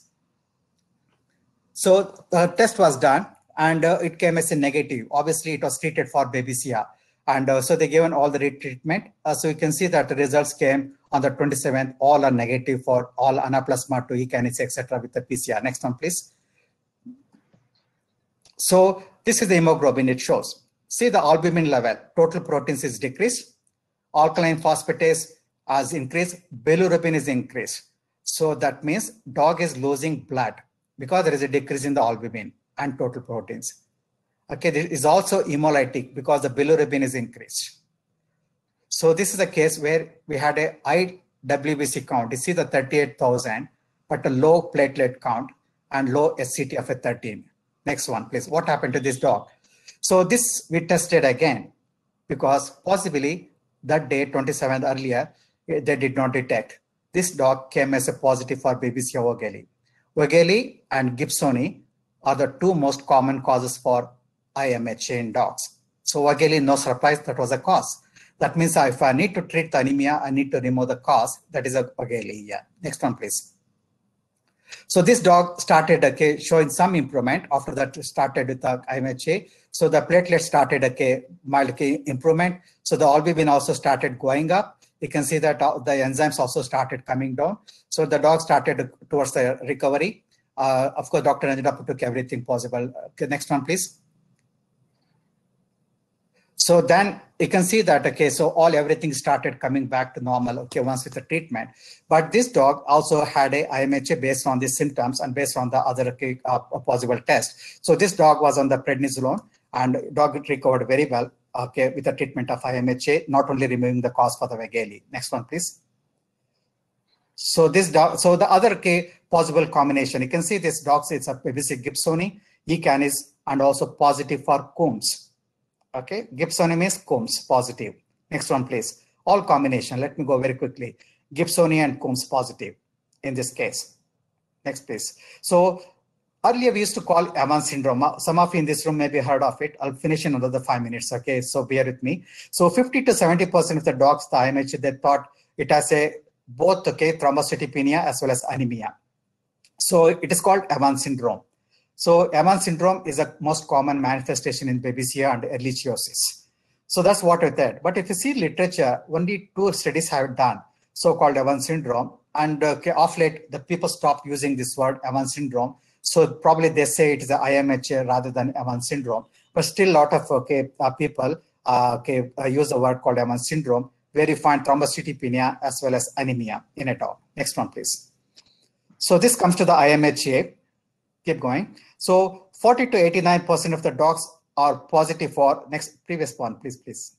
S4: So the test was done and uh, it came as a negative. Obviously, it was treated for babesia. And uh, so they given all the retreatment. Uh, so you can see that the results came on the twenty-seventh, all are negative for all anaplasma to E kinase, et cetera with the P C R. Next one, please. So this is the hemoglobin it shows. See the albumin level, total proteins is decreased. Alkaline phosphatase has increased, bilirubin is increased. So that means dog is losing blood because there is a decrease in the albumin and total proteins. Okay, this is also hemolytic because the bilirubin is increased. So this is a case where we had a high W B C count. You see the thirty-eight thousand, but a low platelet count and low S C T of a thirteen. Next one, please. What happened to this dog? So this we tested again because possibly that day, twenty-seventh earlier, they did not detect. This dog came as a positive for babesia weigeli. Weigeli and Gibsoni are the two most common causes for I M H A in dogs. So Weigeli, no surprise, that was a cause. That means if I need to treat the anemia, I need to remove the cause. That is a Weigeli. Yeah. Next one, please. So this dog started okay, showing some improvement. After that, started with the I M H A. So the platelet started okay, mild okay, improvement. So the albumin also started going up. You can see that the enzymes also started coming down. So the dog started towards the recovery. Uh, of course, Doctor Nanjundappa took everything possible. Okay, next one, please. So then you can see that, okay, so all everything started coming back to normal, okay, once with the treatment. But this dog also had a I M H A based on the symptoms and based on the other okay, uh, possible test. So this dog was on the prednisolone and dog recovered very well, okay, with the treatment of I M H A, not only removing the cause for the Weigeli. Next one, please. So this dog, so the other okay, possible combination, you can see this dog, it's a basic Gibsoni, E canis, and also positive for Coombs. Okay, Gibsoni means Coombs, positive. Next one, please. All combination. Let me go very quickly. Gibsoni and Coombs positive in this case. Next, please. So earlier we used to call Evans syndrome. Some of you in this room may be heard of it. I'll finish in another five minutes. Okay, so bear with me. So fifty to seventy percent of the dogs, the I M H A, they thought it has a both okay thrombocytopenia as well as anemia. So it is called Evans syndrome. So Evans syndrome is the most common manifestation in babesia and ehrlichiosis. So that's what we said. But if you see literature, only two studies have done so-called Evans syndrome. And uh, off late, the people stopped using this word Evans syndrome. So probably they say it is a I M H A rather than Evans syndrome. But still a lot of okay, uh, people uh, okay, uh, use the word called Evans syndrome, where you find thrombocytopenia as well as anemia in it all. Next one, please. So this comes to the I M H A. Keep going. So forty to eighty-nine percent of the dogs are positive for, next previous one, please, please.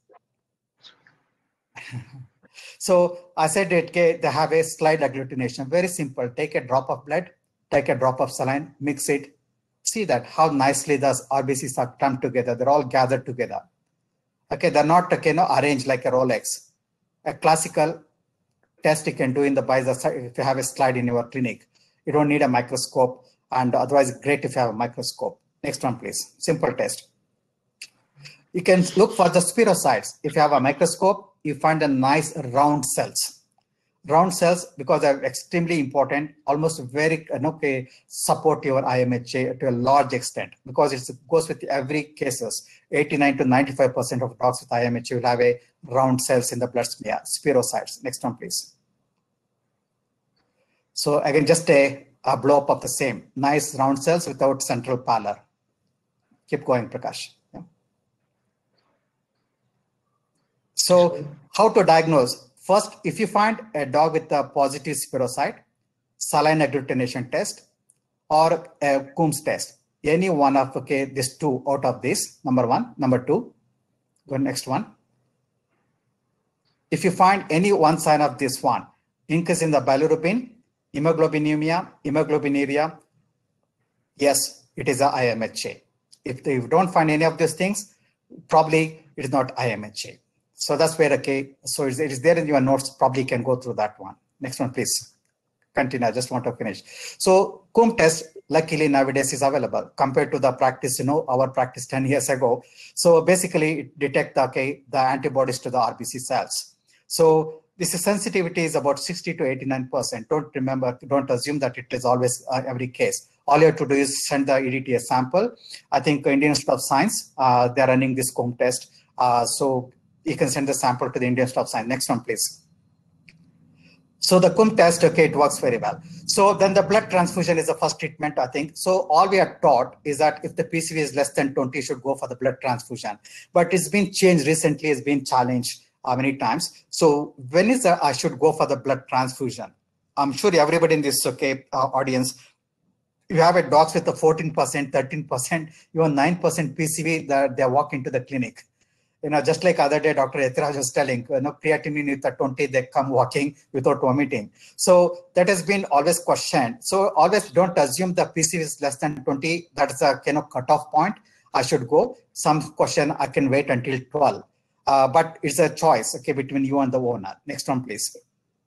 S4: So I said it, okay, they have a slide agglutination. Very simple. Take a drop of blood, take a drop of saline, mix it. See that how nicely those R B Cs are clumped together. They're all gathered together. Okay, they're not okay, no, arranged like a Rolex. A classical test you can do in the by the if you have a slide in your clinic. You don't need a microscope. And otherwise, great if you have a microscope. Next one, please. Simple test. You can look for the spirocytes. If you have a microscope, you find a nice round cells. Round cells, because they're extremely important, almost very okay, support your I M H A to a large extent, because it goes with every cases. eighty-nine to ninety-five percent of dogs with I M H A will have a round cells in the blood smear, spirocytes. Next one, please. So again, just a a blow up of the same nice round cells without central pallor. Keep going, Prakash. Yeah. So how to diagnose? First, if you find a dog with a positive spirocyte, saline agglutination test or a Coombs test. any one of, okay, this two out of this, number one, number two, go next one. If you find any one sign of this one, increase in the bilirubin, hemoglobinemia, hemoglobinuria, yes, it is a I M H A. If you don't find any of these things, probably it is not I M H A. So that's where, okay, so it is there in your notes, probably you can go through that one. Next one, please. Continue, I just want to finish. So Coombs test, luckily nowadays is available compared to the practice, you know, our practice ten years ago. So basically it detects the, okay, the antibodies to the R B C cells. So this sensitivity is about sixty to eighty-nine percent. Don't remember, don't assume that it is always uh, every case. All you have to do is send the E D T A sample. I think Indian Institute of Science, uh, they're running this Coombs test. Uh, so you can send the sample to the Indian Institute of Science. Next one, please. So the Coombs test, okay, it works very well. So then the blood transfusion is the first treatment, I think. So all we are taught is that if the P C V is less than twenty, you should go for the blood transfusion. But it's been changed recently, it's been challenged uh, many times. So when is the, I should go for the blood transfusion? I'm sure everybody in this, okay, uh, audience, you have a docs with the fourteen percent, thirteen percent, even nine percent P C V that they walk into the clinic. You know, just like other day, Doctor Yatiraj was telling, you know, creatinine with the twenty, they come walking without vomiting. So that has been always questioned. So always don't assume the P C V is less than twenty. That's a, you know, cutoff point. I should go. Some question I can wait until twelve. Uh, but it's a choice, okay, between you and the owner. Next one, please.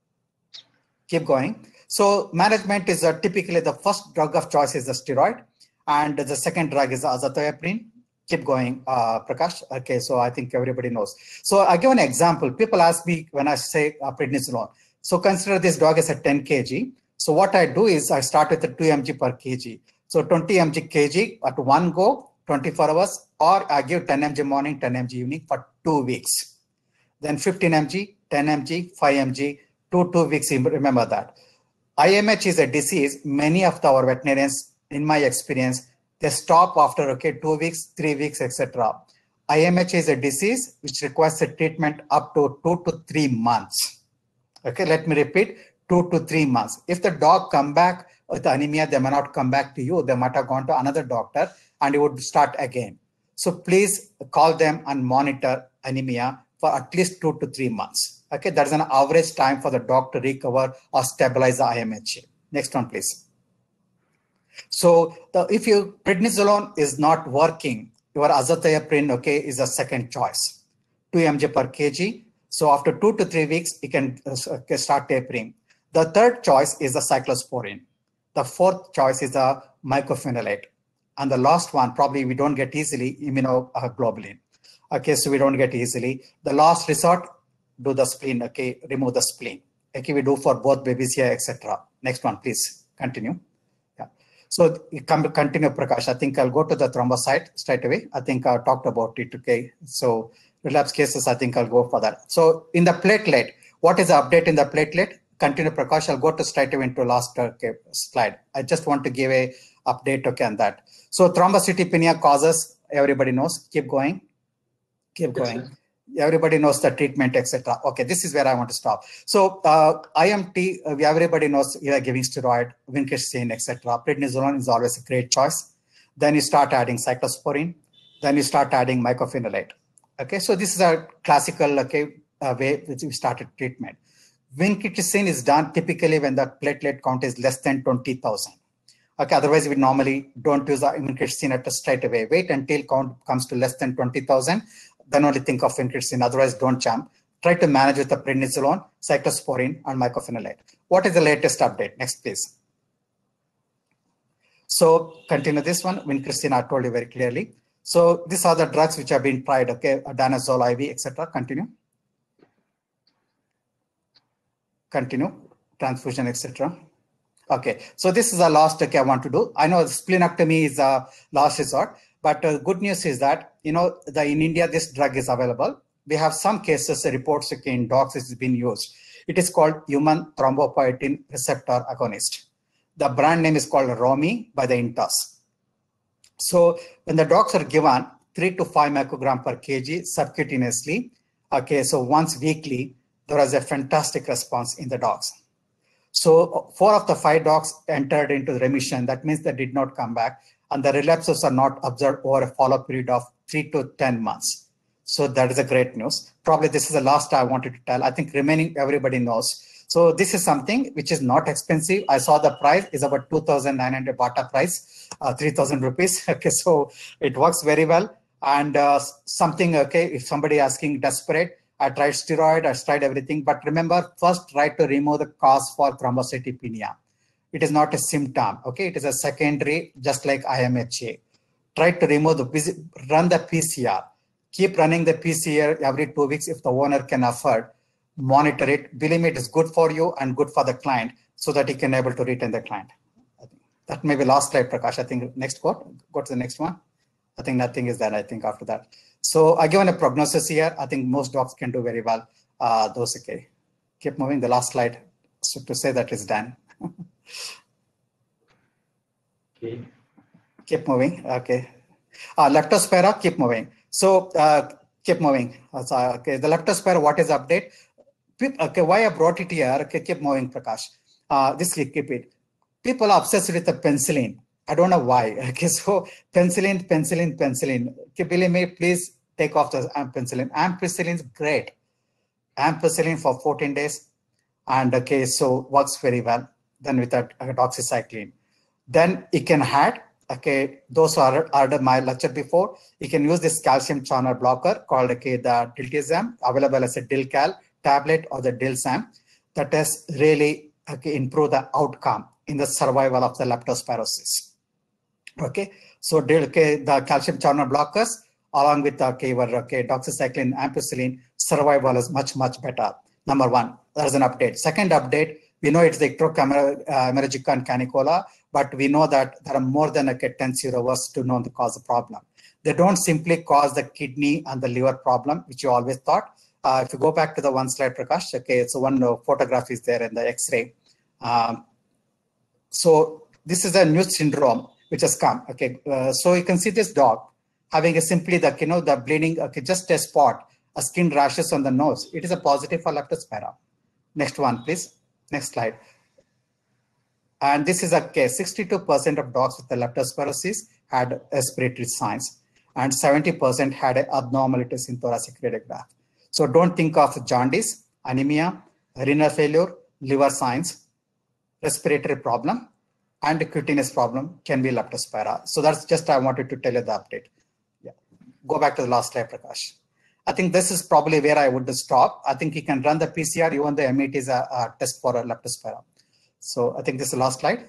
S4: Keep going. So management is uh, typically the first drug of choice is the steroid, and the second drug is the azathioprine. Keep going, uh, Prakash. Okay, so I think everybody knows. So I give an example. People ask me when I say uh, prednisolone. So consider this dog is a ten kilograms. So what I do is I start with the two milligrams per kilogram. So twenty milligrams kg at one go, twenty-four hours, or I give ten milligrams morning, ten milligrams evening for two weeks. Then fifteen milligrams, ten milligrams, five milligrams, two, two weeks, remember that. I M H is a disease, many of our veterinarians, in my experience, they stop after, okay, two weeks, three weeks, et cetera. I M H is a disease which requires a treatment up to two to three months. Okay, let me repeat, two to three months. If the dog come back with anemia, they may not come back to you. They might have gone to another doctor and you would start again. So please call them and monitor anemia for at least two to three months. Okay, that's an average time for the dog to recover or stabilize the I M H. Next one, please. So the, if your prednisolone is not working, your azathioprine, okay, is a second choice, two milligrams per kilogram. So after two to three weeks, you can uh, start tapering. The third choice is the cyclosporine. The fourth choice is the mycophenolate. And the last one, probably we don't get easily, immunoglobulin. Okay, so we don't get easily. The last resort, do the spleen, okay, remove the spleen. Okay, we do for both babies here, et cetera. Next one, please, continue. Yeah. So you come to continue, Prakash. I think I'll go to the thrombocyte straight away. I think I talked about it, okay. So relapse cases, I think I'll go for that. So in the platelet, what is the update in the platelet? Continue, Prakash. I'll go to straight away into last okay, slide. I just want to give a update, okay, on that. So thrombocytopenia causes, everybody knows, keep going. Keep going. Yes, everybody knows the treatment, et cetera. Okay, this is where I want to stop. So uh, I M T, uh, everybody knows you are giving steroid, vincristine, et cetera. Prednisolone is always a great choice. Then you start adding cyclosporine. Then you start adding mycophenolate. Okay, so this is a classical okay uh, way which we started treatment. Vincristine is done typically when the platelet count is less than twenty thousand. Okay, otherwise we normally don't use the vincristine at straight away. Wait until count comes to less than twenty thousand. Then only think of vincristine, otherwise don't jump. Try to manage with the prednisolone, cyclosporine, and mycophenolate. What is the latest update? Next, please. So continue this one, vincristine, I told you very clearly. So these are the drugs which have been tried, okay, danazol I V, et cetera. Continue. Continue, transfusion, et cetera. Okay, so this is the last okay I want to do. I know splenectomy is a last resort. But uh, good news is that, you know, the, in India, this drug is available. We have some cases, uh, reports okay, in dogs it's been used. It is called human thrombopoietin receptor agonist. The brand name is called Romi by the Intas. So when the dogs are given three to five microgram per kg subcutaneously, okay, so once weekly, there was a fantastic response in the dogs. So four of the five dogs entered into remission. That means they did not come back. and the relapses are not observed over a follow-up period of three to ten months. So that is a great news. Probably this is the last I wanted to tell. I think remaining everybody knows. So this is something which is not expensive. I saw the price is about two thousand nine hundred Bata price, uh, three thousand rupees. Okay, so it works very well. And uh, something, okay, if somebody asking desperate, I tried steroid, I tried everything. But remember, first try to remove the cause for thrombocytopenia. It is not a symptom, okay? It is a secondary, just like I M H A. Try to remove the, run the P C R. Keep running the P C R every two weeks if the owner can afford. Monitor it. Believe me, it is good for you and good for the client so that he can able to retain the client. I think that may be last slide, Prakash. I think next quote, go to the next one. I think nothing is that, I think, after that. So I given a prognosis here. I think most dogs can do very well. Uh, those, okay. Keep moving. The last slide. So to say that is done.
S1: Okay.
S4: Keep moving. Okay. Uh, Leptospira, keep moving. So uh, keep moving. Uh, so, okay. The Leptospira, what is update? Okay, why I brought it here? Okay, keep moving, Prakash. Uh, this keep it. People are obsessed with the penicillin. I don't know why. Okay, so penicillin, penicillin, penicillin. Okay, believe me, please take off the ampicillin. Ampicillin is great. Ampicillin for fourteen days, and okay, so works very well. Then with that uh, doxycycline. Then you can add. Okay, those who are heard my lecture before, you can use this calcium channel blocker called okay the Diltiazem, available as a Dilcal tablet or the Dilsam, that has really okay, improved the outcome in the survival of the leptospirosis. Okay, so okay, the calcium channel blockers along with okay, okay, doxycycline, ampicillin, survival is much, much better. Number one, there's an update. Second update, we know it's the ectohemorrhagic and canicola, but we know that there are more than okay, ten serovers to know the cause of the problem. They don't simply cause the kidney and the liver problem, which you always thought. Uh, if you go back to the one slide, Prakash, okay, so one uh, photograph is there in the X-ray. Um, so this is a new syndrome which has come. Okay, uh, so you can see this dog having a simply the you know the bleeding. Okay, just a spot, a skin rashes on the nose. It is a positive for Leptospira. Next one, please. Next slide. And this is a case. sixty-two percent of dogs with the leptospirosis had respiratory signs, and seventy percent had abnormalities in thoracic radiograph. So don't think of jaundice, anemia, renal failure, liver signs, respiratory problem, and cutaneous problem can be Leptospira. So that's just I wanted to tell you the update. Yeah. Go back to the last slide, Prakash. I think this is probably where I would stop. I think you can run the P C R, even the M E T is a, a test for a Leptospira. So I think this is the last slide.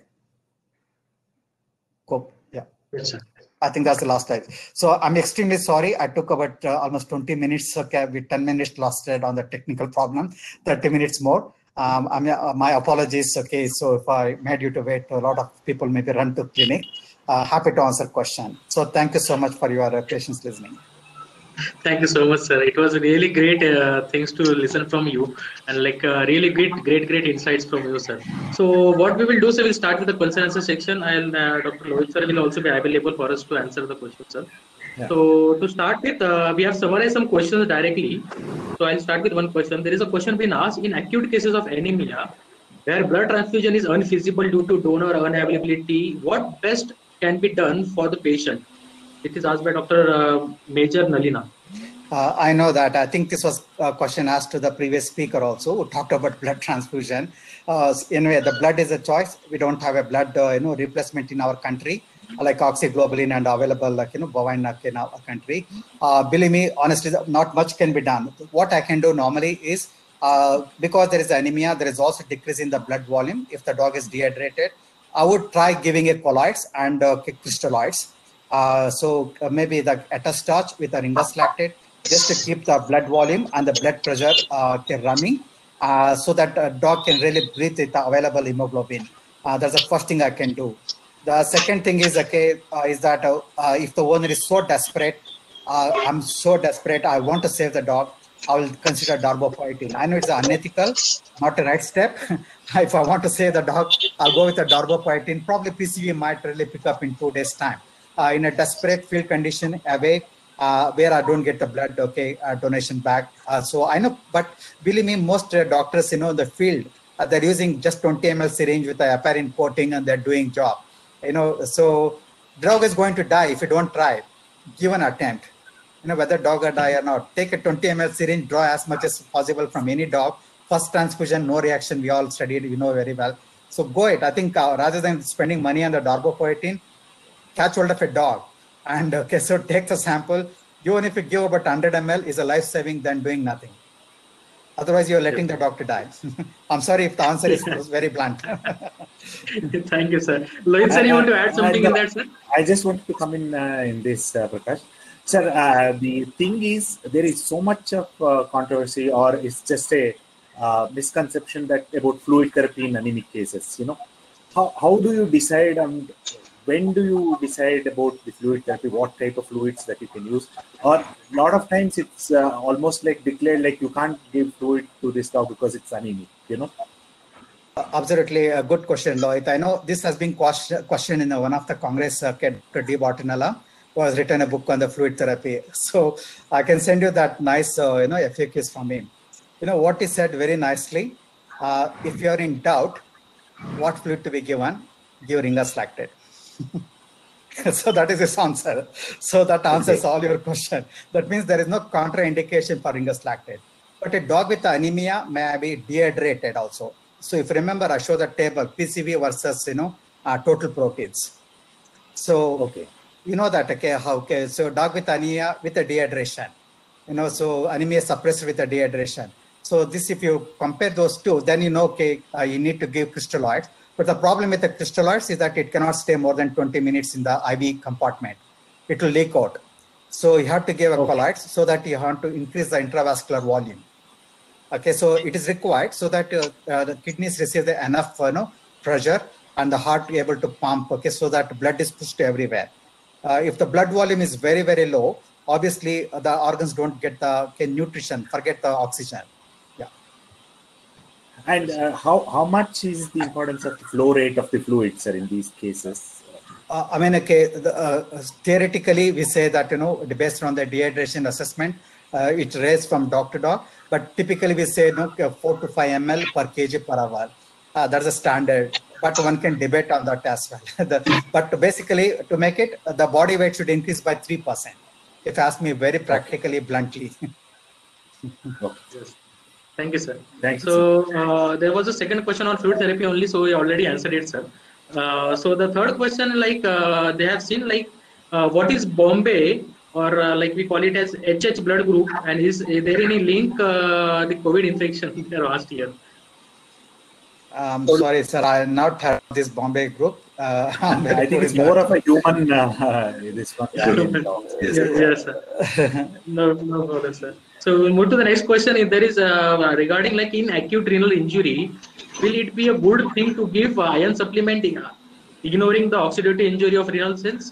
S4: Go. Yeah.
S1: Yes, sir.
S4: I think that's the last slide. So I'm extremely sorry. I took about uh, almost twenty minutes. Okay, with ten minutes lost on the technical problem, thirty minutes more. Um, I mean, uh, my apologies. Okay, so if I made you to wait, a lot of people maybe run to clinic. Uh, happy to answer question. So thank you so much for your uh, patience listening.
S1: Thank you so much, sir. It was really great uh, things to listen from you, and like uh, really great, great, great insights from you, sir. So what we will do, sir, we'll start with the question answer section, and uh, Doctor Lohit sir will also be available for us to answer the questions, sir. Yeah. So to start with, uh, we have summarized some questions directly. So I'll start with one question. There is a question being asked: in acute cases of anemia, where blood transfusion is unfeasible due to donor unavailability, what best can be done for the patient? It is asked by Doctor Uh, Major Nalina.
S4: Uh, I know that. I think this was a question asked to the previous speaker also, who talked about blood transfusion. Uh, anyway, the blood is a choice. We don't have a blood, uh, you know, replacement in our country, like oxyglobulin and available, like, you know, bovine in our country. Uh, believe me, honestly, not much can be done. What I can do normally is, uh, because there is anemia, there is also decrease in the blood volume. If the dog is dehydrated, I would try giving a colloids and uh, crystalloids. Uh, so uh, maybe the etostarch with a ringus lactate, just to keep the blood volume and the blood pressure uh, running, uh, so that a dog can really breathe with the available hemoglobin. Uh, that's the first thing I can do. The second thing is okay uh, is that uh, uh, if the owner is so desperate, uh, I'm so desperate, I want to save the dog, I will consider darbepoetin. I know it's unethical, not the right step. If I want to save the dog, I'll go with the darbepoetin. Probably P C V might really pick up in two days' time. Uh, in a desperate field condition away, uh, where I don't get the blood, okay, uh, donation back. Uh, so I know, but believe me, most uh, doctors, you know, in the field, uh, they're using just twenty milliliter syringe with a heparin coating and they're doing job. You know, so dog is going to die if you don't try. Give an attempt. You know, whether dog will die or not. Take a twenty milliliter syringe, draw as much as possible from any dog. First transfusion, no reaction. We all studied, you know very well. So go it. I think uh, rather than spending money on the darbepoetin, catch hold of a dog. And okay, so take the sample. Even if you give about one hundred milliliters, is a life-saving than doing nothing. Otherwise, you're letting the dog to die. I'm sorry if the answer is very blunt.
S1: Thank you, sir. Lohit sir, you want to add something in that, sir?
S5: I just wanted to come in uh, in this, uh, Prakash. Sir, uh, the thing is, there is so much of uh, controversy, or it's just a uh, misconception that about fluid therapy in anemic cases. You know, how how do you decide on when do you decide about the fluid therapy? What type of fluids that you can use? Or a lot of times it's uh, almost like declared like you can't give fluid to this dog because it's anemic. You know.
S4: Absolutely, a good question, Lohit. I know this has been questioned in one of the Congress, uh, Doctor D. Bottinella, who has written a book on the fluid therapy. So I can send you that nice, uh, you know, F A Qs from him. You know, what he said very nicely, uh, if you're in doubt, what fluid to be given, give ringus lactate. So that is his answer. So that answers all your question. That means there is no contraindication for ringus lactate. But a dog with anemia may be dehydrated also. So if you remember, I showed the table, P C V versus, you know, uh, total proteins. So,
S5: okay.
S4: You know that, okay, how, okay, so dog with anemia with a dehydration, you know, so anemia suppressed with a dehydration. So this, if you compare those two, then you know, okay, uh, you need to give crystalloids. But the problem with the crystalloids is that it cannot stay more than twenty minutes in the I V compartment. It will leak out. So you have to give a okay. colloids so that you have to increase the intravascular volume. Okay, so it is required so that uh, uh, the kidneys receive the enough uh, you know, pressure and the heart able to pump, okay, so that blood is pushed everywhere. Uh, if the blood volume is very, very low, obviously uh, the organs don't get the okay, nutrition, forget the oxygen. Yeah.
S5: And uh, how, how much is the importance of the flow rate of the fluids, sir, in these cases?
S4: Uh, I mean, okay, the, uh, theoretically, we say that, you know, based on the dehydration assessment, uh, it varies from dog to dog. But typically we say no, four to five milliliters per kg per hour. Uh, that's a standard, but one can debate on that as well. the, but basically, to make it, the body weight should increase by three percent. If you ask me very practically, okay. bluntly.
S1: Yes. Thank you, sir.
S5: Thank
S1: so
S5: you,
S1: uh, there was a second question on fluid therapy only, so we already answered it, sir. Uh, so the third question, like uh, they have seen, like uh, what is Bombay? Or uh, like we call it as H H blood group, and is, is there any link uh, the COVID infection they asked here?
S4: Um, sorry, sir, I have not heard this Bombay group. Uh,
S5: I think it's more of a human. Uh, this one.
S1: yes, yes, sir. no, no problem, sir. So we'll move to the next question. If there is uh, regarding like in acute renal injury, will it be a good thing to give uh, iron supplement, ignoring the oxidative injury of renal cells?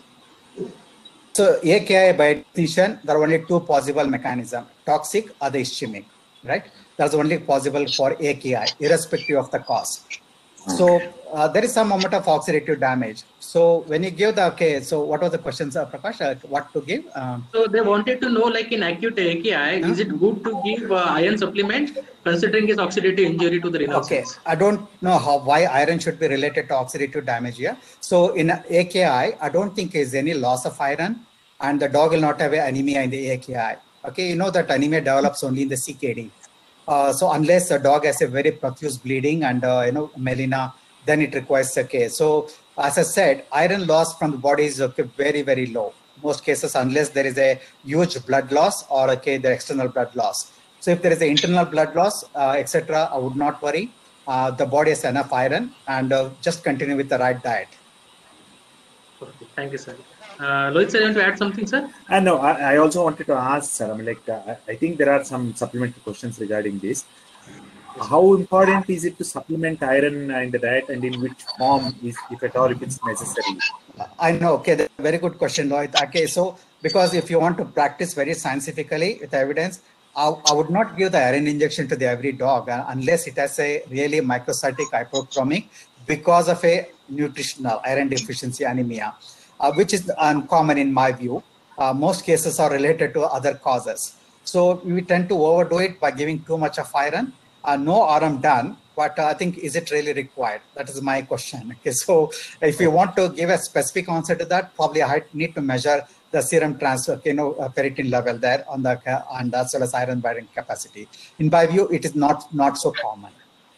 S4: So A K I by definition, there are only two possible mechanisms, toxic or the ischemic, right? That's only possible for A K I, irrespective of the cause. So uh, there is some amount of oxidative damage. So when you give the, okay, so what was the questions, uh, Prakash, uh, what to give? Um,
S1: so they wanted to know, like in acute A K I, huh? is it good to give uh, iron supplement considering his oxidative injury to the renal
S4: okay.
S1: cells?
S4: I don't know how why iron should be related to oxidative damage here. So in A K I, I don't think there's any loss of iron and the dog will not have anemia in the A K I. Okay, you know that anemia develops only in the C K D. Uh, so unless a dog has a very profuse bleeding and uh, you know melena, then it requires a case. So as I said, iron loss from the body is okay, very very low. Most cases, unless there is a huge blood loss or okay the external blood loss. So if there is an internal blood loss, uh, et cetera, I would not worry. Uh, the body has enough iron and uh, just continue with the right diet.
S1: Okay, thank you, sir. Uh, Lohit sir, you want to add something, sir?
S5: Uh, no, I, I also wanted to ask, sir, I mean, like, uh, I think there are some supplementary questions regarding this. How important is it to supplement iron in the diet and in which form, is, if at all, if it's necessary?
S4: I know, okay, that's a very good question, Lohit. Okay, so because if you want to practice very scientifically with evidence, I, I would not give the iron injection to the every dog uh, unless it has a really microcytic hypochromic because of a nutritional iron deficiency anemia. Uh, which is uncommon in my view. Uh, most cases are related to other causes. So we tend to overdo it by giving too much of iron. Uh, no harm done, but uh, I think, is it really required? That is my question. Okay, so if you want to give a specific answer to that, probably I need to measure the serum trans, you know, uh, ferritin level there on the and as well as iron binding capacity. In my view, it is not not so common.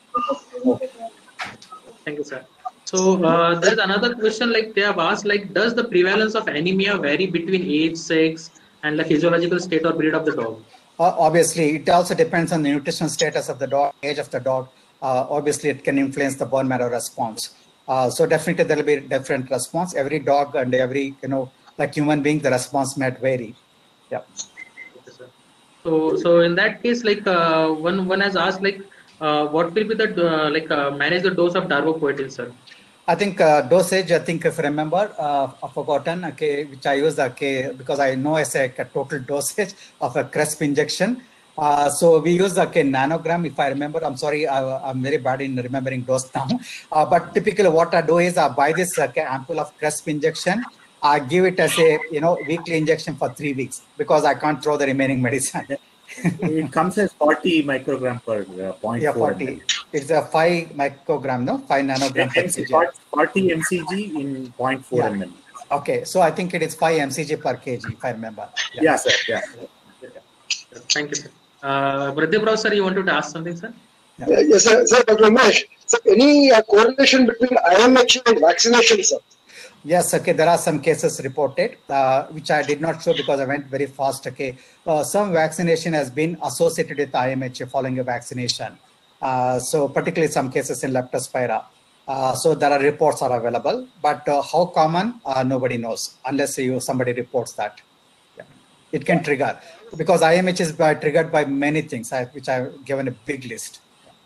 S1: Thank you, sir. So uh, there is another question, like they have asked, like, does the prevalence of anemia vary between age, sex, and the physiological state or breed of the dog?
S4: Uh, obviously, it also depends on the nutritional status of the dog, age of the dog. Uh, obviously, it can influence the bone marrow response. Uh, so definitely there will be different response. Every dog and every, you know, like human being, the response might vary. Yeah.
S1: Okay, sir. So, so in that case, like uh, one one has asked, like, uh, what will be the uh, like uh, manage the dose of darbepoetin, sir?
S4: I think uh, dosage, I think if you remember, uh, I've forgotten, okay, which I use, okay, because I know it's a, a total dosage of a crisp injection. Uh, so we use okay, nanogram, if I remember. I'm sorry, I, I'm very bad in remembering dose now. Uh, but typically what I do is I buy this okay, ampoule of crisp injection. I give it as a, you know, weekly injection for three weeks because I can't throw the remaining medicine.
S5: It comes as forty microgram per uh, point
S4: Yeah,
S5: four
S4: forty.
S5: M L.
S4: It's a five microgram, no? five nanogram per kg.
S5: forty M C G in zero point four
S4: Yeah.
S5: milliliters.
S4: Okay, so I think it is five M C G per kg, if I remember.
S5: Yeah, yeah sir. Yeah.
S1: Thank you, sir. Uh, Pradeep Rao, sir, you wanted to ask something, sir?
S3: Yeah. Yes, sir. Sir, Doctor Ramesh, sir, any uh, correlation between I M H and vaccination, sir?
S4: Yes, okay, there are some cases reported, uh, which I did not show because I went very fast, okay. Uh, some vaccination has been associated with I M H following a vaccination. Uh, so particularly some cases in Leptospira. Uh, so there are reports are available, but uh, how common, uh, nobody knows, unless you somebody reports that. Yeah. It can trigger, because I M H is by, triggered by many things, I, which I've given a big list.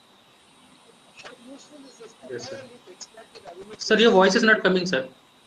S1: Yes, sir. Sir, your voice is not coming, sir.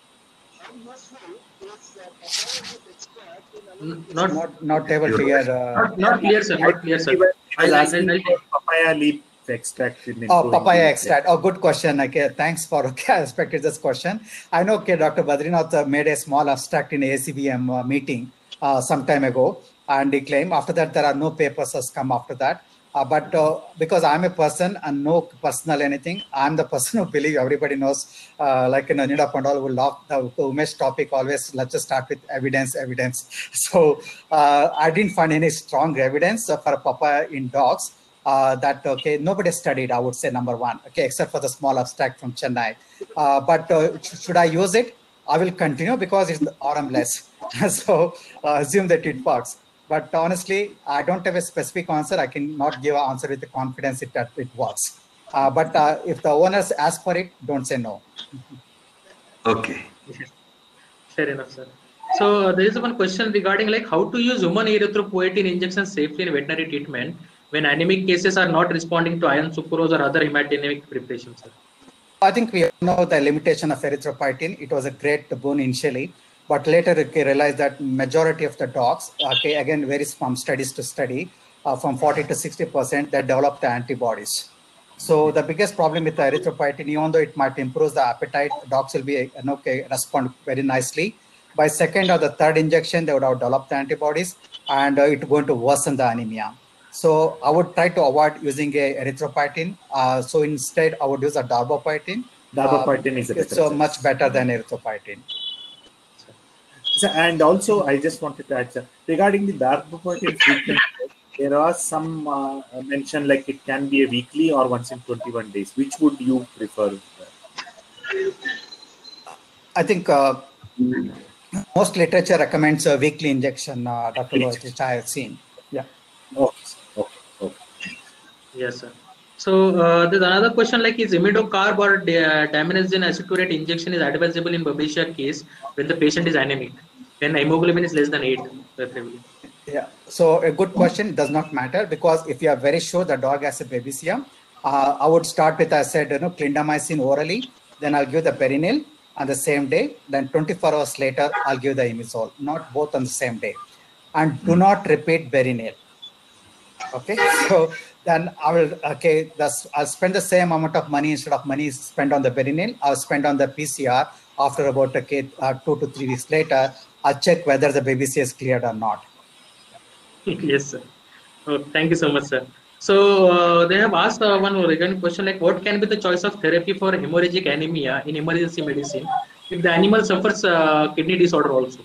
S1: Not,
S4: Not, not able to hear. Uh,
S1: not, not clear, sir. Not clear, sir.
S5: I was
S1: I'll-
S5: asking
S1: I'll-
S5: for papaya leaf extract. In
S4: Oh,
S5: improving
S4: papaya
S5: the-
S4: extract. Oh, good question. Okay, thanks for okay, I expected this question. I know okay, Doctor Badrinath uh, made a small abstract in A C V M uh, meeting uh, some time ago, and he claimed after that there are no papers has come after that. Uh, but uh, because I'm a person and no personal anything, I'm the person who believe everybody knows, uh, like in Anida Pandal will love the Umesh topic always, let's just start with evidence, evidence. So uh, I didn't find any strong evidence uh, for papaya in dogs. Uh, that, okay, nobody studied, I would say, number one, okay, except for the small abstract from Chennai. Uh, but uh, sh should I use it? I will continue because it's harmless. So uh, assume that it works. But honestly, I don't have a specific answer. I cannot give an answer with the confidence it, that it works. Uh, but uh, if the owners ask for it, don't say no.
S2: Okay.
S1: Fair enough, sir. So uh, there is one question regarding like how to use human erythropoietin injection safely in veterinary treatment when anemic cases are not responding to iron sucrose or other hemodynamic preparations, sir.
S4: I think we know the limitation of erythropoietin. It was a great boon initially, but later we realized that majority of the dogs, okay, again, varies from studies to study, uh, from forty to sixty percent that develop the antibodies. So the biggest problem with the erythropoietin, even though it might improve the appetite, dogs will be, you know, okay, respond very nicely. By second or the third injection, they would have developed the antibodies and uh, it's going to worsen the anemia. So I would try to avoid using a erythropoietin. Uh, so instead, I would use a darbepoetin.
S5: Darbepoetin is a
S4: It's
S5: better
S4: so
S5: choice.
S4: much better than erythropoietin.
S5: So, and also, I just wanted to add, sir, regarding the darbepoetin treatment, there are some uh, mention like it can be a weekly or once in twenty-one days. Which would you prefer?
S4: I think uh, most literature recommends a weekly injection, uh, Doctor Rohit, which I have seen. Yeah.
S5: Okay, okay, okay.
S1: Yes, sir. So uh, there's another question like is imidocarb or diaminogen aceturate injection is advisable in Babesia case when the patient is anemic, when hemoglobin is less than eight, preferably.
S4: Yeah. So a good question. Does not matter because if you are very sure the dog has a Babesia, uh, I would start with, I said, you know, clindamycin orally. Then I'll give the Perinil on the same day. Then twenty-four hours later, I'll give the Imizole, not both on the same day. And do not repeat Perinil. Okay. So then I will, okay, that's, I'll spend the same amount of money instead of money spent on the Perinil. I'll spend on the P C R after about okay, uh, two to three weeks later. I'll check whether the Babesia is cleared or not.
S1: Yes, sir. Oh, thank you so much, sir. So uh, they have asked uh, one regarding question like, what can be the choice of therapy for hemorrhagic anemia in emergency medicine if the animal suffers uh, kidney disorder also?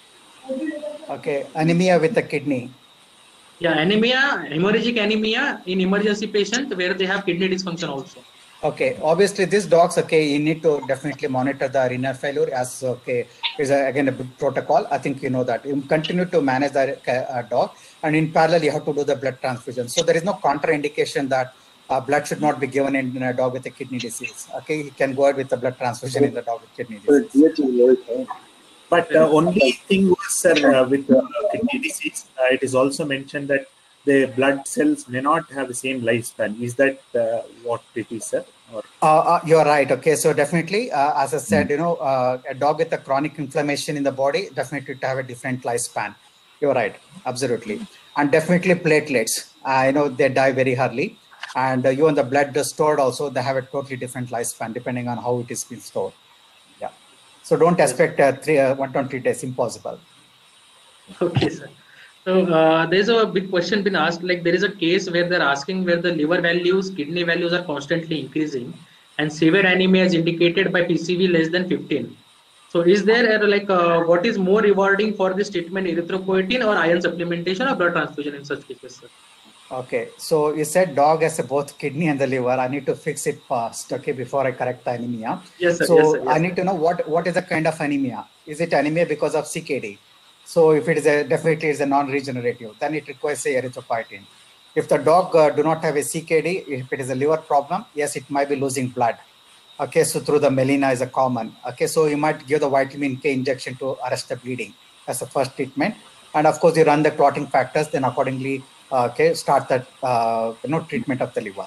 S4: Okay, anemia with the kidney.
S1: Yeah, anemia, hemorrhagic anemia in emergency patient where they have kidney dysfunction also.
S4: Okay, obviously these dogs, okay, you need to definitely monitor the renal failure as, okay, is a, again a big protocol. I think you know that. You continue to manage the uh, dog, and in parallel you have to do the blood transfusion. So there is no contraindication that uh, blood should not be given in, in a dog with a kidney disease. Okay, he can go ahead with the blood transfusion in the dog with kidney disease.
S5: But the uh, only thing was, sir, uh, with uh, kidney disease, uh, it is also mentioned that the blood cells may not have the same lifespan. Is that uh, what it is, sir? Or?
S4: Uh, uh, you're right. Okay, so definitely, uh, as I said, you know, uh, a dog with a chronic inflammation in the body definitely to have a different lifespan. You're right, absolutely, and definitely platelets. Uh, you know, they die very early, and uh, even the blood stored also they have a totally different lifespan depending on how it is being stored. Yeah, so don't expect uh, three uh, one hundred twenty days. Impossible.
S1: Okay, sir. So uh, there's a big question been asked, like there is a case where they're asking where the liver values, kidney values are constantly increasing and severe anemia is indicated by P C V less than fifteen. So is there uh, like uh, what is more rewarding for this treatment, erythropoietin or iron supplementation or blood transfusion in such cases, sir?
S4: Okay, so you said dog has both kidney and the liver. I need to fix it fast, okay, before I correct the anemia.
S1: Yes, sir.
S4: So
S1: Yes, sir. Yes,
S4: I need to know what, what is the kind of anemia. Is it anemia because of C K D? So if it is a, definitely is a non-regenerative, then it requires a erythropoietin. If the dog uh, do not have a C K D, if it is a liver problem, yes, it might be losing blood. Okay, so through the melena is a common. Okay, so you might give the vitamin K injection to arrest the bleeding as a first treatment. And of course, you run the clotting factors, then accordingly, uh, okay, start that uh, you know treatment of the liver.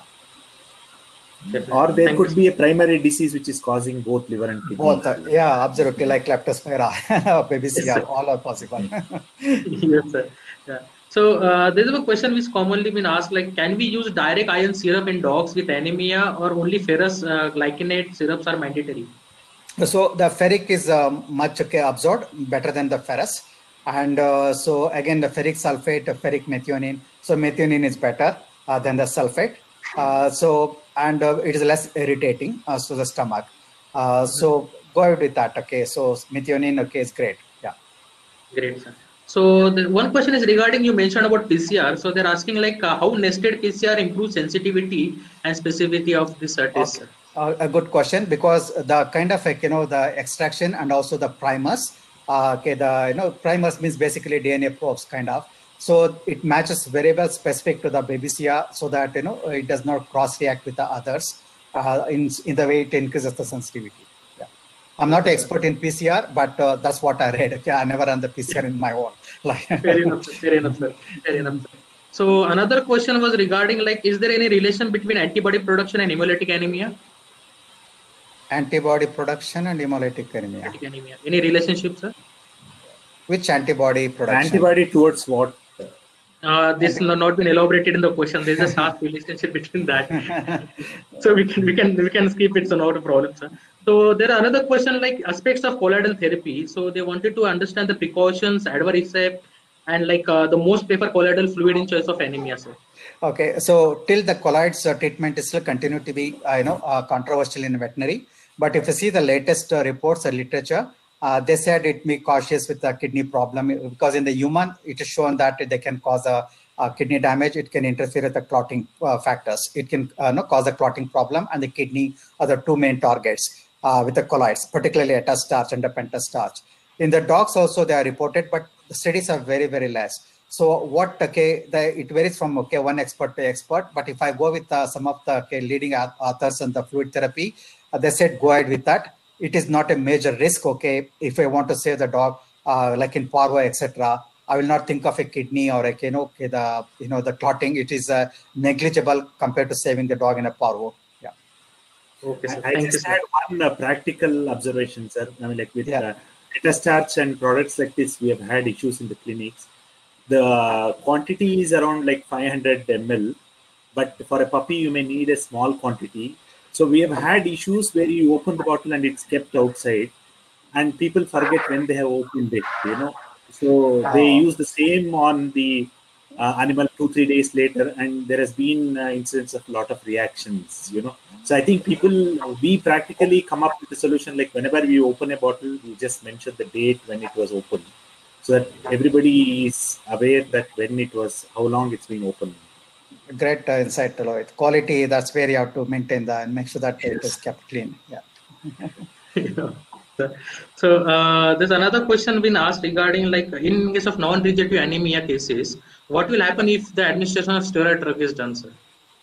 S5: Or there Thank could you. be a primary disease which is causing both liver and kidney.
S4: Both, uh, yeah, absolutely, like leptospira, B B C R, all are possible.
S1: Yes, sir. Yeah. So uh, there's a question which commonly been asked, like, can we use direct iron syrup in dogs with anemia or only ferrous uh, glycinate syrups are mandatory?
S4: So the ferric is um, much okay, absorbed, better than the ferrous. And uh, so again, the ferric sulfate, the ferric methionine. So methionine is better uh, than the sulfate. Uh, so, and uh, it is less irritating uh, to the stomach. Uh, so go ahead with that. Okay. So methionine, okay, is great. Yeah.
S1: Great, sir. So the one question is regarding, you mentioned about P C R. So they're asking like uh, how nested P C R improves sensitivity and specificity of this uh, test.
S4: Okay. Uh, a good question, because the kind of like, you know, the extraction and also the primers. Uh, okay, the you know primers means basically D N A probes kind of. So it matches very well specific to the B B C R, so that you know it does not cross react with the others uh, in in the way it increases the sensitivity. Yeah, I'm not an expert in P C R, but uh, that's what I read. Okay, I never run the P C R in my own. Like
S1: fair enough, sir. Fair enough, sir. Fair enough, sir. So another question was regarding like, is there any relation between antibody production and hemolytic anemia?
S4: Antibody production and hemolytic anemia.
S1: Hemolytic anemia. Any relationship, sir?
S4: Which antibody production?
S5: Antibody towards what?
S1: Uh, this will not been elaborated in the question. There's a sharp relationship between that. So we can we can we can skip it. So not a problem, sir. So there are another question like aspects of colloidal therapy. So they wanted to understand the precautions, adverse effect, and like uh, the most preferred colloidal fluid in choice of anemia, sir.
S4: Okay, so till the colloids uh, treatment is still continue to be uh, you know uh, controversial in veterinary. But if you see the latest uh, reports or literature, uh, they said it may cautious with the kidney problem, because in the human, it is shown that they can cause a, a kidney damage. It can interfere with the clotting uh, factors. It can uh, no, cause a clotting problem, and the kidney are the two main targets uh, with the colloids, particularly etastarch and the pentastarch. In the dogs also they are reported, but the studies are very, very less. So what, okay, the, it varies from, okay, one expert to expert. But if I go with uh, some of the okay, leading authors on the fluid therapy, uh, they said go ahead with that. It is not a major risk, okay, if I want to save the dog, uh, like in parvo, et cetera. I will not think of a kidney or a, you know, okay, the, you know, the clotting. It is uh, negligible compared to saving the dog in a parvo. Yeah.
S1: Okay, sir.
S5: I, I just had one uh, practical observation, sir. I mean, like with
S4: yeah.
S5: uh, etastarch and products like this, we have had issues in the clinics. The quantity is around like five hundred milliliters, but for a puppy, you may need a small quantity. So we have had issues where you open the bottle and it's kept outside, and people forget when they have opened it, you know. So they use the same on the uh, animal two, three days later, and there has been uh, incidents of a lot of reactions, you know. So I think people, we practically come up with a solution like whenever we open a bottle, we just mention the date when it was open, so that everybody is aware that when it was, how long it's been open.
S4: Great uh, insight, Lloyd. Quality, that's where you have to maintain that and make sure that yes. it is kept clean. Yeah.
S1: Yeah. So uh, there's another question been asked regarding, like, in case of non-regenerative anemia cases, what will happen if the administration of steroid drug is done, sir?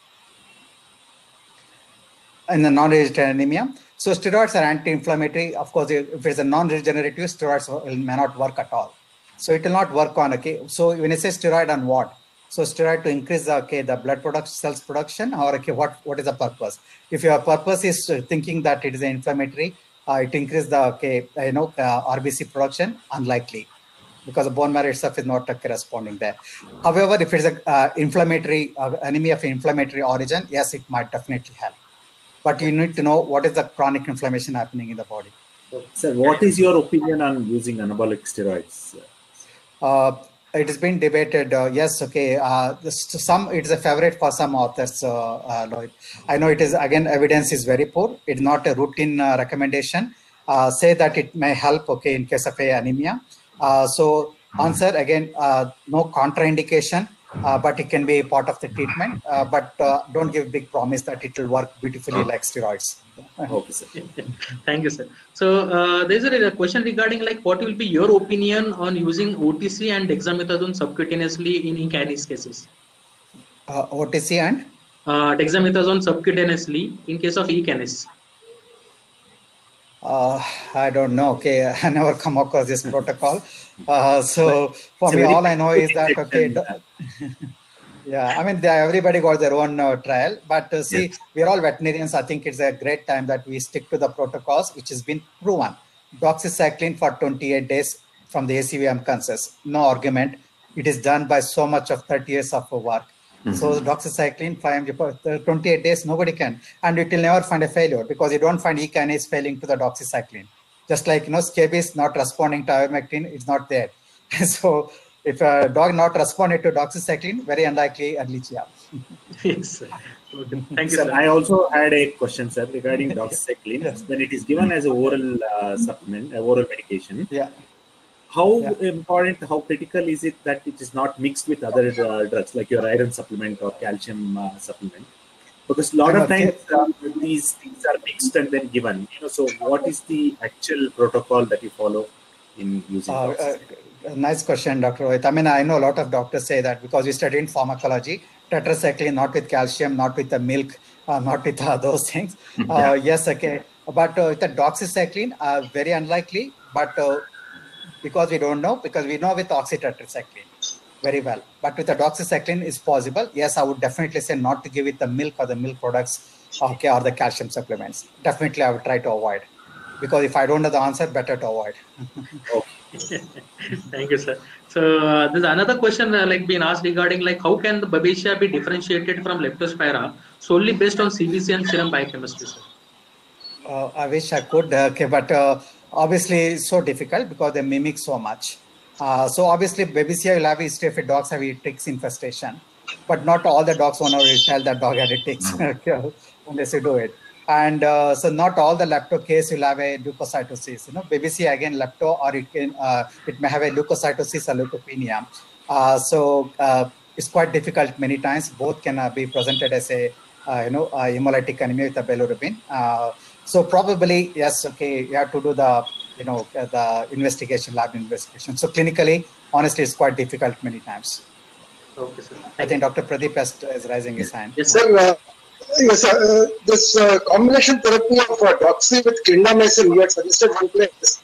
S4: In the non-regenerative anemia, so steroids are anti-inflammatory. Of course, if it's a non-regenerative, steroids will, may not work at all. So it will not work on, okay. So when you say steroid on what? So steroid to increase the, okay, the blood product cells production, or okay, what, what is the purpose? If your purpose is thinking that it is inflammatory, uh, it increases the, okay, you know, uh, R B C production, unlikely, because the bone marrow itself is not uh, corresponding there. However, if it's a uh, inflammatory uh, anemia of inflammatory origin, yes, it might definitely help. But you need to know what is the chronic inflammation happening in the body.
S5: Sir, what is your opinion on using anabolic steroids?
S4: Uh, it has been debated. Uh, yes, okay. Uh, this, some it is a favorite for some authors. Uh, uh, Lloyd, I know it is, again, evidence is very poor. It's not a routine uh, recommendation. Uh, say that it may help, okay, in case of a anemia. Uh, so answer again, uh, no contraindication. Uh, but it can be part of the treatment, uh, but uh, don't give big promise that it will work beautifully like steroids.
S5: Okay, sir.
S1: Thank you, sir. So uh, there's a question regarding, like, what will be your opinion on using O T C and dexamethasone subcutaneously in E CANIS cases?
S4: Uh, O T C and?
S1: Uh, dexamethasone subcutaneously in case of E CANIS.
S4: Uh, I don't know. Okay, I never come across this protocol. Uh, so for me, all I know is that, okay, yeah, I mean, they, everybody got their own uh, trial, but uh, see, yes. we're all veterinarians. I think it's a great time that we stick to the protocols, which has been proven. Doxycycline for twenty-eight days from the A C V M consensus, no argument. It is done by so much of thirty years of work. Mm-hmm. So doxycycline for twenty-eight days, nobody can. And it will never find a failure because you don't find E kinase failing to the doxycycline. Just like, you know, scabies not responding to ivermectin, it's not there. So if a dog not responded to doxycycline, very unlikely Ehrlichia.
S1: Yes, sir. Thank you,
S5: sir.
S1: sir.
S5: I also had a question, sir, regarding doxycycline. Yes. When it is given as a oral uh, supplement, uh, oral medication,
S4: yeah.
S5: how
S4: yeah.
S5: important, how critical is it that it is not mixed with other uh, drugs like your iron supplement or calcium uh, supplement? Because a lot of times uh, these things are mixed and then given. You know, so what is the actual protocol that you follow in using
S4: uh,
S5: doxycycline?
S4: Uh, nice question, Doctor Rohit. I mean, I know a lot of doctors say that because we study in pharmacology, tetracycline, not with calcium, not with the milk, uh, not with uh, those things. Uh, yeah. Yes, okay. But uh, with the doxycycline, uh, very unlikely, but uh, because we don't know, because we know with oxytetracycline very well. But with the doxycycline is possible. Yes, I would definitely say not to give it the milk or the milk products, okay, or the calcium supplements. Definitely, I would try to avoid. Because if I don't know the answer, better to avoid.
S1: Okay. Thank you, sir. So uh, there's another question uh, like being asked regarding, like, how can the Babesia be differentiated from Leptospira solely based on C B C and serum biochemistry, sir?
S4: Uh, I wish I could, uh, okay, but uh, obviously it's so difficult because they mimic so much. Uh, so obviously Babesia will have a history if dogs have a ticks infestation, but not all the dogs owner will tell that dog had a ticks unless you do it. And uh, so not all the lepto case will have a leukocytosis. You know, Babesia again lepto, or it can uh, it may have a leukocytosis or leukopenia. Uh, so uh, it's quite difficult many times. Both can uh, be presented as a uh, you know uh, hemolytic anemia with a bilirubin. Uh, so probably yes, okay, you have to do the you know uh, the investigation, lab investigation. So clinically, honestly, it's quite difficult many times.
S1: Okay, sir.
S4: I think Doctor Pradeep is raising his hand.
S3: Yes, sir. Uh, Yes, uh, this uh, combination therapy of uh, doxy with clindamycin, you had suggested one place.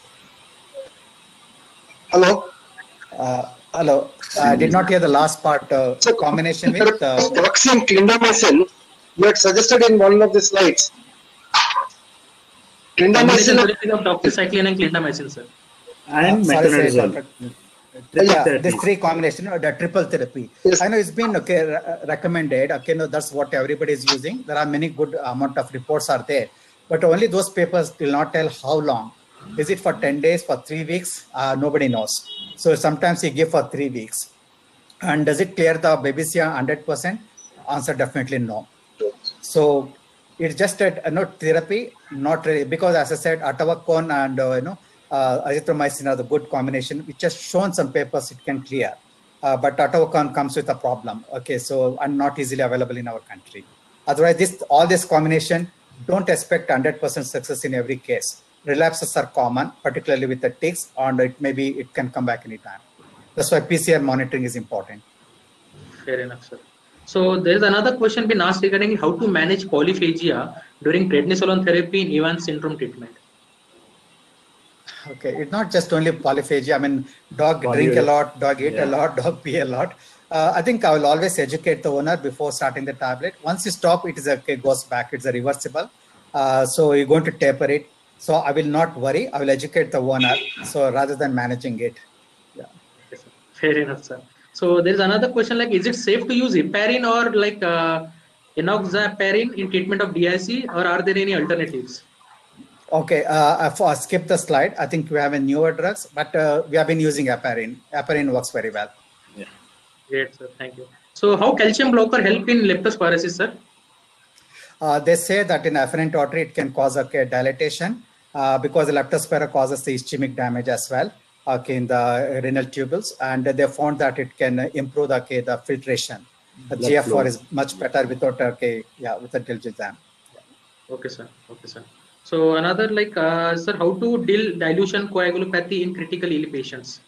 S3: Hello?
S4: Uh, hello. I did not hear the last part. Uh, so combination with uh,
S3: doxy and clindamycin, you had suggested in one of the slides.
S1: Clindamycin of doxycycline and clindamycin, sir.
S5: And
S4: uh,
S5: metronidazole.
S4: Yeah, this three combination, you know, the triple therapy. Yes. I know it's been okay re recommended. Okay, no, that's what everybody is using. There are many good amount of reports are there, but only those papers will not tell how long. Is it for ten days, for three weeks? Uh, nobody knows. So sometimes you give for three weeks. And does it clear the babesia one hundred percent? Answer definitely no. So it's just a uh, not therapy, not really, because as I said, atavacone and uh, you know uh, azithromycin are the good combination, which has shown some papers it can clear. Uh, but atavacone comes with a problem. Okay, so and not easily available in our country. Otherwise, this all this combination, don't expect one hundred percent success in every case. Relapses are common, particularly with the ticks, and it maybe it can come back anytime. That's why P C R monitoring is important.
S1: Fair enough, sir. So there is another question been asked regarding how to manage polyphagia during prednisolone therapy in Evans syndrome treatment.
S4: Okay, it's not just only polyphagia. I mean, dog Poly drink a lot, dog eat yeah. a lot, dog pee a lot. Uh, I think I will always educate the owner before starting the tablet. Once you stop, it is a, it goes back. It's a reversible. Uh, so you're going to taper it. So I will not worry. I will educate the owner. So rather than managing it. Yeah.
S1: Yes, fair enough, sir. So there is another question like, is it safe to use heparin or like uh, enoxaparin in treatment of D I C, or are there any alternatives?
S4: Okay, uh, I'll skip the slide. I think we have a newer drugs, but uh, we have been using heparin. Heparin works very well.
S1: Yeah. Great, sir. Thank you. So how calcium blocker help in leptospirosis, sir?
S4: Uh, they say that in afferent artery, it can cause okay, dilatation uh, because the leptospira causes the ischemic damage as well. Okay, in the renal tubules, and they found that it can improve the, okay, the filtration. The G F R is much better without okay, yeah, with a dilgizam. Yeah.
S1: Okay, sir. Okay, sir. So another like, uh, sir, how to deal dilution coagulopathy in critically ill patients?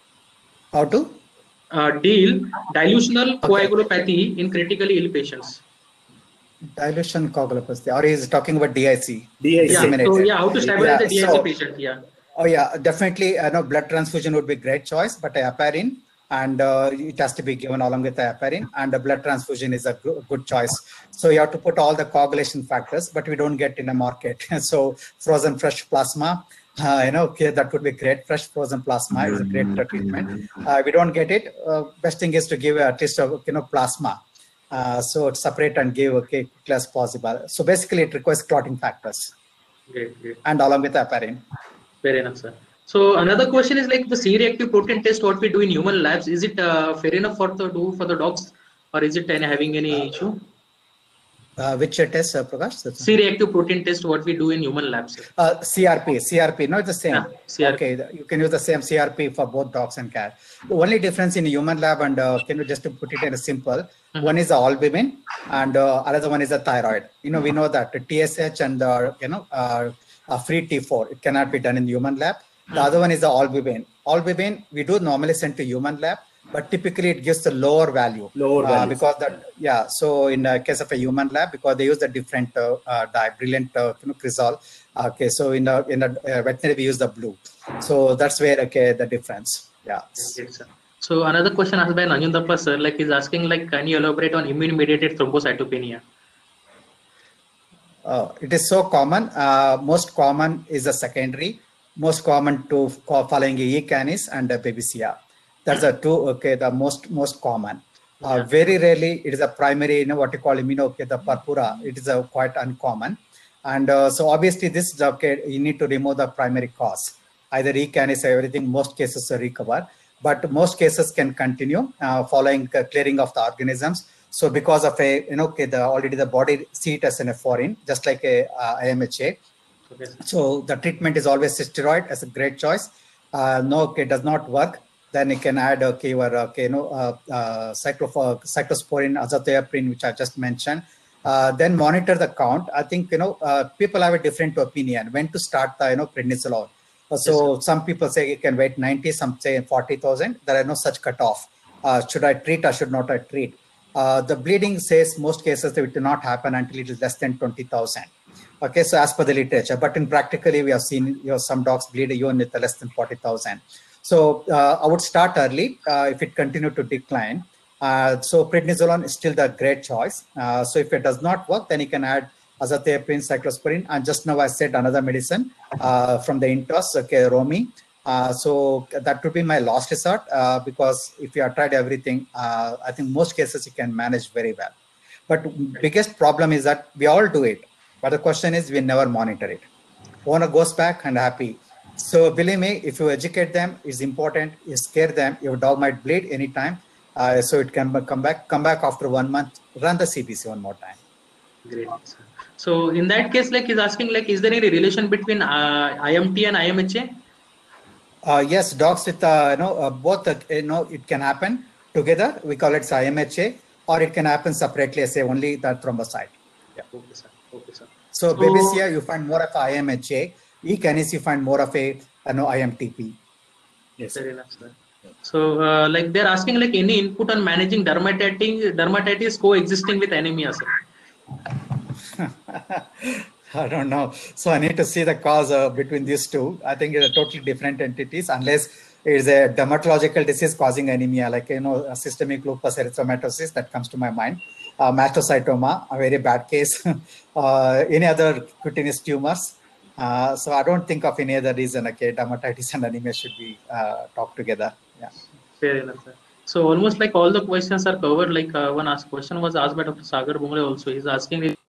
S4: How to
S1: uh, deal dilutional okay. coagulopathy in critically ill patients?
S4: Dilution coagulopathy, or is talking about D I C?
S1: D I C. Yeah. So yeah, how to stabilize yeah, the D I C so, patient? Yeah.
S4: Oh yeah, definitely. Uh, no, blood transfusion would be great choice, but a heparin, and uh, it has to be given along with the heparin, and the blood transfusion is a good, good choice. So you have to put all the coagulation factors, but we don't get in a market. So frozen fresh plasma, uh, you know, okay, that would be great. Fresh frozen plasma is a great uh, treatment. Uh, we don't get it. Uh, best thing is to give a test of you know plasma. Uh, so it's separate and give okay quickly as possible. So basically, it requires clotting factors.
S1: Great, great.
S4: And along with the heparin.
S1: Fair enough, sir. So another question is like the C-reactive protein test what we do in human labs, is it uh, fair enough for the do for the dogs, or is it any, having any uh, issue?
S4: Uh, which test, uh, Prakash?
S1: C-reactive protein test what we do in human labs.
S4: Uh, C R P, C R P, no, it's the same.
S1: Yeah, C R P.
S4: Okay, you can use the same C R P for both dogs and cats. The only difference in human lab and uh, can you just to put it in a simple, mm-hmm. one is the albumin and uh, another one is the thyroid. You know, we know that the T S H and the, you know, uh, uh, free T four, it cannot be done in the human lab. The mm-hmm. other one is the albumin. Albumin, we do normally send to human lab, but typically it gives the lower value.
S5: Lower value.
S4: Uh, because that, yeah, so in the case of a human lab, because they use the different uh, uh, dye, brilliant uh, you know, cresol. Okay, so in the, in the uh, veterinary, we use the blue. So that's where, okay, the difference. Yeah.
S1: Okay, sir. So another question asked by Nanjundappa, sir, like he's asking, like, can you elaborate on immune-mediated thrombocytopenia?
S4: Uh, it is so common. Uh, most common is the secondary. Most common to following E. canis and uh, Babesia. That's the two, okay, the most most common. Uh, yeah. Very rarely, it is a primary, you know, what you call immuno, okay, the purpura. It is a quite uncommon. And uh, so obviously this, okay, you need to remove the primary cause. Either E. canis or everything, most cases are recover. But most cases can continue uh, following uh, clearing of the organisms. So because of a, you know, okay, the already the body see it as an a foreign, just like a uh, I M H A. Okay. So the treatment is always steroid as a great choice. Uh, no, okay, does not work. Then you can add okay, your okay, you know, uh, uh, cyclosporin, azathioprine, which I just mentioned. Uh, then monitor the count. I think you know uh, people have a different opinion when to start the you know prednisolone. Uh, so yes, some people say you can wait ninety, some say forty thousand. There are no such cutoff. Uh, should I treat or should not I treat? Uh, the bleeding says most cases that it will not happen until it is less than twenty thousand. Okay, so as per the literature, but in practically we have seen you know some dogs bleed even with less than forty thousand. So uh, I would start early uh, if it continued to decline. Uh, so prednisolone is still the great choice. Uh, so if it does not work, then you can add azathioprine, cyclosporin, and just now I said another medicine uh, from the Intos, okay, Romi. Uh, so that would be my last resort uh, because if you have tried everything, uh, I think most cases you can manage very well. But biggest problem is that we all do it, but the question is we never monitor it. Owner goes back and happy. So believe me, if you educate them, it's important. You scare them. Your dog might bleed anytime. Uh, so it can come back, come back after one month, run the C B C one more time.
S1: Great. So in that case, like he's asking, like, is there any relation between uh, I M T and I M H A?
S4: Uh, yes, dogs with uh, you know uh, both. Uh, you know, it can happen together. We call it I M H A, or it can happen separately as say only the thrombocyte. Yeah.
S1: Okay, sir. Okay, sir.
S4: So,
S1: So-
S4: Babesia, you find more of I M H A. E. canis, you find more of a you know I M T P.
S5: Yes.
S1: Fair enough, sir. So, uh, like they're asking, like, any input on managing dermatitis, dermatitis coexisting with anemia, sir?
S4: I don't know. So I need to see the cause uh, between these two. I think it's a totally different entities, unless it's a dermatological disease causing anemia, like, you know, a systemic lupus erythematosus, that comes to my mind. Uh, mastocytoma, a very bad case. uh, any other cutaneous tumors. Uh, so I don't think of any other reason, okay, dermatitis and anemia should be uh, talked together. Yeah.
S1: Fair enough, sir. So almost like all the questions are covered. Like uh, one asked question was asked by Doctor Sagar Bumle also. He's asking